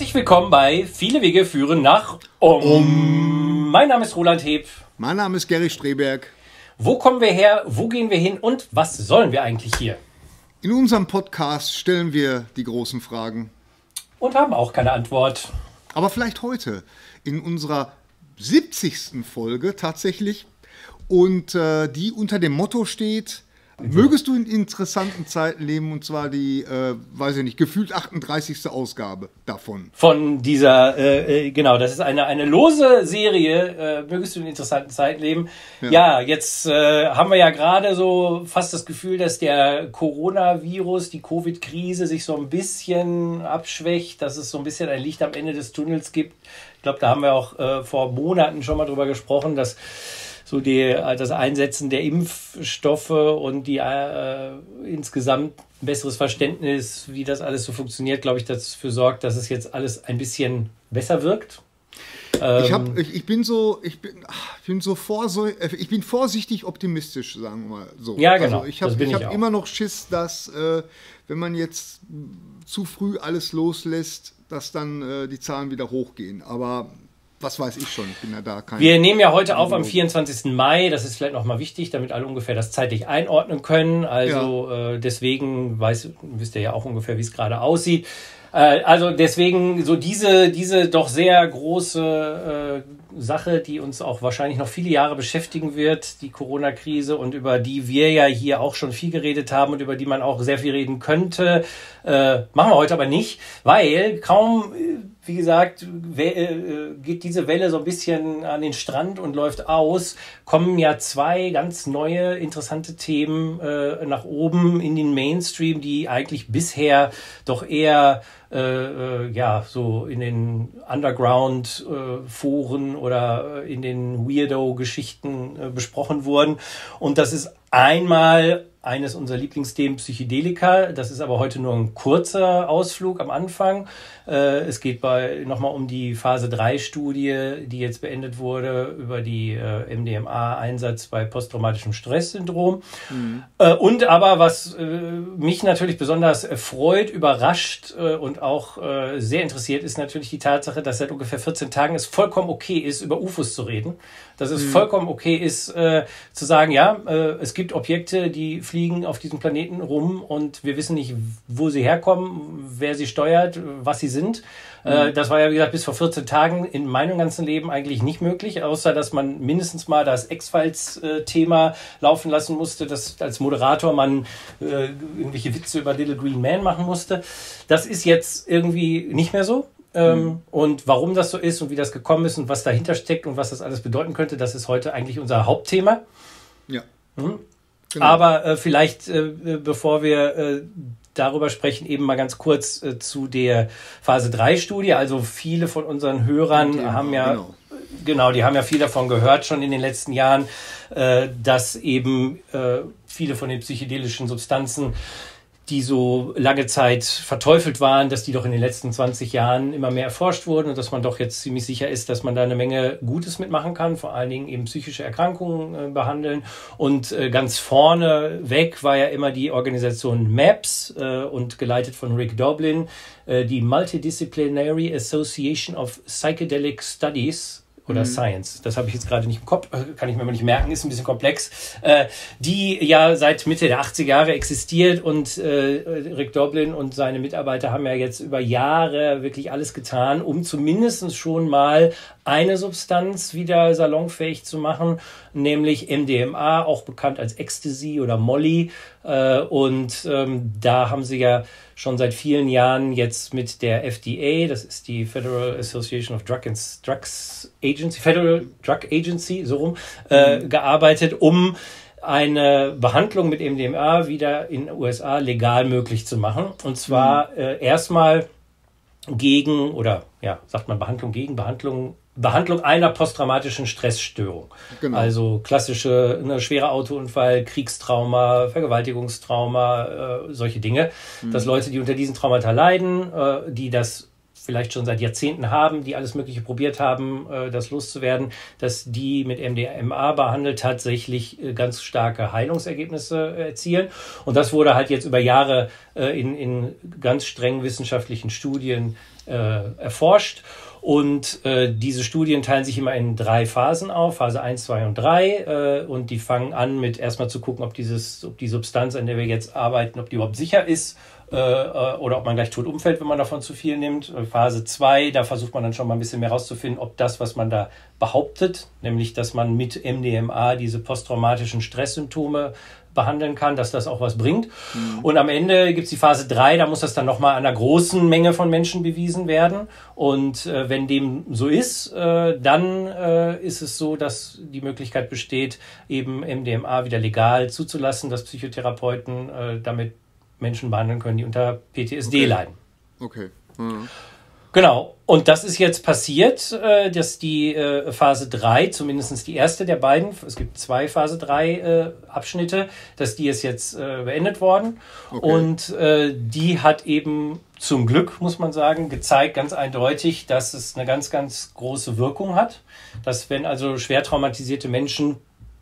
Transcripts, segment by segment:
Herzlich willkommen bei Viele Wege führen nach Mein Name ist Roland Heb. Mein Name ist Gary Streberg. Wo kommen wir her, wo gehen wir hin und was sollen wir eigentlich hier? In unserem Podcast stellen wir die großen Fragen. Und haben auch keine Antwort. Aber vielleicht heute, in unserer 70. Folge tatsächlich. Und die unter dem Motto steht: Mögest du in interessanten Zeiten leben, und zwar die, weiß ich nicht, gefühlt 38. Ausgabe davon. Von dieser, genau, das ist eine lose Serie, mögest du in interessanten Zeiten leben. Ja, jetzt haben wir ja gerade so fast das Gefühl, dass der Coronavirus, die Covid-Krise sich so ein bisschen abschwächt, dass es so ein bisschen ein Licht am Ende des Tunnels gibt. Ich glaube, da haben wir auch vor Monaten schon mal drüber gesprochen, dass so das Einsetzen der Impfstoffe und die insgesamt ein besseres Verständnis, wie das alles so funktioniert, glaube ich, dafür sorgt, dass es jetzt alles ein bisschen besser wirkt. Ich bin vorsichtig optimistisch, sagen wir mal so. Ja, genau. Also ich habe immer noch Schiss, dass wenn man jetzt zu früh alles loslässt, dass dann die Zahlen wieder hochgehen. Aber was weiß ich schon, ich bin ja da kein... Wir nehmen ja heute auf am 24. Mai, das ist vielleicht nochmal wichtig, damit alle ungefähr das zeitlich einordnen können. Also deswegen wisst ihr ja auch ungefähr, wie es gerade aussieht. Also deswegen so diese doch sehr große Sache, die uns auch wahrscheinlich noch viele Jahre beschäftigen wird, die Corona-Krise, und über die wir ja hier auch schon viel geredet haben und über die man auch sehr viel reden könnte, machen wir heute aber nicht, weil kaum, wie gesagt, geht diese Welle so ein bisschen an den Strand und läuft aus, kommen ja zwei ganz neue, interessante Themen nach oben in den Mainstream, die eigentlich bisher doch eher so in den Underground-Foren oder in den Weirdo-Geschichten besprochen wurden. Und das ist einmal eines unserer Lieblingsthemen, Psychedelika. Das ist aber heute nur ein kurzer Ausflug am Anfang. Es geht nochmal um die Phase-3-Studie, die jetzt beendet wurde, über die MDMA-Einsatz bei posttraumatischem Stresssyndrom. Mhm. Und aber, was mich natürlich besonders freut, überrascht und auch sehr interessiert, ist natürlich die Tatsache, dass seit ungefähr 14 Tagen es vollkommen okay ist, über UFOs zu reden. Dass es vollkommen okay ist, zu sagen, es gibt Objekte, die fliegen auf diesem Planeten rum und wir wissen nicht, wo sie herkommen, wer sie steuert, was sie sind. Das war ja, wie gesagt, bis vor 14 Tagen in meinem ganzen Leben eigentlich nicht möglich, außer dass man mindestens mal das X-Files-Thema laufen lassen musste, dass als Moderator man irgendwelche Witze über Little Green Man machen musste. Das ist jetzt irgendwie nicht mehr so. Und warum das so ist und wie das gekommen ist und was dahinter steckt und was das alles bedeuten könnte, das ist heute eigentlich unser Hauptthema. Ja. Genau. Aber vielleicht, bevor wir darüber sprechen, eben mal ganz kurz zu der Phase-3-Studie. Also viele von unseren Hörern haben ja viel davon gehört schon in den letzten Jahren, dass eben viele von den psychedelischen Substanzen, die so lange Zeit verteufelt waren, dass die doch in den letzten 20 Jahren immer mehr erforscht wurden und dass man doch jetzt ziemlich sicher ist, dass man da eine Menge Gutes mitmachen kann, vor allen Dingen eben psychische Erkrankungen behandeln. Und ganz vorne weg war ja immer die Organisation MAPS und geleitet von Rick Doblin, die Multidisciplinary Association of Psychedelic Studies, oder Science. Das habe ich jetzt gerade nicht im Kopf, kann ich mir mal nicht merken, ist ein bisschen komplex, die ja seit Mitte der 80er Jahre existiert, und Rick Doblin und seine Mitarbeiter haben ja jetzt über Jahre wirklich alles getan, um zumindest schon mal eine Substanz wieder salonfähig zu machen, nämlich MDMA, auch bekannt als Ecstasy oder Molly. Und da haben sie ja schon seit vielen Jahren jetzt mit der FDA, das ist die Federal Association of Drugs Agency, Federal Drug Agency, so rum, gearbeitet, um eine Behandlung mit MDMA wieder in den USA legal möglich zu machen. Und zwar erstmal gegen, oder sagt man Behandlung einer posttraumatischen Stressstörung. Genau. Also klassische, schwerer Autounfall, Kriegstrauma, Vergewaltigungstrauma, solche Dinge. Dass Leute, die unter diesen Traumata leiden, die das vielleicht schon seit Jahrzehnten haben, die alles Mögliche probiert haben, das loszuwerden, dass die mit MDMA behandelt tatsächlich ganz starke Heilungsergebnisse erzielen. Und das wurde halt jetzt über Jahre in ganz strengen wissenschaftlichen Studien erforscht. Und diese Studien teilen sich immer in 3 Phasen auf, Phase 1, 2 und 3. Und die fangen an mit erstmal zu gucken, ob die Substanz, an der wir jetzt arbeiten, ob die überhaupt sicher ist oder ob man gleich tot umfällt, wenn man davon zu viel nimmt. Phase 2, da versucht man dann schon mal ein bisschen mehr rauszufinden, ob das, was man da behauptet, nämlich dass man mit MDMA diese posttraumatischen Stresssymptome behandeln kann, dass das auch was bringt. Und am Ende gibt es die Phase 3, da muss das dann nochmal an einer großen Menge von Menschen bewiesen werden. Und wenn dem so ist, dann ist es so, dass die Möglichkeit besteht, eben MDMA wieder legal zuzulassen, dass Psychotherapeuten damit Menschen behandeln können, die unter PTSD leiden. Okay. Mhm. Genau, und das ist jetzt passiert, dass die Phase 3, zumindest die erste der beiden, es gibt 2 Phase 3 Abschnitte, dass die ist jetzt beendet worden. Okay. Und die hat eben zum Glück, muss man sagen, gezeigt ganz eindeutig, dass es eine ganz, ganz große Wirkung hat. Dass wenn also schwer traumatisierte Menschen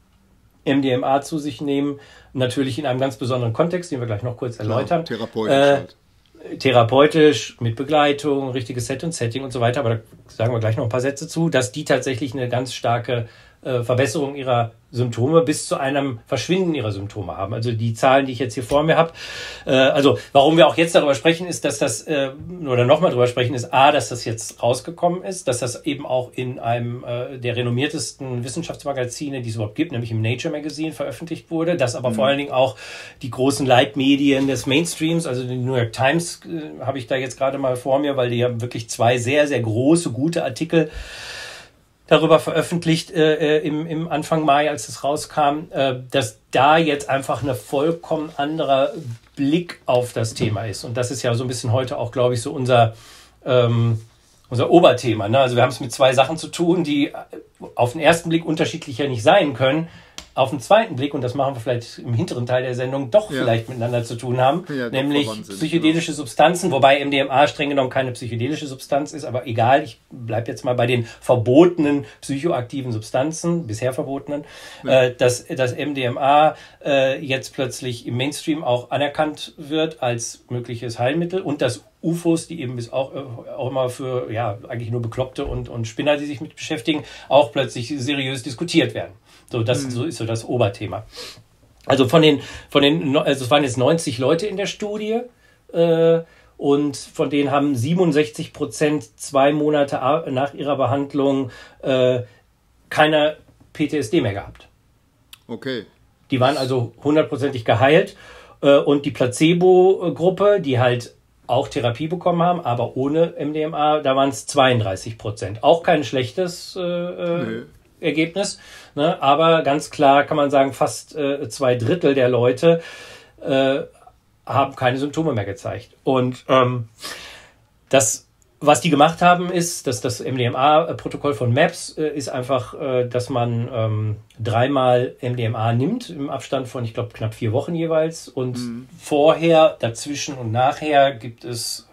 MDMA zu sich nehmen, natürlich in einem ganz besonderen Kontext, den wir gleich noch kurz erläutern. Klar, therapeutisch halt. Therapeutisch, mit Begleitung, richtiges Set und Setting und so weiter, aber da sagen wir gleich noch ein paar Sätze zu, dass die tatsächlich eine ganz starke Verbesserung ihrer Symptome bis zu einem Verschwinden ihrer Symptome haben. Also die Zahlen, die ich jetzt hier vor mir habe. Also warum wir auch jetzt darüber sprechen, ist, dass das, oder nochmal darüber sprechen, ist A, dass das jetzt rausgekommen ist, dass das eben auch in einem der renommiertesten Wissenschaftsmagazine, die es überhaupt gibt, nämlich im Nature Magazine veröffentlicht wurde, dass aber vor allen Dingen auch die großen Leitmedien des Mainstreams, also die New York Times habe ich da jetzt gerade mal vor mir, weil die haben wirklich 2 sehr, sehr große, gute Artikel darüber veröffentlicht im Anfang Mai, als es rauskam, dass da jetzt einfach eine vollkommen anderer Blick auf das Thema ist. Und das ist ja so ein bisschen heute auch, glaube ich, so unser Oberthema. Ne? Also wir haben es mit 2 Sachen zu tun, die auf den ersten Blick unterschiedlicher nicht sein können. Auf den zweiten Blick, und das machen wir vielleicht im hinteren Teil der Sendung, doch vielleicht miteinander zu tun haben, nämlich psychedelische Substanzen, wobei MDMA streng genommen keine psychedelische Substanz ist, aber egal, ich bleibe jetzt mal bei den verbotenen psychoaktiven Substanzen, bisher verbotenen, dass MDMA jetzt plötzlich im Mainstream auch anerkannt wird als mögliches Heilmittel und dass UFOs, die eben bis auch immer für eigentlich nur Bekloppte und Spinner, die sich mit beschäftigen, auch plötzlich seriös diskutiert werden. So ist so das Oberthema. Also also es waren jetzt 90 Leute in der Studie und von denen haben 67% 2 Monate nach ihrer Behandlung keine PTSD mehr gehabt. Okay. Die waren also 100%ig geheilt und die Placebo-Gruppe, die halt auch Therapie bekommen haben, aber ohne MDMA, da waren es 32%. Auch kein schlechtes Ergebnis, ne? Aber ganz klar kann man sagen, fast 2/3 der Leute haben keine Symptome mehr gezeigt. Und das, was die gemacht haben, ist, dass das MDMA-Protokoll von MAPS ist einfach, dass man 3-mal MDMA nimmt, im Abstand von, ich glaube, knapp 4 Wochen jeweils. Und vorher, dazwischen und nachher gibt es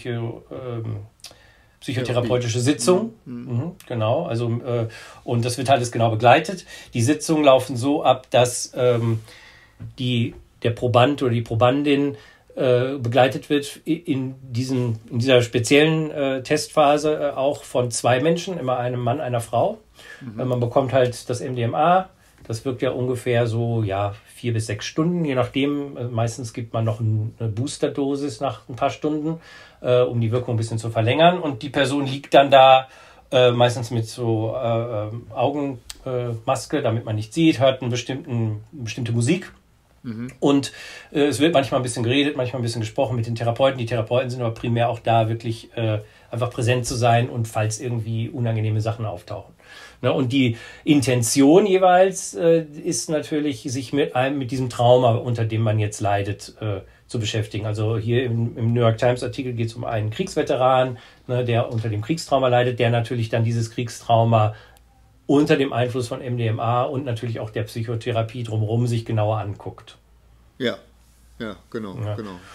psychotherapeutische Sitzung. Genau, also und das wird alles genau begleitet. Die Sitzungen laufen so ab, dass der Proband oder die Probandin begleitet wird in dieser speziellen Testphase auch von 2 Menschen, immer einem Mann, einer Frau. Man bekommt halt das MDMA. Das wirkt ja ungefähr so 4 bis 6 Stunden, je nachdem. Meistens gibt man noch eine Boosterdosis nach ein paar Stunden, um die Wirkung ein bisschen zu verlängern. Und die Person liegt dann da meistens mit so Augenmaske, damit man nicht sieht, hört eine bestimmte Musik. Und es wird manchmal ein bisschen geredet, manchmal ein bisschen gesprochen mit den Therapeuten. Die Therapeuten sind aber primär auch da, wirklich einfach präsent zu sein und falls irgendwie unangenehme Sachen auftauchen. Ne? Und die Intention jeweils ist natürlich, sich mit diesem Trauma, unter dem man jetzt leidet, zu beschäftigen. Also hier im New York Times Artikel geht es um einen Kriegsveteran, ne, der unter dem Kriegstrauma leidet, der natürlich dann dieses Kriegstrauma unter dem Einfluss von MDMA und natürlich auch der Psychotherapie drumherum sich genauer anguckt. Ja, genau.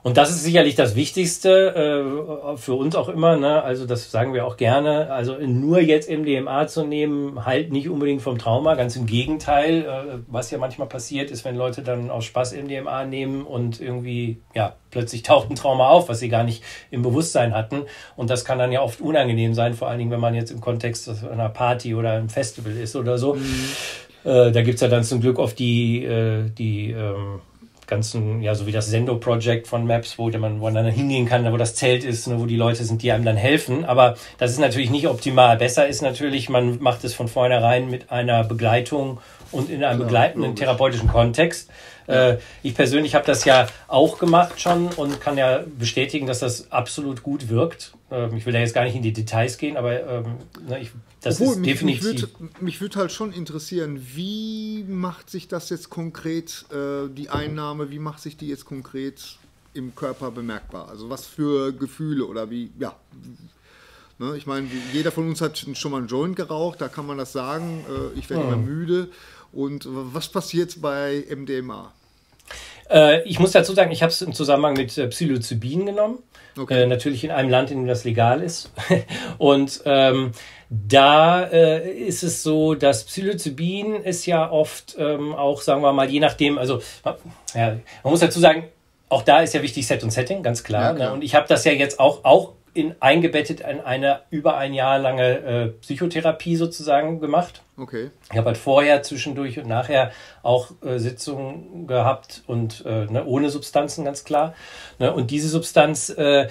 Und das ist sicherlich das Wichtigste für uns auch immer, ne? Also das sagen wir auch gerne. Also nur jetzt MDMA zu nehmen, halt nicht unbedingt vom Trauma. Ganz im Gegenteil. Was ja manchmal passiert ist, wenn Leute dann aus Spaß MDMA nehmen und irgendwie plötzlich taucht ein Trauma auf, was sie gar nicht im Bewusstsein hatten. Und das kann dann ja oft unangenehm sein, vor allen Dingen, wenn man jetzt im Kontext einer Party oder einem Festival ist oder so. Da gibt's ja dann zum Glück oft die ganzen, so wie das Sendo-Project von Maps, wo man dann hingehen kann, wo das Zelt ist, wo die Leute sind, die einem dann helfen. Aber das ist natürlich nicht optimal. Besser ist natürlich, man macht es von vornherein mit einer Begleitung und in einem begleitenden therapeutischen Kontext. Ich persönlich habe das ja auch gemacht schon und kann ja bestätigen, dass das absolut gut wirkt. Ich will da jetzt gar nicht in die Details gehen, aber das ist definitiv... Mich würde halt schon interessieren, wie macht sich das jetzt konkret, die Einnahme, wie macht sich die jetzt konkret im Körper bemerkbar? Also was für Gefühle oder wie, ne, ich meine, jeder von uns hat schon mal einen Joint geraucht, da kann man das sagen, ich werde immer müde. Und was passiert bei MDMA? Ich muss dazu sagen, ich habe es im Zusammenhang mit Psilocybin genommen. Okay. Natürlich in einem Land, in dem das legal ist. Und da ist es so, dass Psilocybin ist ja oft auch, sagen wir mal, je nachdem, also man muss dazu sagen, auch da ist ja wichtig Set und Setting, ganz klar. Ja, klar. Ne? Und ich habe das ja jetzt auch eingebettet in eine über ein Jahr lange Psychotherapie sozusagen gemacht. Okay. Ich habe halt vorher, zwischendurch und nachher auch Sitzungen gehabt und ohne Substanzen, ganz klar. Ne? Und diese Substanz, also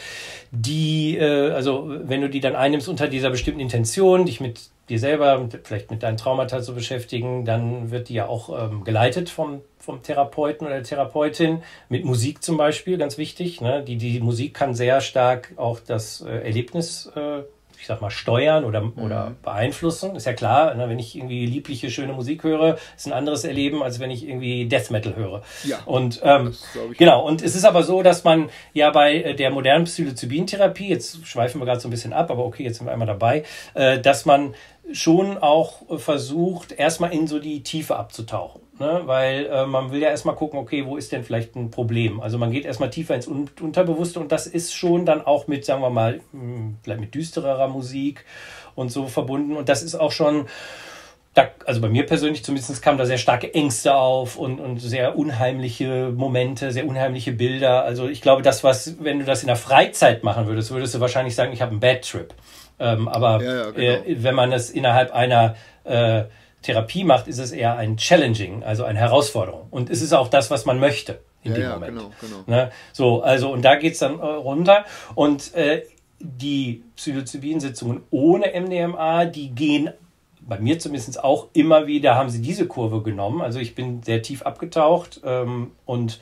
wenn du die dann einnimmst unter dieser bestimmten Intention, dich mit dir selber, vielleicht mit deinen Traumata zu beschäftigen, dann wird die ja auch geleitet vom Therapeuten oder der Therapeutin, mit Musik zum Beispiel, ganz wichtig. Ne? Die Musik kann sehr stark auch das Erlebnis, ich sag mal, steuern oder beeinflussen. Ist ja klar, ne? Wenn ich irgendwie liebliche, schöne Musik höre, ist ein anderes Erleben, als wenn ich irgendwie Death Metal höre. Ja, und genau, und es ist aber so, dass man ja bei der modernen Psilocybin-Therapie, jetzt schweifen wir gerade so ein bisschen ab, aber okay, jetzt sind wir einmal dabei, dass man schon auch versucht, erstmal in so die Tiefe abzutauchen. Ne? Weil man will ja erstmal gucken, okay, wo ist denn vielleicht ein Problem? Also man geht erstmal tiefer ins Unterbewusste und das ist schon dann auch mit, sagen wir mal, vielleicht mit düstererer Musik und so verbunden. Und das ist auch schon, also bei mir persönlich zumindest kamen da sehr starke Ängste auf und sehr unheimliche Momente, sehr unheimliche Bilder. Also ich glaube, wenn du das in der Freizeit machen würdest, würdest du wahrscheinlich sagen, ich habe einen Bad Trip. Aber genau. Wenn man es innerhalb einer Therapie macht, ist es eher ein Challenging, also eine Herausforderung. Und es ist auch das, was man möchte in dem Moment. Genau. Ne? So, also, und da geht's dann runter. Und die Psilocybin-Sitzungen ohne MDMA, die gehen bei mir zumindest auch immer wieder, haben sie diese Kurve genommen. Also ich bin sehr tief abgetaucht und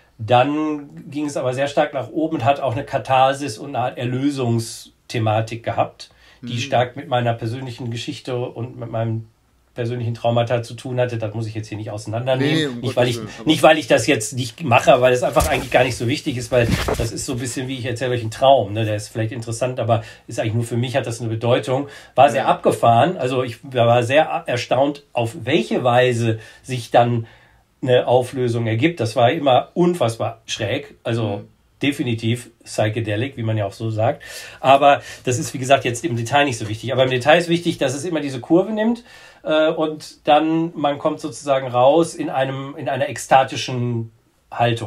dann ging es aber sehr stark nach oben und hat auch eine Katharsis und eine Art Erlösungsthematik gehabt, die stark mit meiner persönlichen Geschichte und mit meinem persönlichen Traumata zu tun hatte. Das muss ich jetzt hier nicht auseinandernehmen. Nicht, weil ich das jetzt nicht mache, weil es einfach eigentlich gar nicht so wichtig ist, weil das ist so ein bisschen, wie ich erzähle euch einen Traum. Ne? Der ist vielleicht interessant, aber ist eigentlich nur für mich, hat das eine Bedeutung. War sehr abgefahren. Also ich war sehr erstaunt, auf welche Weise sich dann eine Auflösung ergibt. Das war immer unfassbar schräg. Also definitiv psychedelic, wie man ja auch so sagt. Aber das ist, wie gesagt, jetzt im Detail nicht so wichtig. Aber im Detail ist wichtig, dass es immer diese Kurve nimmt und dann man kommt sozusagen raus in einer ekstatischen Haltung.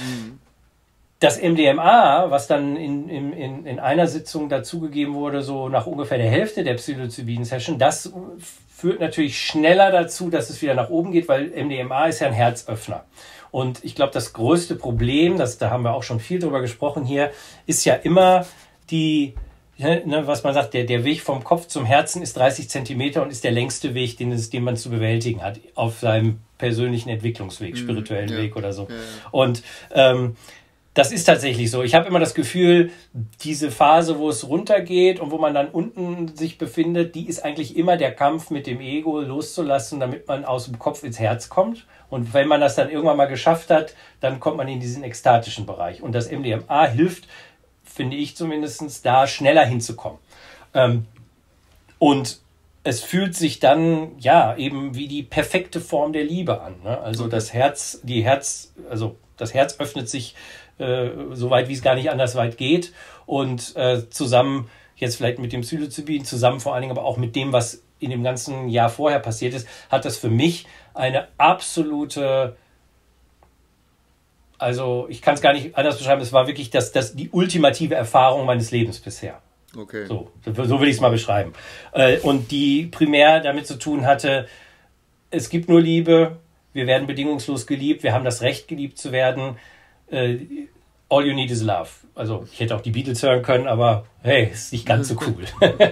Das MDMA, was dann in einer Sitzung dazugegeben wurde, so nach ungefähr der Hälfte der Psilocybin-Session, das führt natürlich schneller dazu, dass es wieder nach oben geht, weil MDMA ist ja ein Herzöffner. Und ich glaube, das größte Problem, da haben wir auch schon viel drüber gesprochen hier, ist ja immer was man sagt, der Weg vom Kopf zum Herzen ist 30 Zentimeter und ist der längste Weg, den man zu bewältigen hat, auf seinem persönlichen Entwicklungsweg, spirituellen Weg oder so. Ja. Und das ist tatsächlich so. Ich habe immer das Gefühl, diese Phase, wo es runtergeht und wo man dann unten sich befindet, die ist eigentlich immer der Kampf mit dem Ego loszulassen, damit man aus dem Kopf ins Herz kommt. Und wenn man das dann irgendwann mal geschafft hat, dann kommt man in diesen ekstatischen Bereich. Und das MDMA hilft, finde ich zumindest, da schneller hinzukommen. Und es fühlt sich dann eben wie die perfekte Form der Liebe an. Ne? Also das Herz öffnet sich so weit, wie es gar nicht anders weit geht. Und zusammen jetzt vielleicht mit dem Psilocybin, zusammen vor allen Dingen aber auch mit dem, was in dem ganzen Jahr vorher passiert ist, hat das für mich eine absolute, also ich kann es gar nicht anders beschreiben, es war wirklich die ultimative Erfahrung meines Lebens bisher. Okay. So will ich es mal beschreiben. Und die primär damit zu tun hatte, es gibt nur Liebe, wir werden bedingungslos geliebt, wir haben das Recht, geliebt zu werden. All you need is love. Also ich hätte auch die Beatles hören können, aber hey, ist nicht ganz so cool.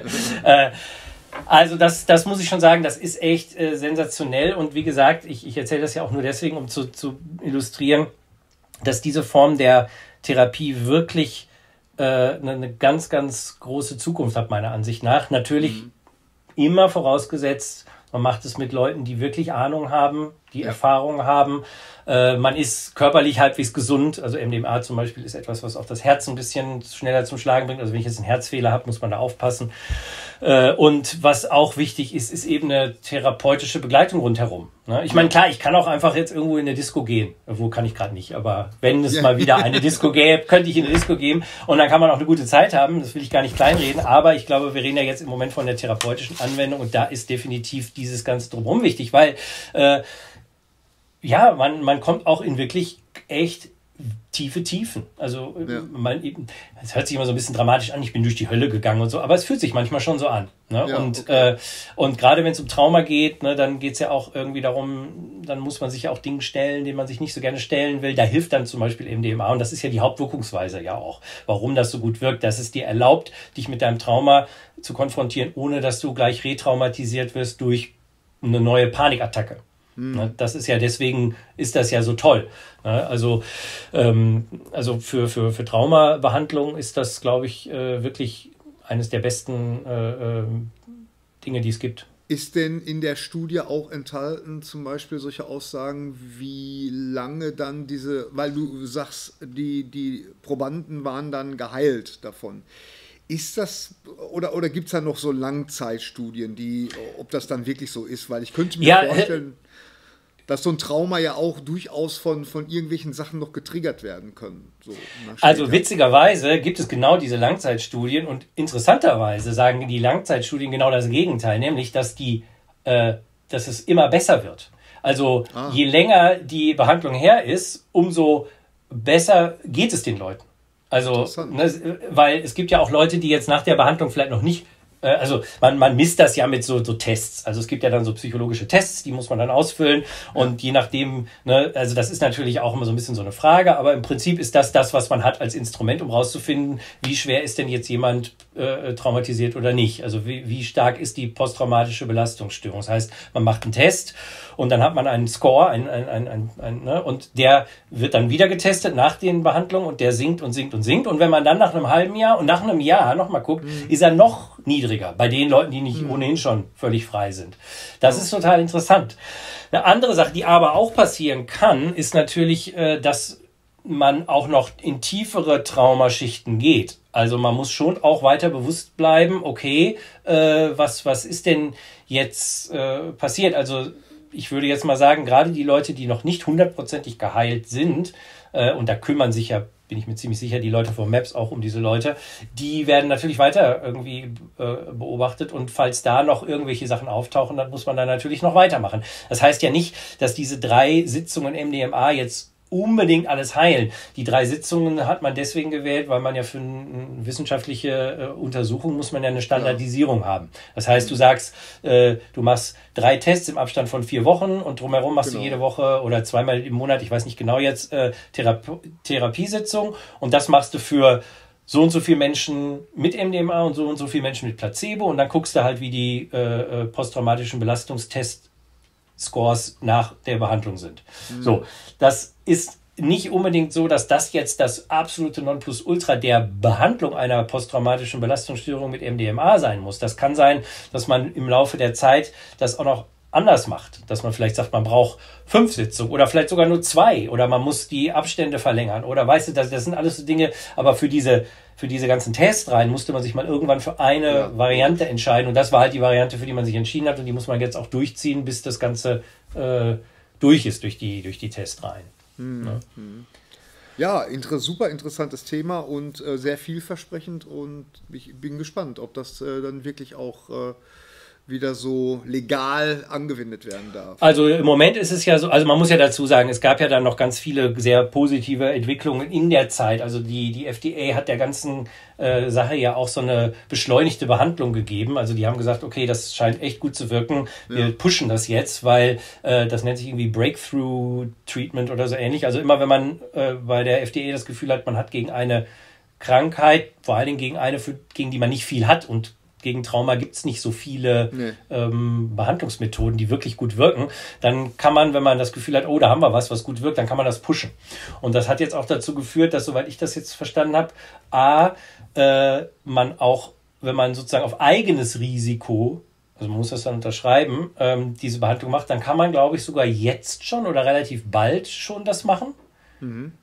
Also das muss ich schon sagen, das ist echt sensationell. Und wie gesagt, ich erzähle das ja auch nur deswegen, um zu illustrieren, dass diese Form der Therapie wirklich eine ganz, ganz große Zukunft hat, meiner Ansicht nach. Natürlich immer vorausgesetzt, man macht es mit Leuten, die wirklich Ahnung haben, die Erfahrung haben. Man ist körperlich halbwegs gesund. Also MDMA zum Beispiel ist etwas, was auch das Herz ein bisschen schneller zum Schlagen bringt. Also wenn ich jetzt einen Herzfehler habe, muss man da aufpassen. Und was auch wichtig ist, ist eben eine therapeutische Begleitung rundherum. Ich meine, klar, ich kann auch einfach jetzt irgendwo in eine Disco gehen. Wo kann ich gerade nicht. Aber wenn es mal wieder eine Disco gäbe, könnte ich in eine Disco gehen. Und dann kann man auch eine gute Zeit haben. Das will ich gar nicht kleinreden. Aber ich glaube, wir reden ja jetzt im Moment von der therapeutischen Anwendung. Und da ist definitiv dieses Ganze drumherum wichtig. Weil man kommt auch in wirklich echt tiefe Tiefen. Also es hört sich immer so ein bisschen dramatisch an, ich bin durch die Hölle gegangen und so, aber es fühlt sich manchmal schon so an. Ne? Ja, und gerade wenn es um Trauma geht, ne, dann geht es ja auch irgendwie darum, dann muss man sich ja auch Dingen stellen, denen man sich nicht so gerne stellen will. Da hilft dann zum Beispiel MDMA und das ist ja die Hauptwirkungsweise ja auch, warum das so gut wirkt, dass es dir erlaubt, dich mit deinem Trauma zu konfrontieren, ohne dass du gleich retraumatisiert wirst durch eine neue Panikattacke. Das ist ja, deswegen ist das ja so toll. Also für Traumabehandlung ist das, glaube ich, wirklich eines der besten Dinge, die es gibt. Ist denn in der Studie auch enthalten zum Beispiel solche Aussagen, wie lange dann weil du sagst, die Probanden waren dann geheilt davon. Ist das, oder gibt es da noch so Langzeitstudien, ob das dann wirklich so ist? Weil ich könnte mir vorstellen, dass so ein Trauma ja auch durchaus von irgendwelchen Sachen noch getriggert werden können. So also witzigerweise gibt es genau diese Langzeitstudien und interessanterweise sagen die Langzeitstudien genau das Gegenteil, nämlich dass es immer besser wird. Also je länger die Behandlung her ist, umso besser geht es den Leuten. Also, weil es gibt ja auch Leute, die jetzt nach der Behandlung vielleicht noch nicht, also man misst das ja mit so Tests. Also es gibt ja dann so psychologische Tests, die muss man dann ausfüllen und je nachdem, also das ist natürlich auch immer so ein bisschen so eine Frage, aber im Prinzip ist das, was man hat als Instrument, um rauszufinden, wie schwer ist denn jetzt jemand traumatisiert oder nicht. Also wie stark ist die posttraumatische Belastungsstörung. Das heißt, man macht einen Test und dann hat man einen Score, und der wird dann wieder getestet nach den Behandlungen und der sinkt und sinkt und sinkt. Und wenn man dann nach einem halben Jahr und nach einem Jahr nochmal guckt, ist er noch niedriger bei den Leuten, die nicht ohnehin schon völlig frei sind. Das ist total interessant. Eine andere Sache, die aber auch passieren kann, ist natürlich, dass man auch noch in tiefere Traumaschichten geht. Also man muss schon auch weiter bewusst bleiben, okay, was ist denn jetzt passiert? Also ich würde jetzt mal sagen, gerade die Leute, die noch nicht 100%ig geheilt sind, und da kümmern sich ja, bin ich mir ziemlich sicher, die Leute von MAPS auch um diese Leute, die werden natürlich weiter irgendwie beobachtet und falls da noch irgendwelche Sachen auftauchen, dann muss man da natürlich noch weitermachen. Das heißt ja nicht, dass diese 3 Sitzungen MDMA jetzt unbedingt alles heilen. Die 3 Sitzungen hat man deswegen gewählt, weil man ja für eine wissenschaftliche Untersuchung muss man ja eine Standardisierung haben. Das heißt, du sagst, du machst 3 Tests im Abstand von 4 Wochen und drumherum machst du jede Woche oder 2-mal im Monat, ich weiß nicht genau jetzt, Therapiesitzung und das machst du für so und so viele Menschen mit MDMA und so viele Menschen mit Placebo und dann guckst du halt, wie die posttraumatischen Belastungstests Scores nach der Behandlung sind. So, das ist nicht unbedingt so, dass das jetzt das absolute Nonplusultra der Behandlung einer posttraumatischen Belastungsstörung mit MDMA sein muss. Das kann sein, dass man im Laufe der Zeit das auch noch anders macht. Dass man vielleicht sagt, man braucht 5 Sitzungen oder vielleicht sogar nur 2 oder man muss die Abstände verlängern oder weißt du, das sind alles so Dinge, aber für diese ganzen Testreihen musste man sich mal irgendwann für eine Variante entscheiden und das war halt die Variante, für die man sich entschieden hat und die muss man jetzt auch durchziehen, bis das Ganze durch ist, durch die Testreihen. Ja. Ja, super interessantes Thema und sehr vielversprechend und ich bin gespannt, ob das dann wirklich auch wieder so legal angewendet werden darf. Also im Moment ist es ja so, also man muss ja dazu sagen, es gab ja dann noch ganz viele sehr positive Entwicklungen in der Zeit. Also die FDA hat der ganzen Sache ja auch so eine beschleunigte Behandlung gegeben. Also die haben gesagt, okay, das scheint echt gut zu wirken. Wir pushen das jetzt, weil das nennt sich irgendwie Breakthrough Treatment oder so ähnlich. Also immer wenn man bei der FDA das Gefühl hat, man hat gegen eine Krankheit, vor allen Dingen gegen eine, gegen die man nicht viel hat und gegen Trauma gibt es nicht so viele Behandlungsmethoden, die wirklich gut wirken. Dann kann man, wenn man das Gefühl hat, oh, da haben wir was gut wirkt, dann kann man das pushen. Und das hat jetzt auch dazu geführt, dass, soweit ich das jetzt verstanden habe, man auch, wenn man sozusagen auf eigenes Risiko, also man muss das dann unterschreiben, diese Behandlung macht, dann kann man, glaube ich, sogar jetzt schon oder relativ bald schon das machen. Mhm.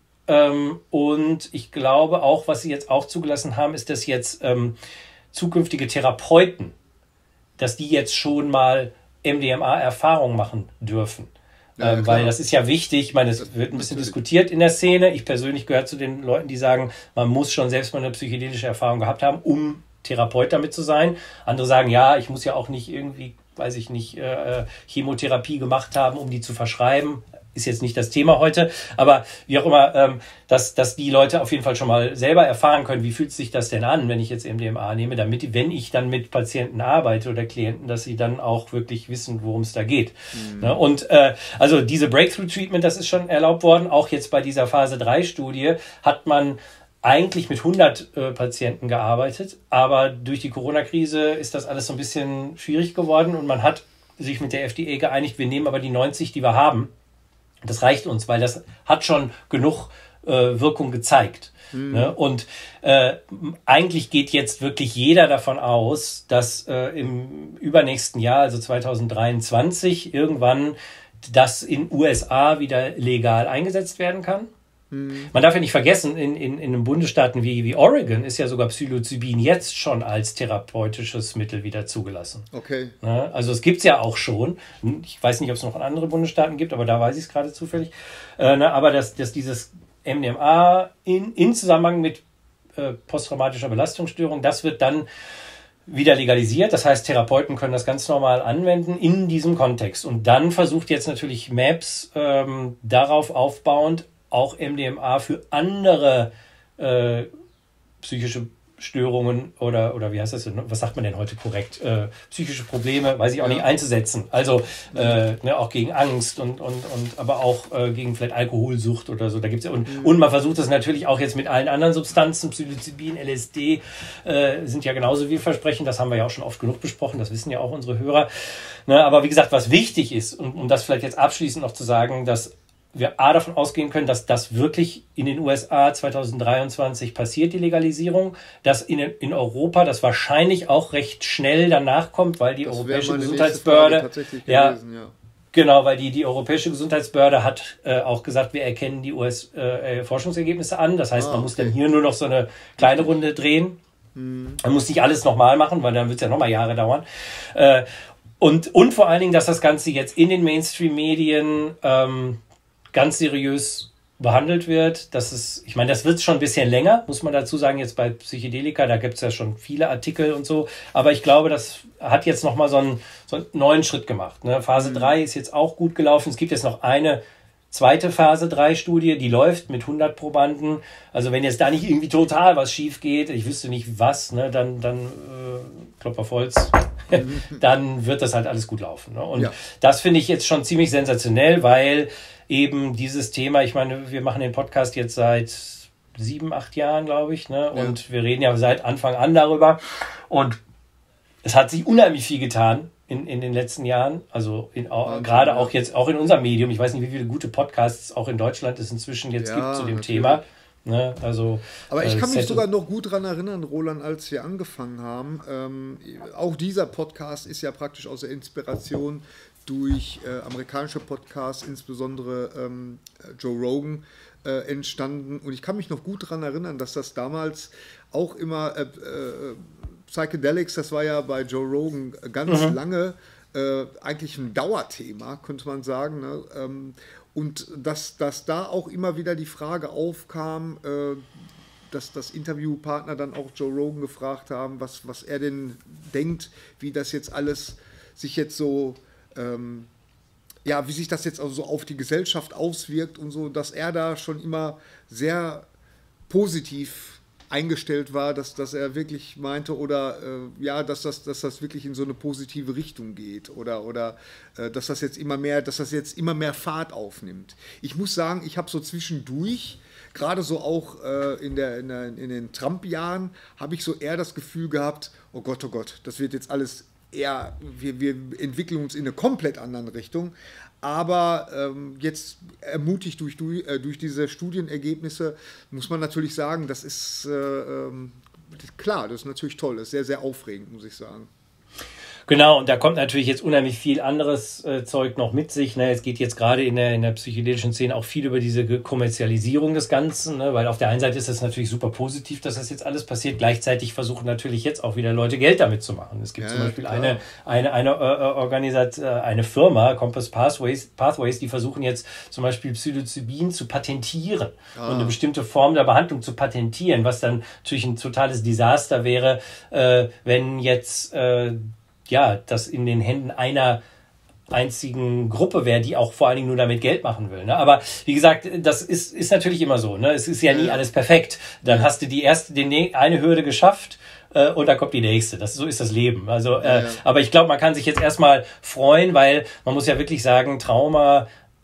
Und ich glaube auch, was sie jetzt auch zugelassen haben, ist, dass jetzt zukünftige Therapeuten, dass die jetzt schon mal MDMA-Erfahrung machen dürfen. Ja, weil das ist ja wichtig. Ich meine, es wird ein bisschen diskutiert in der Szene. Ich persönlich gehöre zu den Leuten, die sagen, man muss schon selbst mal eine psychedelische Erfahrung gehabt haben, um Therapeut damit zu sein. Andere sagen, ja, ich muss ja auch nicht irgendwie, weiß ich nicht, Chemotherapie gemacht haben, um die zu verschreiben. Ist jetzt nicht das Thema heute, aber wie auch immer, dass die Leute auf jeden Fall schon mal selber erfahren können, wie fühlt sich das denn an, wenn ich jetzt MDMA nehme, damit, wenn ich dann mit Patienten arbeite oder Klienten, dass sie dann auch wirklich wissen, worum es da geht. Mhm. Ne? Und also diese Breakthrough-Treatment, das ist schon erlaubt worden. Auch jetzt bei dieser Phase-3-Studie hat man eigentlich mit 100 Patienten gearbeitet, aber durch die Corona-Krise ist das alles so ein bisschen schwierig geworden und man hat sich mit der FDA geeinigt, wir nehmen aber die 90, die wir haben. Das reicht uns, weil das hat schon genug Wirkung gezeigt. Mhm. Ne? Und eigentlich geht jetzt wirklich jeder davon aus, dass im übernächsten Jahr, also 2023, irgendwann das in USA wieder legal eingesetzt werden kann. Man darf ja nicht vergessen, in Bundesstaaten wie Oregon ist ja sogar Psilocybin jetzt schon als therapeutisches Mittel wieder zugelassen. Okay. Ne? Also es gibt es ja auch schon. Ich weiß nicht, ob es noch in anderen Bundesstaaten gibt, aber da weiß ich es gerade zufällig. Aber dass dieses MDMA in Zusammenhang mit posttraumatischer Belastungsstörung, das wird dann wieder legalisiert. Das heißt, Therapeuten können das ganz normal anwenden in diesem Kontext. Und dann versucht jetzt natürlich MAPS darauf aufbauend auch MDMA für andere psychische Störungen oder wie heißt das denn? Was sagt man denn heute korrekt? Psychische Probleme, weiß ich auch nicht, einzusetzen. Also auch gegen Angst und aber auch gegen vielleicht Alkoholsucht oder so. Da gibt's ja und man versucht das natürlich auch jetzt mit allen anderen Substanzen, Psilocybin, LSD sind ja genauso vielversprechend. Das haben wir ja auch schon oft genug besprochen. Das wissen ja auch unsere Hörer. Ne, aber wie gesagt, was wichtig ist, um das vielleicht jetzt abschließend noch zu sagen, dass wir davon ausgehen können, dass das wirklich in den USA 2023 passiert, die Legalisierung, dass in Europa das wahrscheinlich auch recht schnell danach kommt, weil die Europäische Gesundheitsbehörde genau, weil die Europäische Gesundheitsbehörde hat auch gesagt, wir erkennen die US-Forschungsergebnisse an. Das heißt, man muss dann hier nur noch so eine kleine Runde drehen. Man muss nicht alles nochmal machen, weil dann wird es ja nochmal Jahre dauern. Und vor allen Dingen, dass das Ganze jetzt in den Mainstream-Medien ganz seriös behandelt wird. Ich meine, das wird schon ein bisschen länger, muss man dazu sagen, jetzt bei Psychedelika, da gibt es ja schon viele Artikel und so, aber ich glaube, das hat jetzt nochmal so einen neuen Schritt gemacht. Ne? Phase 3 ist jetzt auch gut gelaufen. Es gibt jetzt noch eine zweite Phase 3 Studie, die läuft mit 100 Probanden. Also wenn jetzt da nicht irgendwie total was schief geht, ich wüsste nicht was, ne, dann Klopf auf Holz, dann wird das halt alles gut laufen. Ne? Und das finde ich jetzt schon ziemlich sensationell, weil eben dieses Thema, ich meine, wir machen den Podcast jetzt seit 7, 8 Jahren, glaube ich, ne? Und wir reden ja seit Anfang an darüber. Und es hat sich unheimlich viel getan in den letzten Jahren. Also gerade auch jetzt, auch in unserem Medium. Ich weiß nicht, wie viele gute Podcasts auch in Deutschland es inzwischen jetzt gibt zu dem Thema. Ne? Also, aber ich kann mich sogar noch gut daran erinnern, Roland, als wir angefangen haben. Auch dieser Podcast ist ja praktisch aus der Inspiration durch amerikanische Podcasts, insbesondere Joe Rogan, entstanden. Und ich kann mich noch gut daran erinnern, dass das damals auch immer Psychedelics, das war ja bei Joe Rogan ganz lange eigentlich ein Dauerthema, könnte man sagen. Ne? Und dass da auch immer wieder die Frage aufkam, dass das Interviewpartner dann auch Joe Rogan gefragt haben, was er denn denkt, wie das jetzt alles sich jetzt so, wie sich das jetzt also so auf die Gesellschaft auswirkt und so, dass er da schon immer sehr positiv eingestellt war, dass er wirklich meinte dass das wirklich in so eine positive Richtung geht oder dass das jetzt immer mehr Fahrt aufnimmt. Ich muss sagen, ich habe so zwischendurch, gerade so auch in den Trump-Jahren, habe ich so eher das Gefühl gehabt, oh Gott, das wird jetzt alles eher, wir entwickeln uns in eine komplett andere Richtung. Aber jetzt ermutigt durch diese Studienergebnisse muss man natürlich sagen, das ist klar, das ist natürlich toll, das ist sehr, sehr aufregend, muss ich sagen. Genau, und da kommt natürlich jetzt unheimlich viel anderes Zeug noch mit sich. Ne? Es geht jetzt gerade in der psychedelischen Szene auch viel über diese Kommerzialisierung des Ganzen, ne? Weil auf der einen Seite ist es natürlich super positiv, dass das jetzt alles passiert. Gleichzeitig versuchen natürlich jetzt auch wieder Leute Geld damit zu machen. Es gibt zum Beispiel eine Firma, Compass Pathways, die versuchen jetzt zum Beispiel Psilocybin zu patentieren und eine bestimmte Form der Behandlung zu patentieren, was dann natürlich ein totales Desaster wäre, wenn jetzt das in den Händen einer einzigen Gruppe wäre, die auch vor allen Dingen nur damit Geld machen will. Ne? Aber wie gesagt, das ist natürlich immer so. Ne? Es ist ja nie alles perfekt. Dann hast du eine Hürde geschafft und dann kommt die nächste. So ist das Leben. Also, aber ich glaube, man kann sich jetzt erstmal freuen, weil man muss ja wirklich sagen, Trauma,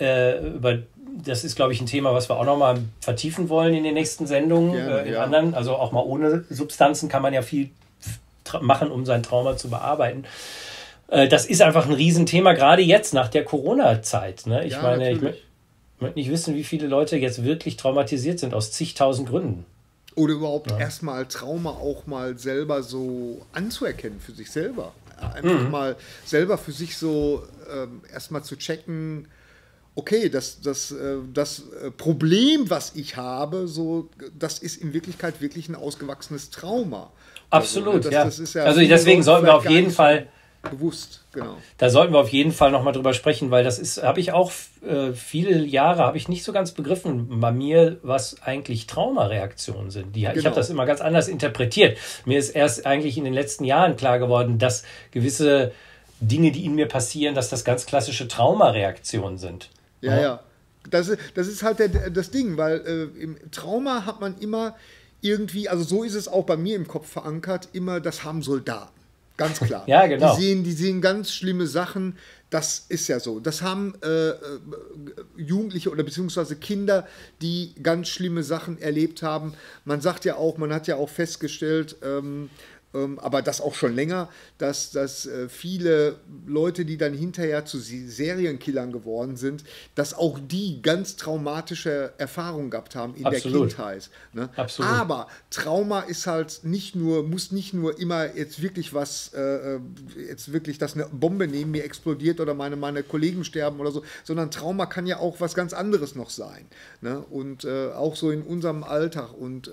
das ist, glaube ich, ein Thema, was wir auch nochmal vertiefen wollen in den nächsten Sendungen. Anderen, also auch mal ohne Substanzen kann man ja viel machen, um sein Trauma zu bearbeiten. Das ist einfach ein Riesenthema, gerade jetzt nach der Corona-Zeit. Ne? Ich möchte nicht wissen, wie viele Leute jetzt wirklich traumatisiert sind, aus zigtausend Gründen. Oder überhaupt erstmal Trauma auch mal selber so anzuerkennen für sich selber. Einfach mal selber für sich so erstmal zu checken, okay, das Problem, was ich habe, so, das ist in Wirklichkeit wirklich ein ausgewachsenes Trauma. Absolut, das ist ja also deswegen sollten wir auf jeden Fall bewusst, genau. Da sollten wir auf jeden Fall nochmal drüber sprechen, weil habe ich auch viele Jahre nicht so ganz begriffen bei mir, was eigentlich Traumareaktionen sind. Ich habe das immer ganz anders interpretiert. Mir ist erst eigentlich in den letzten Jahren klar geworden, dass gewisse Dinge, die in mir passieren, dass das ganz klassische Traumareaktionen sind. Ja. Das ist halt das Ding, weil im Trauma hat man immer irgendwie, also so ist es auch bei mir im Kopf verankert, immer, das haben Soldaten. Ganz klar. Ja, genau. Die sehen ganz schlimme Sachen. Das ist ja so. Das haben Jugendliche oder beziehungsweise Kinder, die ganz schlimme Sachen erlebt haben. Man hat ja auch festgestellt, aber das auch schon länger, dass viele Leute, die dann hinterher zu Serienkillern geworden sind, dass auch die ganz traumatische Erfahrungen gehabt haben in der Kindheit. Ne? Absolut. Aber Trauma ist halt muss nicht nur immer jetzt wirklich dass eine Bombe neben mir explodiert oder meine Kollegen sterben oder so, sondern Trauma kann ja auch was ganz anderes noch sein. Ne? Und auch so in unserem Alltag und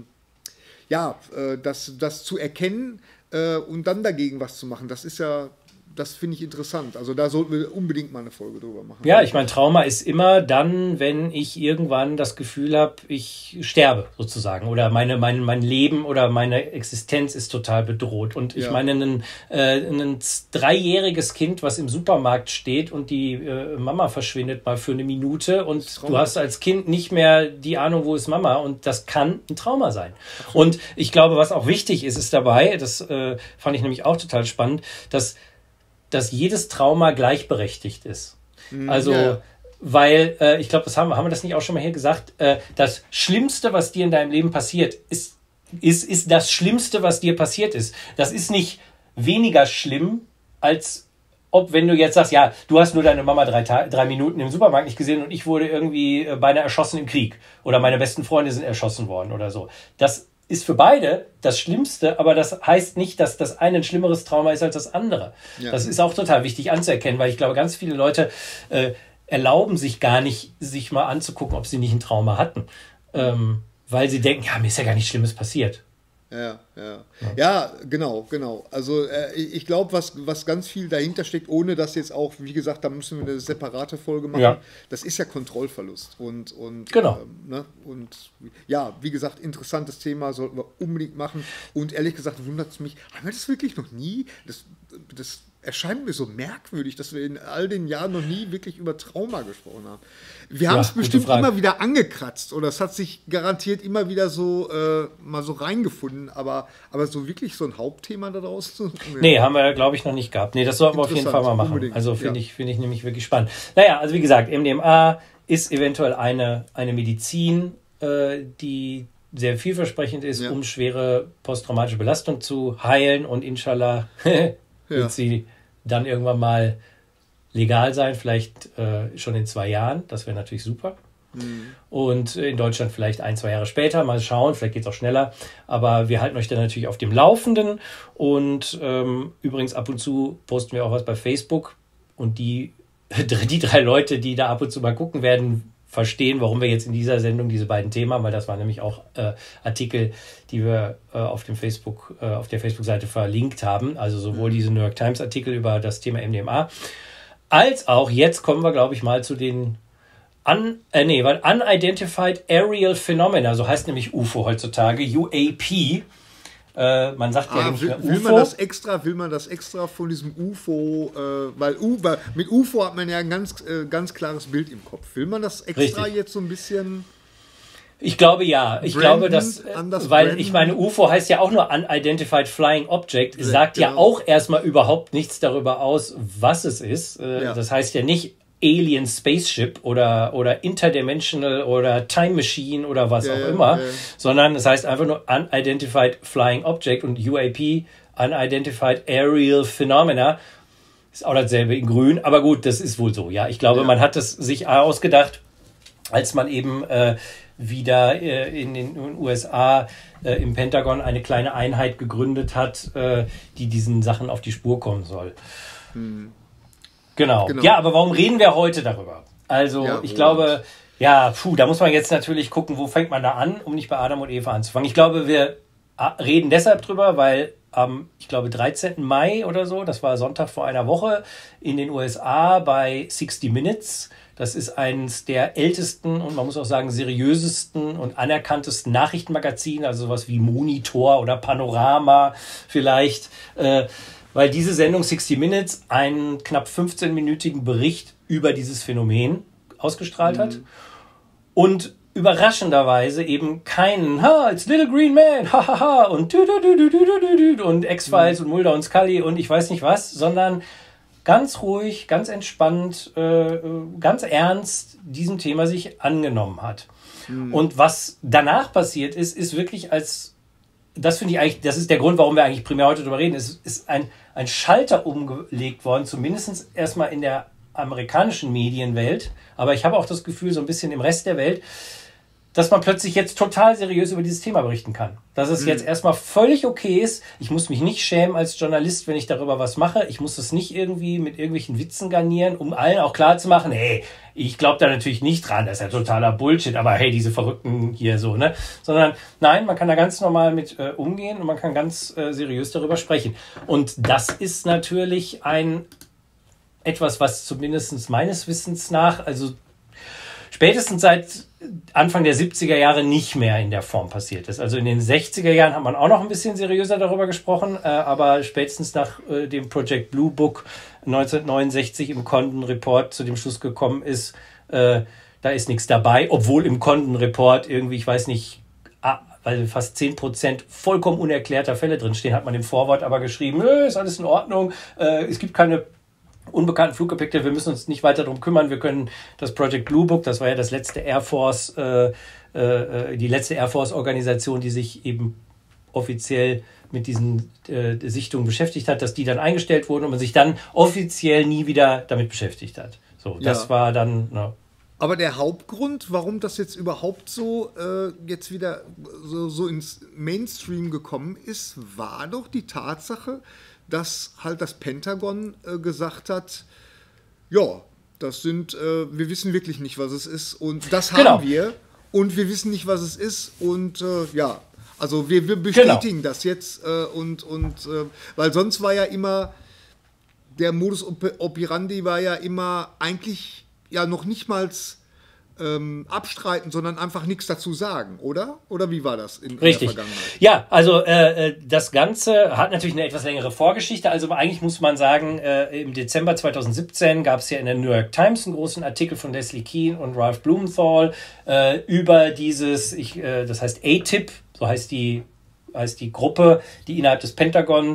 das zu erkennen und dann dagegen was zu machen, das finde ich interessant. Also da sollten wir unbedingt mal eine Folge drüber machen. Ja, ich meine, Trauma ist immer dann, wenn ich irgendwann das Gefühl habe, ich sterbe sozusagen oder mein Leben oder meine Existenz ist total bedroht. Und ich meine, ein 3-jähriges Kind, was im Supermarkt steht und die Mama verschwindet mal für eine Minute und du hast als Kind nicht mehr die Ahnung, wo ist Mama, und das kann ein Trauma sein. Und ich glaube, was auch wichtig ist dabei, das fand ich nämlich auch total spannend, dass jedes Trauma gleichberechtigt ist. Also, weil, ich glaube, haben wir das nicht auch schon mal hier gesagt, das Schlimmste, was dir in deinem Leben passiert, ist das Schlimmste, was dir passiert ist. Das ist nicht weniger schlimm, als wenn du jetzt sagst, ja, du hast nur deine Mama 3 Minuten im Supermarkt nicht gesehen und ich wurde irgendwie beinahe erschossen im Krieg oder meine besten Freunde sind erschossen worden oder so. Das ist für beide das Schlimmste, aber das heißt nicht, dass das eine ein schlimmeres Trauma ist als das andere. Ja. Das ist auch total wichtig anzuerkennen, weil ich glaube, ganz viele Leute erlauben sich gar nicht, sich mal anzugucken, ob sie nicht ein Trauma hatten, weil sie denken, ja, mir ist ja gar nichts Schlimmes passiert. Ja, genau. Also ich glaube, was ganz viel dahinter steckt, ohne dass jetzt auch, wie gesagt, da müssen wir eine separate Folge machen, das ist ja Kontrollverlust. Und genau. Und ja, wie gesagt, interessantes Thema, sollten wir unbedingt machen. Und ehrlich gesagt wundert es mich, haben wir das wirklich noch nie? Das erscheint mir so merkwürdig, dass wir in all den Jahren noch nie wirklich über Trauma gesprochen haben. Wir haben es bestimmt immer wieder angekratzt oder es hat sich garantiert immer wieder so mal so reingefunden, aber so wirklich so ein Hauptthema da draußen? Nee, haben wir, glaube ich, noch nicht gehabt. Nee, das sollten wir auf jeden Fall mal machen. Unbedingt. Also finde ich nämlich wirklich spannend. Naja, also wie gesagt, MDMA ist eventuell eine Medizin, die sehr vielversprechend ist, um schwere posttraumatische Belastung zu heilen und inshallah wird sie dann irgendwann mal legal sein, vielleicht schon in 2 Jahren. Das wäre natürlich super. Und in Deutschland vielleicht 1-2 Jahre später. Mal schauen, vielleicht geht es auch schneller. Aber wir halten euch dann natürlich auf dem Laufenden. Und übrigens ab und zu posten wir auch was bei Facebook. Und die 3 Leute, die da ab und zu mal gucken werden, verstehen, warum wir jetzt in dieser Sendung diese beiden Themen haben, weil das waren nämlich auch Artikel, die wir auf der Facebook-Seite verlinkt haben. Also sowohl diese New York Times-Artikel über das Thema MDMA, als auch, jetzt kommen wir, glaube ich, mal zu den Unidentified Aerial Phenomena, so heißt nämlich UFO heutzutage, UAP. Man sagt ja nicht mehr UFO. Will man das extra von diesem UFO, weil mit UFO hat man ja ein ganz klares Bild im Kopf. Will man das extra jetzt so ein bisschen... Ich glaube ja. Ich glaube, ich meine, UFO heißt ja auch nur Unidentified Flying Object, sagt ja auch erstmal überhaupt nichts darüber aus, was es ist. Das heißt ja nicht Alien Spaceship oder Interdimensional oder Time Machine oder was auch immer, sondern es heißt einfach nur Unidentified Flying Object und UAP, Unidentified Aerial Phenomena, ist auch dasselbe in grün, aber gut, das ist wohl so, ja. Ich glaube, man hat es sich ausgedacht, als man eben wieder in den USA im Pentagon eine kleine Einheit gegründet hat, die diesen Sachen auf die Spur kommen soll. Genau. Ja, aber warum reden wir heute darüber? Also ich glaube, da muss man jetzt natürlich gucken, wo fängt man da an, um nicht bei Adam und Eva anzufangen. Ich glaube, wir reden deshalb drüber, weil am, 13. Mai oder so, das war Sonntag vor einer Woche, in den USA bei 60 Minutes, das ist eines der ältesten und man muss auch sagen seriösesten und anerkanntesten Nachrichtenmagazine, also sowas wie Monitor oder Panorama vielleicht, weil diese Sendung 60 Minutes einen knapp 15-minütigen Bericht über dieses Phänomen ausgestrahlt hat und überraschenderweise eben keinen it's Little Green Man, hahaha und und X-Files und Mulder und Scully und ich weiß nicht was, sondern ganz ruhig, ganz entspannt, ganz ernst diesem Thema sich angenommen hat. Und was danach passiert ist wirklich das finde ich eigentlich, das ist der Grund, warum wir eigentlich primär heute darüber reden, ist ein Schalter umgelegt worden, zumindest erstmal in der amerikanischen Medienwelt, aber ich habe auch das Gefühl, so ein bisschen im Rest der Welt, dass man plötzlich jetzt total seriös über dieses Thema berichten kann. Dass es jetzt erstmal völlig okay ist. Ich muss mich nicht schämen als Journalist, wenn ich darüber was mache. Ich muss das nicht irgendwie mit irgendwelchen Witzen garnieren, um allen auch klar zu machen, hey, ich glaube da natürlich nicht dran, das ist ja totaler Bullshit, aber hey, diese Verrückten hier so, ne? Sondern nein, man kann da ganz normal mit umgehen und man kann ganz seriös darüber sprechen. Und das ist natürlich etwas, was zumindest meines Wissens nach, also spätestens seit Anfang der 70er Jahre nicht mehr in der Form passiert ist. Also in den 60er Jahren hat man auch noch ein bisschen seriöser darüber gesprochen, aber spätestens nach dem Project Blue Book 1969 im Condon Report zu dem Schluss gekommen ist, da ist nichts dabei, obwohl im Condon Report irgendwie, ich weiß nicht, weil fast 10% vollkommen unerklärter Fälle drinstehen, hat man im Vorwort aber geschrieben, ist alles in Ordnung, es gibt keine unbekannten Flugobjekte, wir müssen uns nicht weiter darum kümmern, wir können das Project Blue Book, das war ja das letzte Air Force, die letzte Air Force Organisation, die sich eben offiziell mit diesen Sichtungen beschäftigt hat, dass die dann eingestellt wurden und man sich dann offiziell nie wieder damit beschäftigt hat. So, das war dann... No. Aber der Hauptgrund, warum das jetzt überhaupt so jetzt wieder so ins Mainstream gekommen ist, war doch die Tatsache, dass halt das Pentagon gesagt hat, ja, das sind, wir wissen wirklich nicht, was es ist und das haben wir und wir wissen nicht, was es ist und Also wir bestätigen das jetzt weil sonst war ja immer, der Modus operandi war ja immer eigentlich ja noch nicht mal abstreiten, sondern einfach nichts dazu sagen, oder? Oder wie war das in der Vergangenheit? Ja, also das Ganze hat natürlich eine etwas längere Vorgeschichte. Also eigentlich muss man sagen, im Dezember 2017 gab es ja in der New York Times einen großen Artikel von Leslie Kean und Ralph Blumenthal über dieses, das heißt ATIP, so heißt die Gruppe, die innerhalb des Pentagon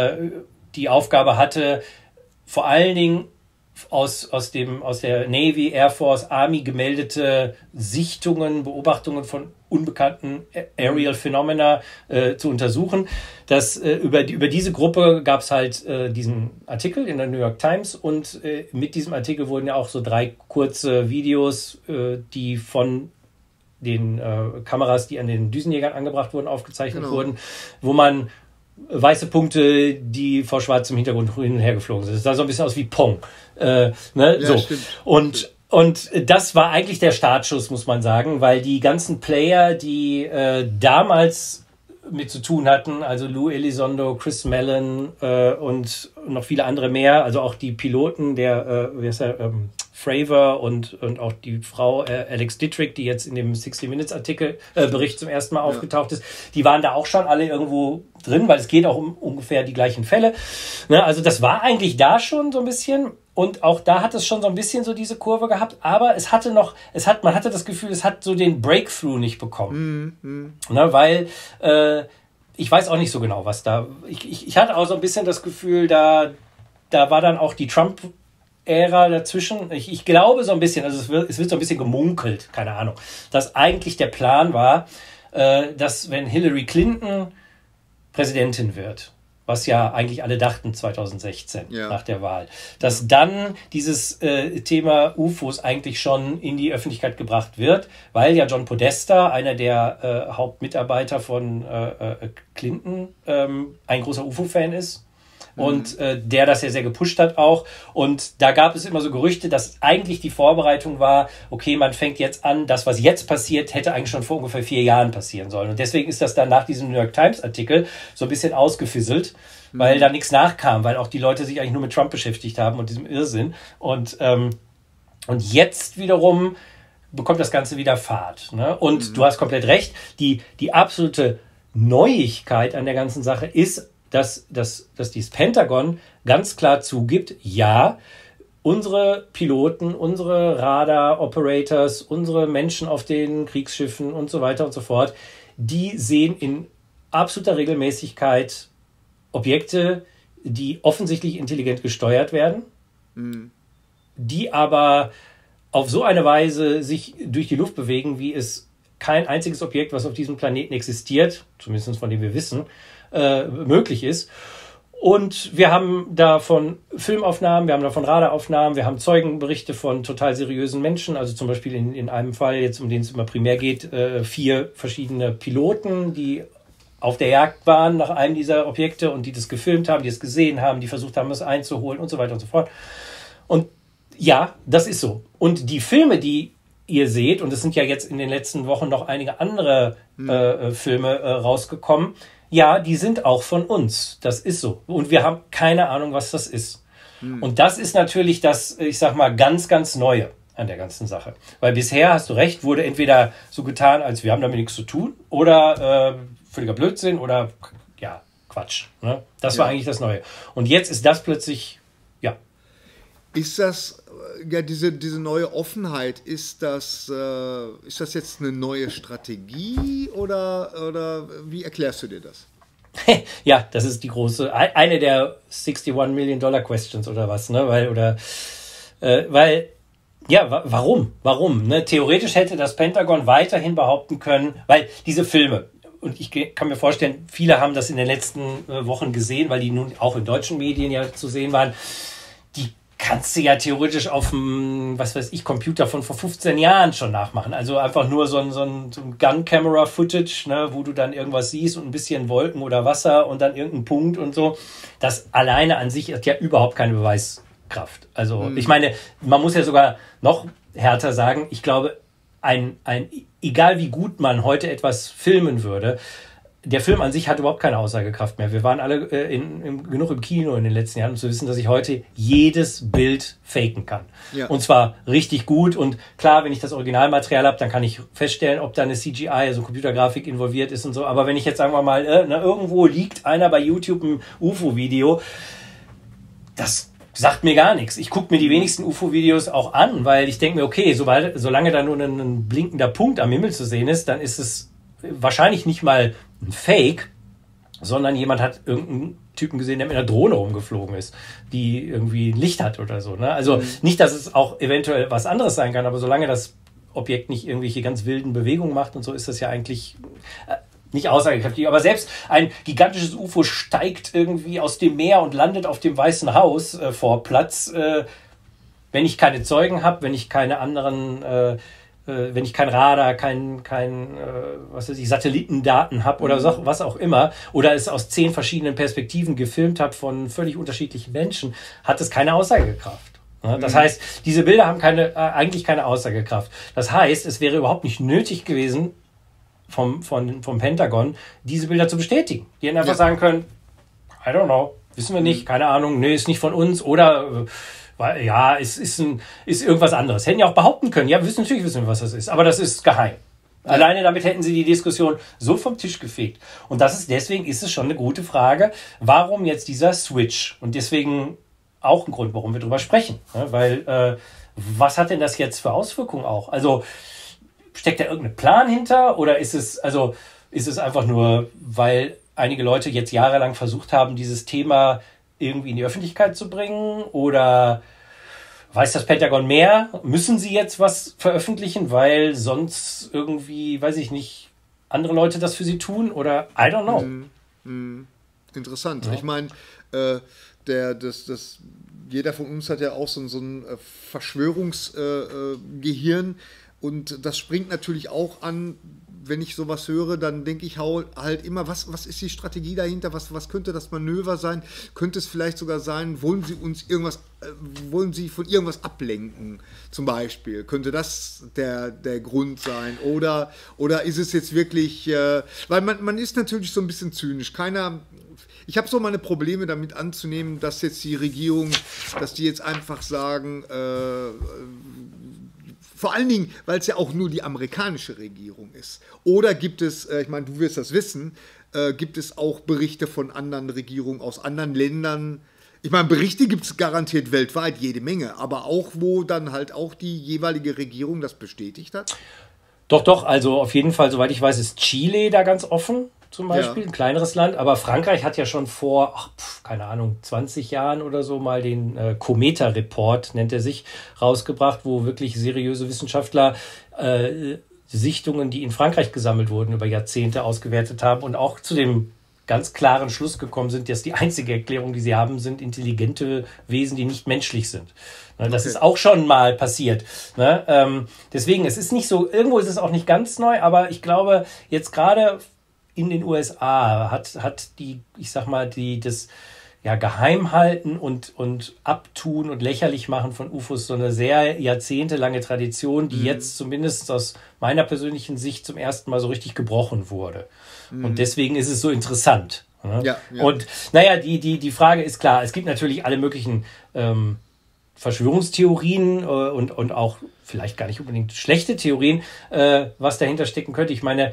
die Aufgabe hatte, vor allen Dingen aus der Navy, Air Force, Army gemeldete Sichtungen, Beobachtungen von unbekannten Aerial Phenomena zu untersuchen. Über diese Gruppe gab es halt diesen Artikel in der New York Times und mit diesem Artikel wurden ja auch so 3 kurze Videos, die von den Kameras, die an den Düsenjägern angebracht wurden, aufgezeichnet wurden, wo man weiße Punkte, die vor schwarzem Hintergrund hin und her geflogen sind. Das sah so ein bisschen aus wie Pong. Ja, so. Stimmt. Und das war eigentlich der Startschuss, muss man sagen, weil die ganzen Player, die damals mit zu tun hatten, also Lou Elizondo, Chris Mellon und noch viele andere mehr, also auch die Piloten, der Fravor und auch die Frau Alex Dittrich, die jetzt in dem 60 Minutes Bericht zum ersten Mal aufgetaucht ist, die waren da auch schon alle irgendwo drin, weil es geht auch um ungefähr die gleichen Fälle. Ne, also das war eigentlich da schon so ein bisschen und auch da hat es schon so ein bisschen so diese Kurve gehabt, aber man hatte das Gefühl, es hat so den Breakthrough nicht bekommen. Ne, weil ich weiß auch nicht so genau, was da, ich hatte auch so ein bisschen das Gefühl, da war dann auch die Trump-Ära dazwischen. Ich glaube so ein bisschen, also es wird so ein bisschen gemunkelt, keine Ahnung, dass eigentlich der Plan war, dass wenn Hillary Clinton Präsidentin wird, was ja eigentlich alle dachten 2016 nach der Wahl, dass dann dieses Thema UFOs eigentlich schon in die Öffentlichkeit gebracht wird, weil ja John Podesta, einer der Hauptmitarbeiter von Clinton, ein großer UFO-Fan ist. Und der das ja sehr gepusht hat auch. Und da gab es immer so Gerüchte, dass eigentlich die Vorbereitung war, okay, man fängt jetzt an, das, was jetzt passiert, hätte eigentlich schon vor ungefähr 4 Jahren passieren sollen. Und deswegen ist das dann nach diesem New York Times Artikel so ein bisschen ausgefisselt, weil da nichts nachkam, weil auch die Leute sich eigentlich nur mit Trump beschäftigt haben und diesem Irrsinn. Und jetzt wiederum bekommt das Ganze wieder Fahrt. Ne? Und du hast komplett recht, die absolute Neuigkeit an der ganzen Sache ist, dass dieses Pentagon ganz klar zugibt, ja, unsere Piloten, unsere Radar-Operators, unsere Menschen auf den Kriegsschiffen und so weiter und so fort, die sehen in absoluter Regelmäßigkeit Objekte, die offensichtlich intelligent gesteuert werden, die aber auf so eine Weise sich durch die Luft bewegen, wie es kein einziges Objekt, was auf diesem Planeten existiert, zumindest von dem wir wissen, möglich ist. Und wir haben davon Filmaufnahmen, wir haben davon Radaraufnahmen, wir haben Zeugenberichte von total seriösen Menschen, also zum Beispiel in einem Fall, jetzt um den es immer primär geht, 4 verschiedene Piloten, die auf der Jagd waren nach einem dieser Objekte und die das gefilmt haben, die es gesehen haben, die versucht haben, es einzuholen und so weiter und so fort. Und ja, das ist so. Und die Filme, die ihr seht, und es sind ja jetzt in den letzten Wochen noch einige andere Filme rausgekommen, ja, die sind auch von uns. Das ist so. Und wir haben keine Ahnung, was das ist. Und das ist natürlich das, ich sag mal, ganz, ganz Neue an der ganzen Sache. Weil bisher, hast du recht, wurde entweder so getan, als wir haben damit nichts zu tun, oder völliger Blödsinn oder ja, Quatsch. Ne? Das war eigentlich das Neue. Und jetzt ist das plötzlich, ja. Ist das, ja, diese neue Offenheit, ist das jetzt eine neue Strategie oder wie erklärst du dir das? Ja, das ist die große, eine der $61 Million Questions oder was, ne? Warum? Ne? Theoretisch hätte das Pentagon weiterhin behaupten können, weil diese Filme, und ich kann mir vorstellen, viele haben das in den letzten Wochen gesehen, weil die nun auch in deutschen Medien ja zu sehen waren, die kannst du ja theoretisch auf dem, Computer von vor 15 Jahren schon nachmachen. Also einfach nur so ein Gun-Camera-Footage, ne, wo du dann irgendwas siehst und ein bisschen Wolken oder Wasser und dann irgendein Punkt und so. Das alleine an sich hat ja überhaupt keine Beweiskraft. Also ich meine, man muss ja sogar noch härter sagen, ich glaube, egal wie gut man heute etwas filmen würde, der Film an sich hat überhaupt keine Aussagekraft mehr. Wir waren alle genug im Kino in den letzten Jahren, um zu wissen, dass ich heute jedes Bild faken kann. Ja. Und zwar richtig gut. Und klar, wenn ich das Originalmaterial habe, dann kann ich feststellen, ob da eine CGI, also Computergrafik involviert ist und so. Aber wenn ich jetzt, sagen wir mal, irgendwo liegt einer bei YouTube ein UFO-Video, das sagt mir gar nichts. Ich gucke mir die wenigsten UFO-Videos auch an, weil ich denke mir, okay, solange da nur ein blinkender Punkt am Himmel zu sehen ist, dann ist es wahrscheinlich nicht mal ein Fake, sondern jemand hat irgendeinen Typen gesehen, der mit einer Drohne rumgeflogen ist, die irgendwie ein Licht hat oder so. Ne? Also nicht, dass es auch eventuell was anderes sein kann, aber solange das Objekt nicht irgendwelche ganz wilden Bewegungen macht und so, ist das ja eigentlich nicht aussagekräftig. Aber selbst ein gigantisches UFO steigt irgendwie aus dem Meer und landet auf dem Weißen Haus Vorplatz. Wenn ich keine Zeugen habe, wenn ich keine anderen wenn ich kein Radar, kein was weiß ich, Satellitendaten habe oder so, was auch immer, oder es aus 10 verschiedenen Perspektiven gefilmt habe von völlig unterschiedlichen Menschen, hat es keine Aussagekraft. Das heißt, diese Bilder haben eigentlich keine Aussagekraft. Das heißt, es wäre überhaupt nicht nötig gewesen, vom Pentagon, diese Bilder zu bestätigen. Die hätten einfach sagen können, I don't know, wissen wir nicht, keine Ahnung, nee, ist nicht von uns, oder ja, es ist irgendwas anderes. Hätten ja auch behaupten können, ja, natürlich wissen wir, was das ist, aber das ist geheim. Ja. Alleine damit hätten sie die Diskussion so vom Tisch gefegt. Und deswegen ist es schon eine gute Frage, warum jetzt dieser Switch? Und deswegen auch ein Grund, warum wir drüber sprechen. Ja, weil, was hat denn das jetzt für Auswirkungen auch? Also, steckt da irgendein Plan hinter? Oder ist es einfach nur, weil einige Leute jetzt jahrelang versucht haben, dieses Thema irgendwie in die Öffentlichkeit zu bringen? Oder weiß das Pentagon mehr? Müssen sie jetzt was veröffentlichen, weil sonst irgendwie, weiß ich nicht, andere Leute das für sie tun? Oder I don't know. Interessant. Ja. Ich meine, jeder von uns hat ja auch so ein Verschwörungsgehirn. Und das springt natürlich auch an, wenn ich sowas höre, dann denke ich halt immer, was ist die Strategie dahinter, was könnte das Manöver sein, könnte es vielleicht sogar sein, wollen sie von irgendwas ablenken, zum Beispiel, könnte das der Grund sein, oder ist es jetzt wirklich, weil man ist natürlich so ein bisschen zynisch, ich habe so meine Probleme damit anzunehmen, dass jetzt die Regierung, dass die jetzt einfach sagen, vor allen Dingen, weil es ja auch nur die amerikanische Regierung ist. Oder gibt es, ich meine, du wirst das wissen, gibt es auch Berichte von anderen Regierungen aus anderen Ländern? Ich meine, Berichte gibt es garantiert weltweit jede Menge, aber auch, wo dann halt auch die jeweilige Regierung das bestätigt hat? Doch, also auf jeden Fall, soweit ich weiß, ist Chile da ganz offen. Zum Beispiel, ein kleineres Land, aber Frankreich hat ja schon vor, keine Ahnung, 20 Jahren oder so mal den Cometa-Report, nennt er sich, rausgebracht, wo wirklich seriöse Wissenschaftler Sichtungen, die in Frankreich gesammelt wurden, über Jahrzehnte ausgewertet haben und auch zu dem ganz klaren Schluss gekommen sind, dass die einzige Erklärung, die sie haben, sind intelligente Wesen, die nicht menschlich sind. Das ist auch schon mal passiert. Deswegen, es ist nicht so, irgendwo ist es auch nicht ganz neu, aber ich glaube, jetzt gerade in den USA hat die, ich sag mal, das Geheimhalten und Abtun und lächerlich machen von UFOs so eine sehr jahrzehntelange Tradition, die jetzt zumindest aus meiner persönlichen Sicht zum ersten Mal so richtig gebrochen wurde. Und deswegen ist es so interessant. Ja. Und naja, die Frage ist klar, es gibt natürlich alle möglichen Verschwörungstheorien und auch vielleicht gar nicht unbedingt schlechte Theorien, was dahinter stecken könnte. Ich meine,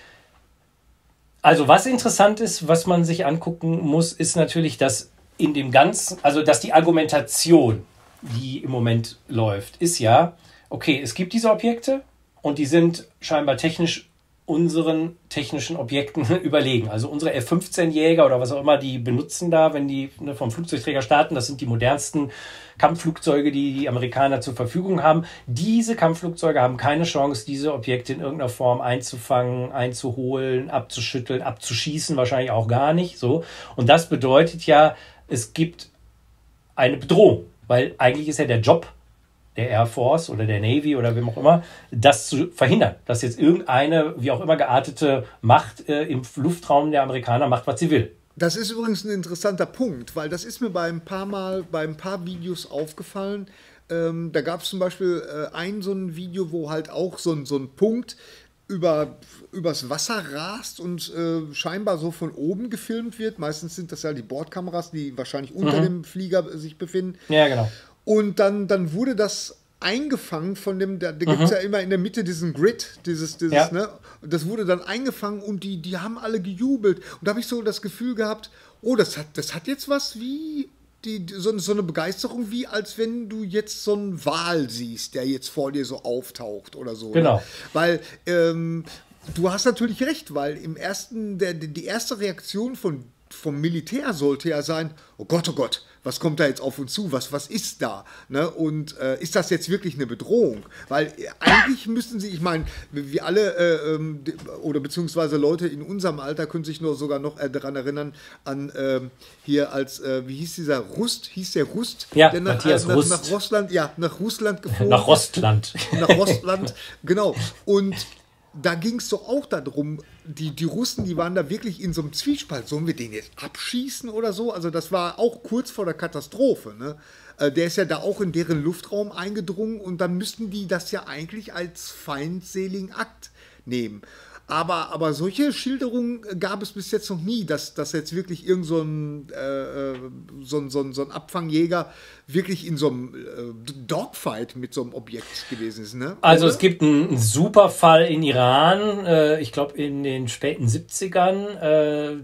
also was interessant ist, was man sich angucken muss, ist natürlich, dass in dem Ganzen, also dass die Argumentation, die im Moment läuft, ist ja, okay, es gibt diese Objekte und die sind scheinbar technisch unseren technischen Objekten überlegen. Also unsere F-15-Jäger oder was auch immer, die benutzen da, wenn die vom Flugzeugträger starten, das sind die modernsten Kampfflugzeuge, die die Amerikaner zur Verfügung haben. Diese Kampfflugzeuge haben keine Chance, diese Objekte in irgendeiner Form einzufangen, einzuholen, abzuschütteln, abzuschießen, wahrscheinlich auch gar nicht. So. Und das bedeutet ja, es gibt eine Bedrohung, weil eigentlich ist ja der Job der Air Force oder der Navy oder wem auch immer, das zu verhindern, dass jetzt irgendeine, wie auch immer geartete Macht im Luftraum der Amerikaner macht, was sie will. Das ist übrigens ein interessanter Punkt, weil das ist mir bei ein paar Videos aufgefallen. Da gab es zum Beispiel so ein Video, wo halt auch so ein Punkt übers Wasser rast und scheinbar so von oben gefilmt wird. Meistens sind das ja die Bordkameras, die wahrscheinlich unter dem Flieger sich befinden. Ja, genau. Und dann wurde das eingefangen von dem, da gibt es ja immer in der Mitte diesen Grid, ne? Das wurde dann eingefangen und die haben alle gejubelt. Und da habe ich so das Gefühl gehabt, oh, das hat jetzt was wie so eine Begeisterung, wie als wenn du jetzt so einen Wal siehst, der jetzt vor dir so auftaucht oder so. Genau. Ne? Weil du hast natürlich recht, weil die erste Reaktion vom Militär sollte ja sein, oh Gott, was kommt da jetzt auf uns zu, was ist da? Ne? Und ist das jetzt wirklich eine Bedrohung? Weil eigentlich müssten sie, ich meine, wir alle oder beziehungsweise Leute in unserem Alter können sich sogar noch daran erinnern, an hier als, wie hieß dieser Rust? Hieß der Rust? Ja, der Matthias Rust. Nach Russland geflogen. Nach Rostland. Nach Rostland, genau. Und da ging es doch auch darum, die Russen, die waren da wirklich in so einem Zwiespalt. Sollen wir den jetzt abschießen oder so? Also das war auch kurz vor der Katastrophe. Ne? Der ist ja da auch in deren Luftraum eingedrungen und dann müssten die das ja eigentlich als feindseligen Akt nehmen. Aber solche Schilderungen gab es bis jetzt noch nie, dass jetzt wirklich irgend so ein Abfangjäger wirklich in so einem Dogfight mit so einem Objekt gewesen ist. Ne? Also es gibt einen super Fall in Iran, ich glaube in den späten 70ern,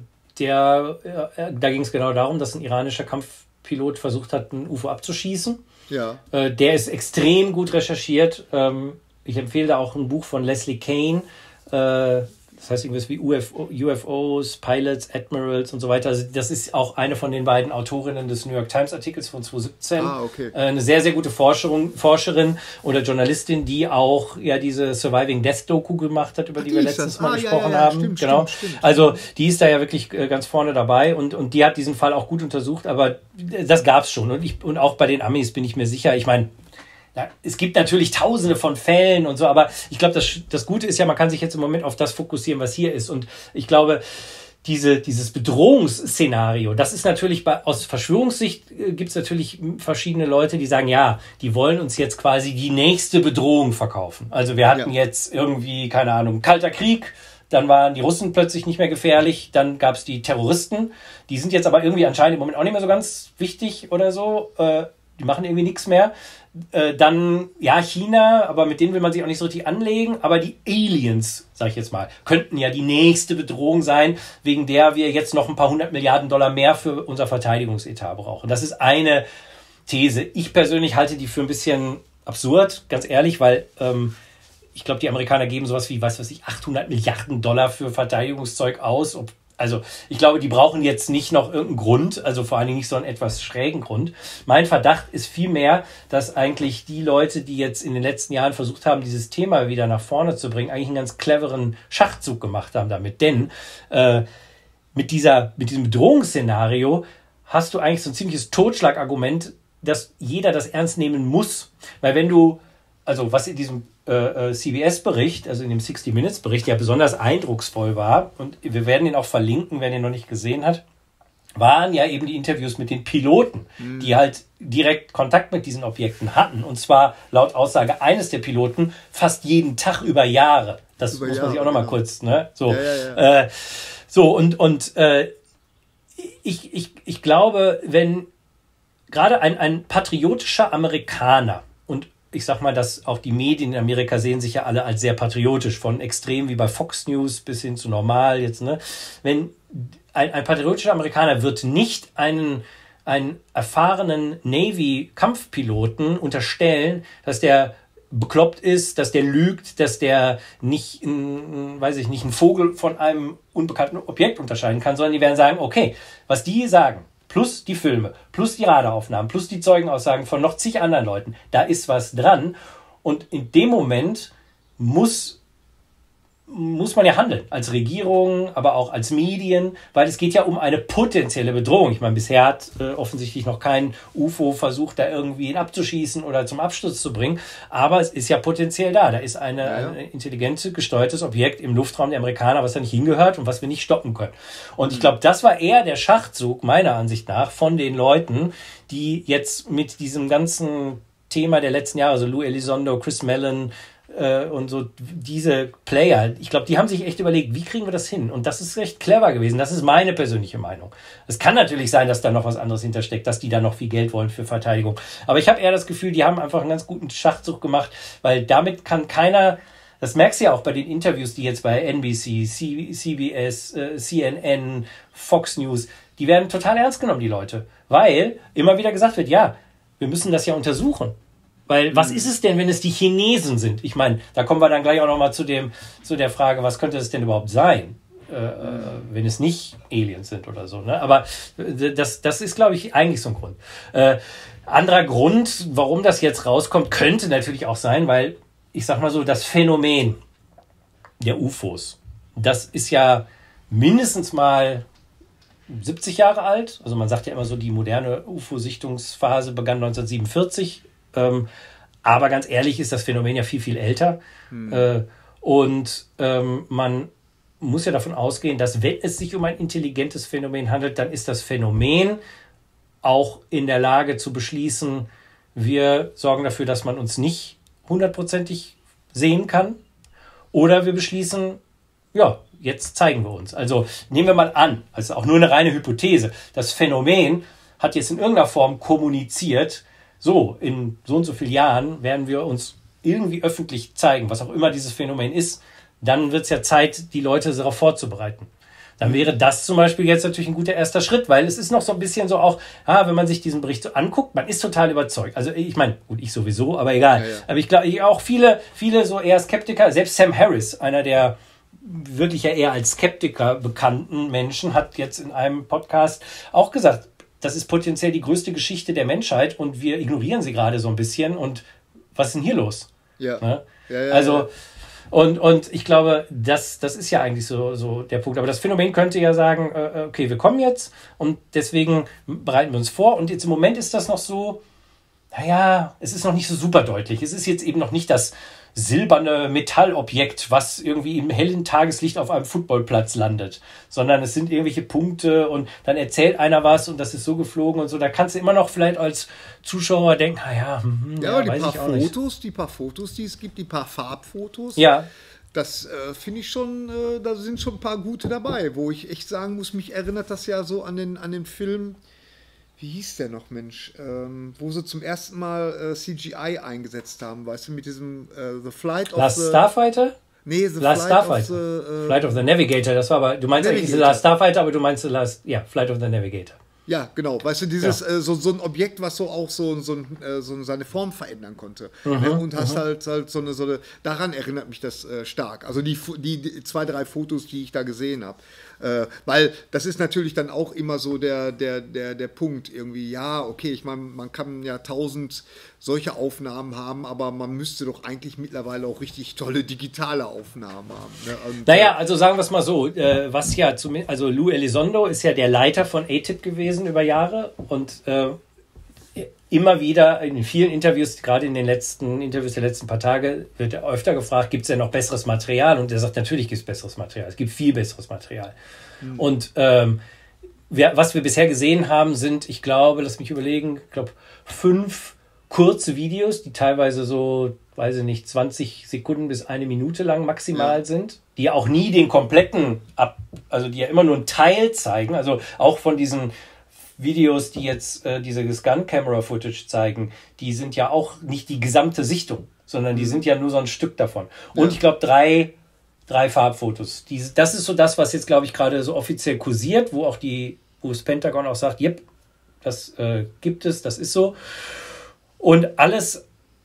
da ging es genau darum, dass ein iranischer Kampfpilot versucht hat, ein UFO abzuschießen. Ja. Der ist extrem gut recherchiert. Ich empfehle da auch ein Buch von Leslie Kean. Das heißt irgendwas wie UFOs, Pilots, Admirals und so weiter. Also das ist auch eine von den beiden Autorinnen des New York Times Artikels von 2017. Okay. Eine sehr, sehr gute Forscherin oder Journalistin, die auch ja diese Surviving Death Doku gemacht hat, über die wir letztens mal gesprochen haben. Genau. Stimmt. Also die ist da ja wirklich ganz vorne dabei und die hat diesen Fall auch gut untersucht, aber das gab es schon. Und auch bei den Amis bin ich mir sicher, ich meine, ja, es gibt natürlich tausende von Fällen und so, aber ich glaube, das Gute ist ja, man kann sich jetzt im Moment auf das fokussieren, was hier ist. Und ich glaube, dieses Bedrohungsszenario, das ist natürlich aus Verschwörungssicht gibt es natürlich verschiedene Leute, die sagen, ja, die wollen uns jetzt quasi die nächste Bedrohung verkaufen. Also wir hatten jetzt irgendwie, keine Ahnung, Kalter Krieg, dann waren die Russen plötzlich nicht mehr gefährlich, dann gab es die Terroristen, die sind jetzt aber irgendwie anscheinend im Moment auch nicht mehr so ganz wichtig oder so, die machen irgendwie nichts mehr. Dann, ja, China, aber mit denen will man sich auch nicht so richtig anlegen. Aber die Aliens, sag ich jetzt mal, könnten ja die nächste Bedrohung sein, wegen der wir jetzt noch ein paar 100 Milliarden $100 mehr für unser Verteidigungsetat brauchen. Das ist eine These. Ich persönlich halte die für ein bisschen absurd, ganz ehrlich, weil ich glaube, die Amerikaner geben sowas wie, 800 Milliarden $ für Verteidigungszeug aus. Also ich glaube, die brauchen jetzt nicht noch irgendeinen Grund, also vor allen Dingen nicht so einen etwas schrägen Grund. Mein Verdacht ist vielmehr, dass eigentlich die Leute, die jetzt in den letzten Jahren versucht haben, dieses Thema wieder nach vorne zu bringen, eigentlich einen ganz cleveren Schachzug gemacht haben damit. Denn mit diesem Bedrohungsszenario hast du eigentlich so ein ziemliches Totschlagargument, dass jeder das ernst nehmen muss. Weil wenn du, also was in diesem CBS-Bericht, also in dem 60-Minutes-Bericht, ja besonders eindrucksvoll war, und wir werden ihn auch verlinken, wer ihn noch nicht gesehen hat, waren ja eben die Interviews mit den Piloten, die halt direkt Kontakt mit diesen Objekten hatten. Und zwar laut Aussage eines der Piloten fast jeden Tag über Jahre. Das muss man sich auch noch mal kurz, ne? So, ich glaube, wenn gerade ein patriotischer Amerikaner, und ich sag mal, dass auch die Medien in Amerika sehen sich ja alle als sehr patriotisch, von extrem wie bei Fox News bis hin zu normal jetzt, ne? Wenn ein patriotischer Amerikaner wird nicht einen erfahrenen Navy-Kampfpiloten unterstellen, dass der bekloppt ist, dass der lügt, dass der nicht, einen Vogel von einem unbekannten Objekt unterscheiden kann, sondern die werden sagen, okay, was die sagen, plus die Filme, plus die Radaraufnahmen, plus die Zeugenaussagen von noch zig anderen Leuten, da ist was dran. Und in dem Moment muss man ja handeln, als Regierung, aber auch als Medien, weil es geht ja um eine potenzielle Bedrohung. Ich meine, bisher hat offensichtlich noch kein UFO versucht, da irgendwie ihn abzuschießen oder zum Absturz zu bringen, aber es ist ja potenziell da. Da ist ein intelligent gesteuertes Objekt im Luftraum der Amerikaner, was da nicht hingehört und was wir nicht stoppen können. Und ich glaube, das war eher der Schachzug, meiner Ansicht nach, von den Leuten, die jetzt mit diesem ganzen Thema der letzten Jahre, also Lou Elizondo, Chris Mellon, und so diese Player, ich glaube, die haben sich echt überlegt, wie kriegen wir das hin? Und das ist recht clever gewesen. Das ist meine persönliche Meinung. Es kann natürlich sein, dass da noch was anderes hintersteckt, dass die da noch viel Geld wollen für Verteidigung. Aber ich habe eher das Gefühl, die haben einfach einen ganz guten Schachzug gemacht, weil damit kann keiner, das merkst du ja auch bei den Interviews, die jetzt bei NBC, CBS, CNN, Fox News, die werden total ernst genommen, die Leute. Weil immer wieder gesagt wird, ja, wir müssen das ja untersuchen. Weil was ist es denn, wenn es die Chinesen sind? Ich meine, da kommen wir dann gleich auch nochmal zu der Frage, was könnte es denn überhaupt sein, wenn es nicht Aliens sind oder so. Ne? Aber das ist, glaube ich, eigentlich so ein Grund. Anderer Grund, warum das jetzt rauskommt, könnte natürlich auch sein, weil, ich sag mal so, das Phänomen der UFOs, das ist ja mindestens mal 70 Jahre alt. Also man sagt ja immer so, die moderne UFO-Sichtungsphase begann 1947. Aber ganz ehrlich ist das Phänomen ja viel, viel älter. Und man muss ja davon ausgehen, dass wenn es sich um ein intelligentes Phänomen handelt, dann ist das Phänomen auch in der Lage zu beschließen, wir sorgen dafür, dass man uns nicht hundertprozentig sehen kann. Oder wir beschließen, ja, jetzt zeigen wir uns. Also nehmen wir mal an, also auch nur eine reine Hypothese, das Phänomen hat jetzt in irgendeiner Form kommuniziert, so, in so und so vielen Jahren werden wir uns irgendwie öffentlich zeigen, was auch immer dieses Phänomen ist, dann wird es ja Zeit, die Leute darauf vorzubereiten. Dann wäre das zum Beispiel jetzt natürlich ein guter erster Schritt, weil es ist noch so ein bisschen so auch, wenn man sich diesen Bericht so anguckt, man ist total überzeugt. Also ich meine, gut, ich sowieso, aber egal. Ja. Aber ich glaube, auch viele so eher Skeptiker, selbst Sam Harris, einer der wirklich ja eher als Skeptiker bekannten Menschen, hat jetzt in einem Podcast auch gesagt, das ist potenziell die größte Geschichte der Menschheit und wir ignorieren sie gerade so ein bisschen. Und was ist denn hier los? Ja. Ne? Ja, also, und ich glaube, das ist ja eigentlich so der Punkt. Aber das Phänomen könnte ja sagen, okay, wir kommen jetzt und deswegen bereiten wir uns vor. Und jetzt im Moment ist das noch so, naja, es ist noch nicht so super deutlich. Es ist jetzt eben noch nicht das silberne Metallobjekt, was irgendwie im hellen Tageslicht auf einem Footballplatz landet, sondern es sind irgendwelche Punkte und dann erzählt einer was und das ist so geflogen und so. Da kannst du immer noch vielleicht als Zuschauer denken, aber die paar Fotos, die es gibt, die paar Farbfotos, das finde ich schon, da sind schon ein paar gute dabei, wo ich echt sagen muss, mich erinnert das ja so an den Film. Wie hieß der noch, Mensch? Wo sie zum ersten Mal CGI eingesetzt haben, weißt du, mit diesem The Flight of the... Starfighter? Nee, The Flight of the Navigator, das war aber... Du meinst eigentlich The Last Starfighter, aber du meinst Flight of the Navigator. Ja, genau. Weißt du, dieses so ein Objekt, was so auch so seine Form verändern konnte. Und hast halt so eine... Daran erinnert mich das stark. Also die 2, 3 Fotos, die ich da gesehen habe. Weil das ist natürlich dann auch immer so der Punkt irgendwie, ja, okay, ich meine, man kann ja 1000 solche Aufnahmen haben, aber man müsste doch eigentlich mittlerweile auch richtig tolle digitale Aufnahmen haben. Ne? Und, also sagen wir es mal so, also Lou Elizondo ist ja der Leiter von ATIP gewesen über Jahre und immer wieder in vielen Interviews, gerade in den letzten Interviews der letzten paar Tage, wird er öfter gefragt, gibt es denn noch besseres Material? Und er sagt, natürlich gibt es besseres Material. Es gibt viel besseres Material. Und was wir bisher gesehen haben, sind, ich glaube, lass mich überlegen, 5 kurze Videos, die teilweise so, weiß ich nicht, 20 Sekunden bis 1 Minute lang maximal sind, die ja auch nie den kompletten, also die ja immer nur einen Teil zeigen, also auch von diesen Videos, die jetzt dieses Gun-Camera-Footage zeigen, die sind ja auch nicht die gesamte Sichtung, sondern die sind ja nur so ein Stück davon. Und ich glaube, 3 Farbfotos. Das ist so das, was jetzt, glaube ich, gerade so offiziell kursiert, wo das Pentagon auch sagt, yep, das gibt es, das ist so. Und alles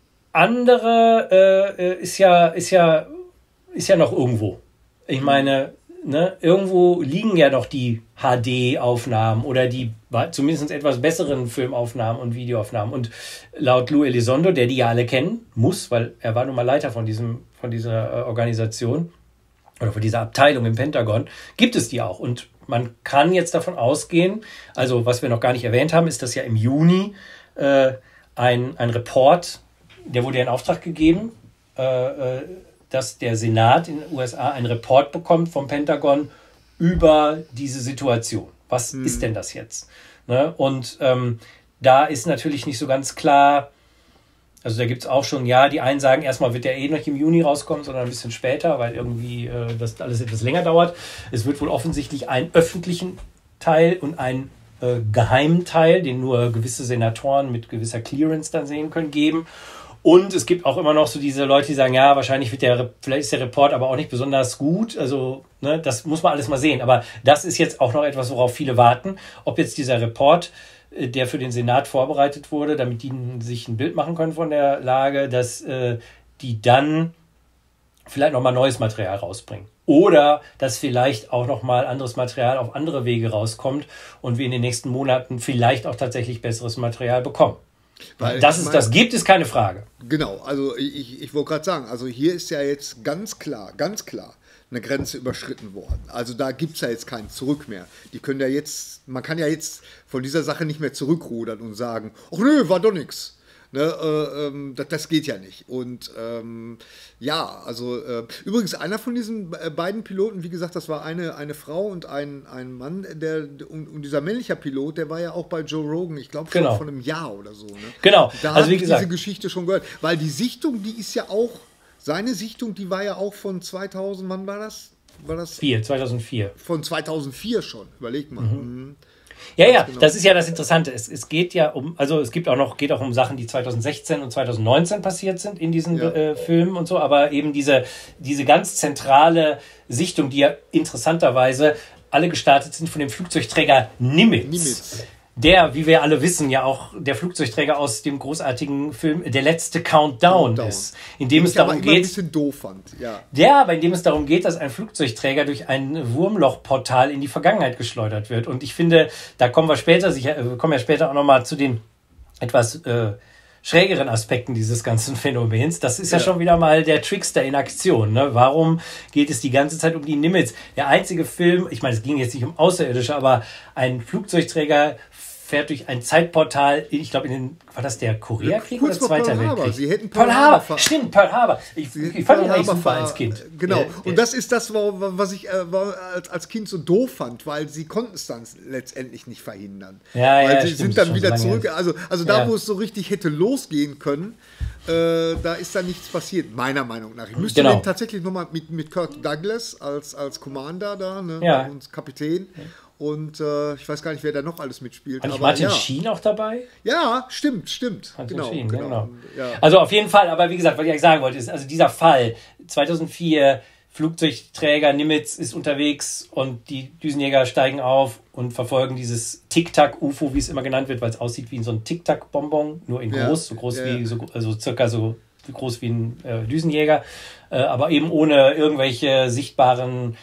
andere ist ja noch irgendwo. Ich meine, ne, irgendwo liegen ja noch die HD-Aufnahmen oder die zumindest etwas besseren Filmaufnahmen und Videoaufnahmen. Und laut Lou Elizondo, der die ja alle kennen muss, weil er war nun mal Leiter von dieser Organisation oder von dieser Abteilung im Pentagon, gibt es die auch. Und man kann jetzt davon ausgehen, also was wir noch gar nicht erwähnt haben, ist, dass ja im Juni ein Report, der wurde ja in Auftrag gegeben, dass der Senat in den USA einen Report bekommt vom Pentagon über diese Situation. Was ist denn das jetzt? Ne? Und da ist natürlich nicht so ganz klar, Also da gibt es auch schon, ja, die einen sagen, erstmal wird der nicht im Juni rauskommen, sondern ein bisschen später, weil irgendwie das alles etwas länger dauert. Es wird wohl offensichtlich einen öffentlichen Teil und einen geheimen Teil, den nur gewisse Senatoren mit gewisser Clearance dann sehen können, geben. Und es gibt auch immer noch so diese Leute, die sagen, ja, wahrscheinlich vielleicht ist der Report aber auch nicht besonders gut. Also, ne, das muss man alles mal sehen. Aber das ist jetzt auch noch etwas, worauf viele warten. Ob jetzt dieser Report, der für den Senat vorbereitet wurde, damit die sich ein Bild machen können von der Lage, dass die dann vielleicht nochmal neues Material rausbringen. Oder dass vielleicht auch nochmal anderes Material auf andere Wege rauskommt und wir in den nächsten Monaten vielleicht auch tatsächlich besseres Material bekommen. Weil dass es das gibt, ist keine Frage. Genau, also ich wollte gerade sagen, also hier ist ja jetzt ganz klar eine Grenze überschritten worden. Also da gibt es ja jetzt kein Zurück mehr. Die können ja jetzt, man kann ja jetzt von dieser Sache nicht mehr zurückrudern und sagen, ach nö, war doch nichts. Ne, das geht ja nicht. Und ja, also übrigens einer von diesen beiden Piloten, wie gesagt, das war eine Frau und ein Mann, und dieser männliche Pilot, der war ja auch bei Joe Rogan, ich glaube schon von einem Jahr oder so. Ne? Genau. Da also habe ich diese Geschichte schon gehört. Weil die Sichtung, die ist ja auch, seine Sichtung, die war ja auch von 2000, wann war das? 2004. Von 2004 schon, überleg mal. Mhm. Ja, genau. Das ist ja das Interessante. Es geht ja geht auch um Sachen, die 2016 und 2019 passiert sind in diesen Filmen und so, aber eben diese ganz zentrale Sichtung, die ja interessanterweise alle gestartet sind von dem Flugzeugträger Nimitz. Der, wie wir alle wissen, ja auch der Flugzeugträger aus dem großartigen Film Der letzte Countdown ist, in dem es darum geht, ein bisschen doof fand. Ja, aber in dem es darum geht, dass ein Flugzeugträger durch ein Wurmlochportal in die Vergangenheit geschleudert wird. Und ich finde, da kommen wir später auch nochmal zu den etwas schrägeren Aspekten dieses ganzen Phänomens. Das ist ja schon wieder mal der Trickster in Aktion. Ne? Warum geht es die ganze Zeit um die Nimitz? Der einzige Film, ich meine, es ging jetzt nicht um Außerirdische, aber ein Flugzeugträger fährt durch ein Zeitportal, ich glaube, war das der Koreakrieg oder Zweiter Weltkrieg? Sie hätten Pearl Harbor. Stimmt, Pearl Harbor. Ich fand ihn eigentlich super als Kind. Genau. Und das ist das, was ich als Kind so doof fand, weil sie konnten es dann letztendlich nicht verhindern. Weil sie sind dann wieder zurück. Also da, wo es so richtig hätte losgehen können, da ist dann nichts passiert, meiner Meinung nach. Ich müsste dann tatsächlich nochmal mit Kirk Douglas als Commander da, ne, und Kapitän. Und ich weiß gar nicht, wer da noch alles mitspielt. Aber Martin Sheen auch dabei? Ja, stimmt. Genau. Ja. Also auf jeden Fall, aber wie gesagt, was ich eigentlich sagen wollte, ist, also dieser Fall, 2004, Flugzeugträger Nimitz ist unterwegs und die Düsenjäger steigen auf und verfolgen dieses Tic-Tac-UFO, wie es immer genannt wird, weil es aussieht wie so ein Tic-Tac-Bonbon, nur in groß, circa so groß wie ein Düsenjäger, aber eben ohne irgendwelche sichtbaren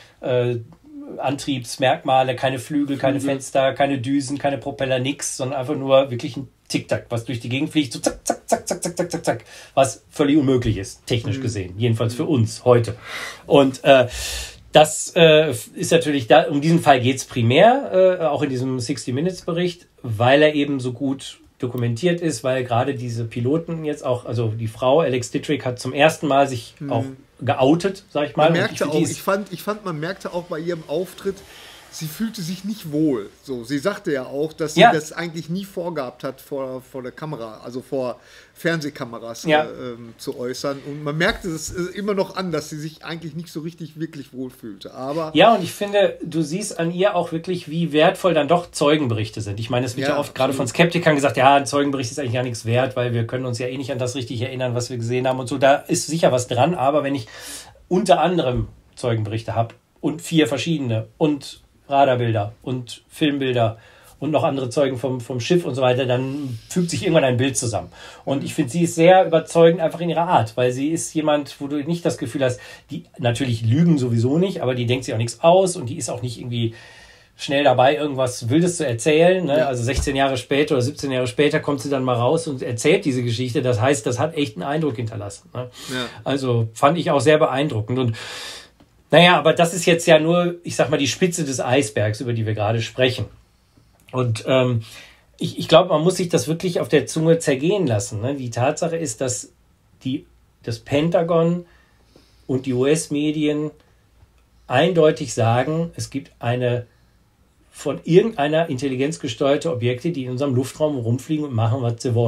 Antriebsmerkmale, keine Flügel, keine Fenster, keine Düsen, keine Propeller, nix, sondern einfach nur wirklich ein Tic-Tac, was durch die Gegend fliegt, so zack, zack, zack, zack, zack, zack, zack, zack, was völlig unmöglich ist, technisch gesehen, jedenfalls für uns heute. Und das ist natürlich, um diesen Fall geht es primär, auch in diesem 60-Minutes-Bericht, weil er eben so gut dokumentiert ist, weil gerade diese Piloten jetzt auch, also die Frau, Alex Dittrich, hat zum ersten Mal sich auch geoutet, sag ich mal. Ich fand, man merkte auch bei ihrem Auftritt, sie fühlte sich nicht wohl. So, sie sagte ja auch, dass sie das eigentlich nie vorgehabt hat, vor der Kamera, also vor Fernsehkameras zu äußern. Und man merkte es immer noch an, dass sie sich eigentlich nicht so wirklich wohl fühlte. Aber ja, und ich finde, du siehst an ihr auch wirklich, wie wertvoll dann doch Zeugenberichte sind. Ich meine, es wird ja oft gerade von Skeptikern gesagt, ja, ein Zeugenbericht ist eigentlich gar nichts wert, weil wir können uns ja eh nicht an das richtig erinnern, was wir gesehen haben und so. Da ist sicher was dran, aber wenn ich unter anderem Zeugenberichte habe und 4 verschiedene und Radarbilder und Filmbilder und noch andere Zeugen vom Schiff und so weiter, dann fügt sich irgendwann ein Bild zusammen. Und ich finde, sie ist sehr überzeugend einfach in ihrer Art, weil sie ist jemand, wo du nicht das Gefühl hast, die natürlich lügen sowieso nicht, aber die denkt sich auch nichts aus und die ist auch nicht irgendwie schnell dabei, irgendwas Wildes zu erzählen. Ne? Ja. Also 16 Jahre später oder 17 Jahre später kommt sie dann mal raus und erzählt diese Geschichte. Das heißt, das hat echt einen Eindruck hinterlassen. Ne? Ja. Also fand ich auch sehr beeindruckend. Und naja, aber das ist jetzt ja nur, ich sag mal, die Spitze des Eisbergs, über die wir gerade sprechen. Und ich glaube, man muss sich das wirklich auf der Zunge zergehen lassen. Ne? Die Tatsache ist, dass das Pentagon und die US-Medien eindeutig sagen, es gibt eine von irgendeiner Intelligenz gesteuerte Objekte, die in unserem Luftraum rumfliegen und machen, was sie wollen.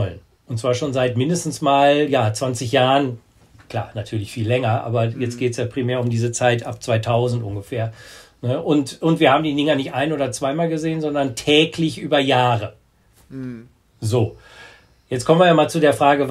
Und zwar schon seit mindestens mal 20 Jahren. Klar, natürlich viel länger, aber jetzt geht es ja primär um diese Zeit ab 2000 ungefähr. Ne? Und wir haben die Dinger nicht ein- oder zweimal gesehen, sondern täglich über Jahre. So, jetzt kommen wir ja mal zu der Frage,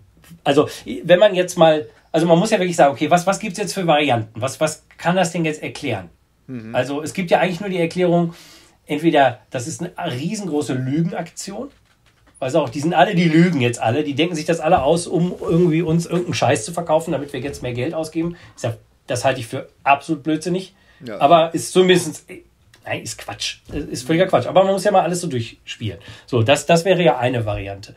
wenn man jetzt mal, also man muss ja wirklich sagen, okay, was gibt es jetzt für Varianten? Was kann das denn jetzt erklären? Also es gibt ja eigentlich nur die Erklärung, entweder das ist eine riesengroße Lügenaktion, also auch, die lügen jetzt alle, die denken sich das alle aus, um irgendwie uns irgendeinen Scheiß zu verkaufen, damit wir jetzt mehr Geld ausgeben. Das halte ich für absolut blödsinnig. Ja. Aber ist zumindest, nein, ist Quatsch. Ist völliger Quatsch. Aber man muss ja mal alles so durchspielen. So, das wäre ja eine Variante.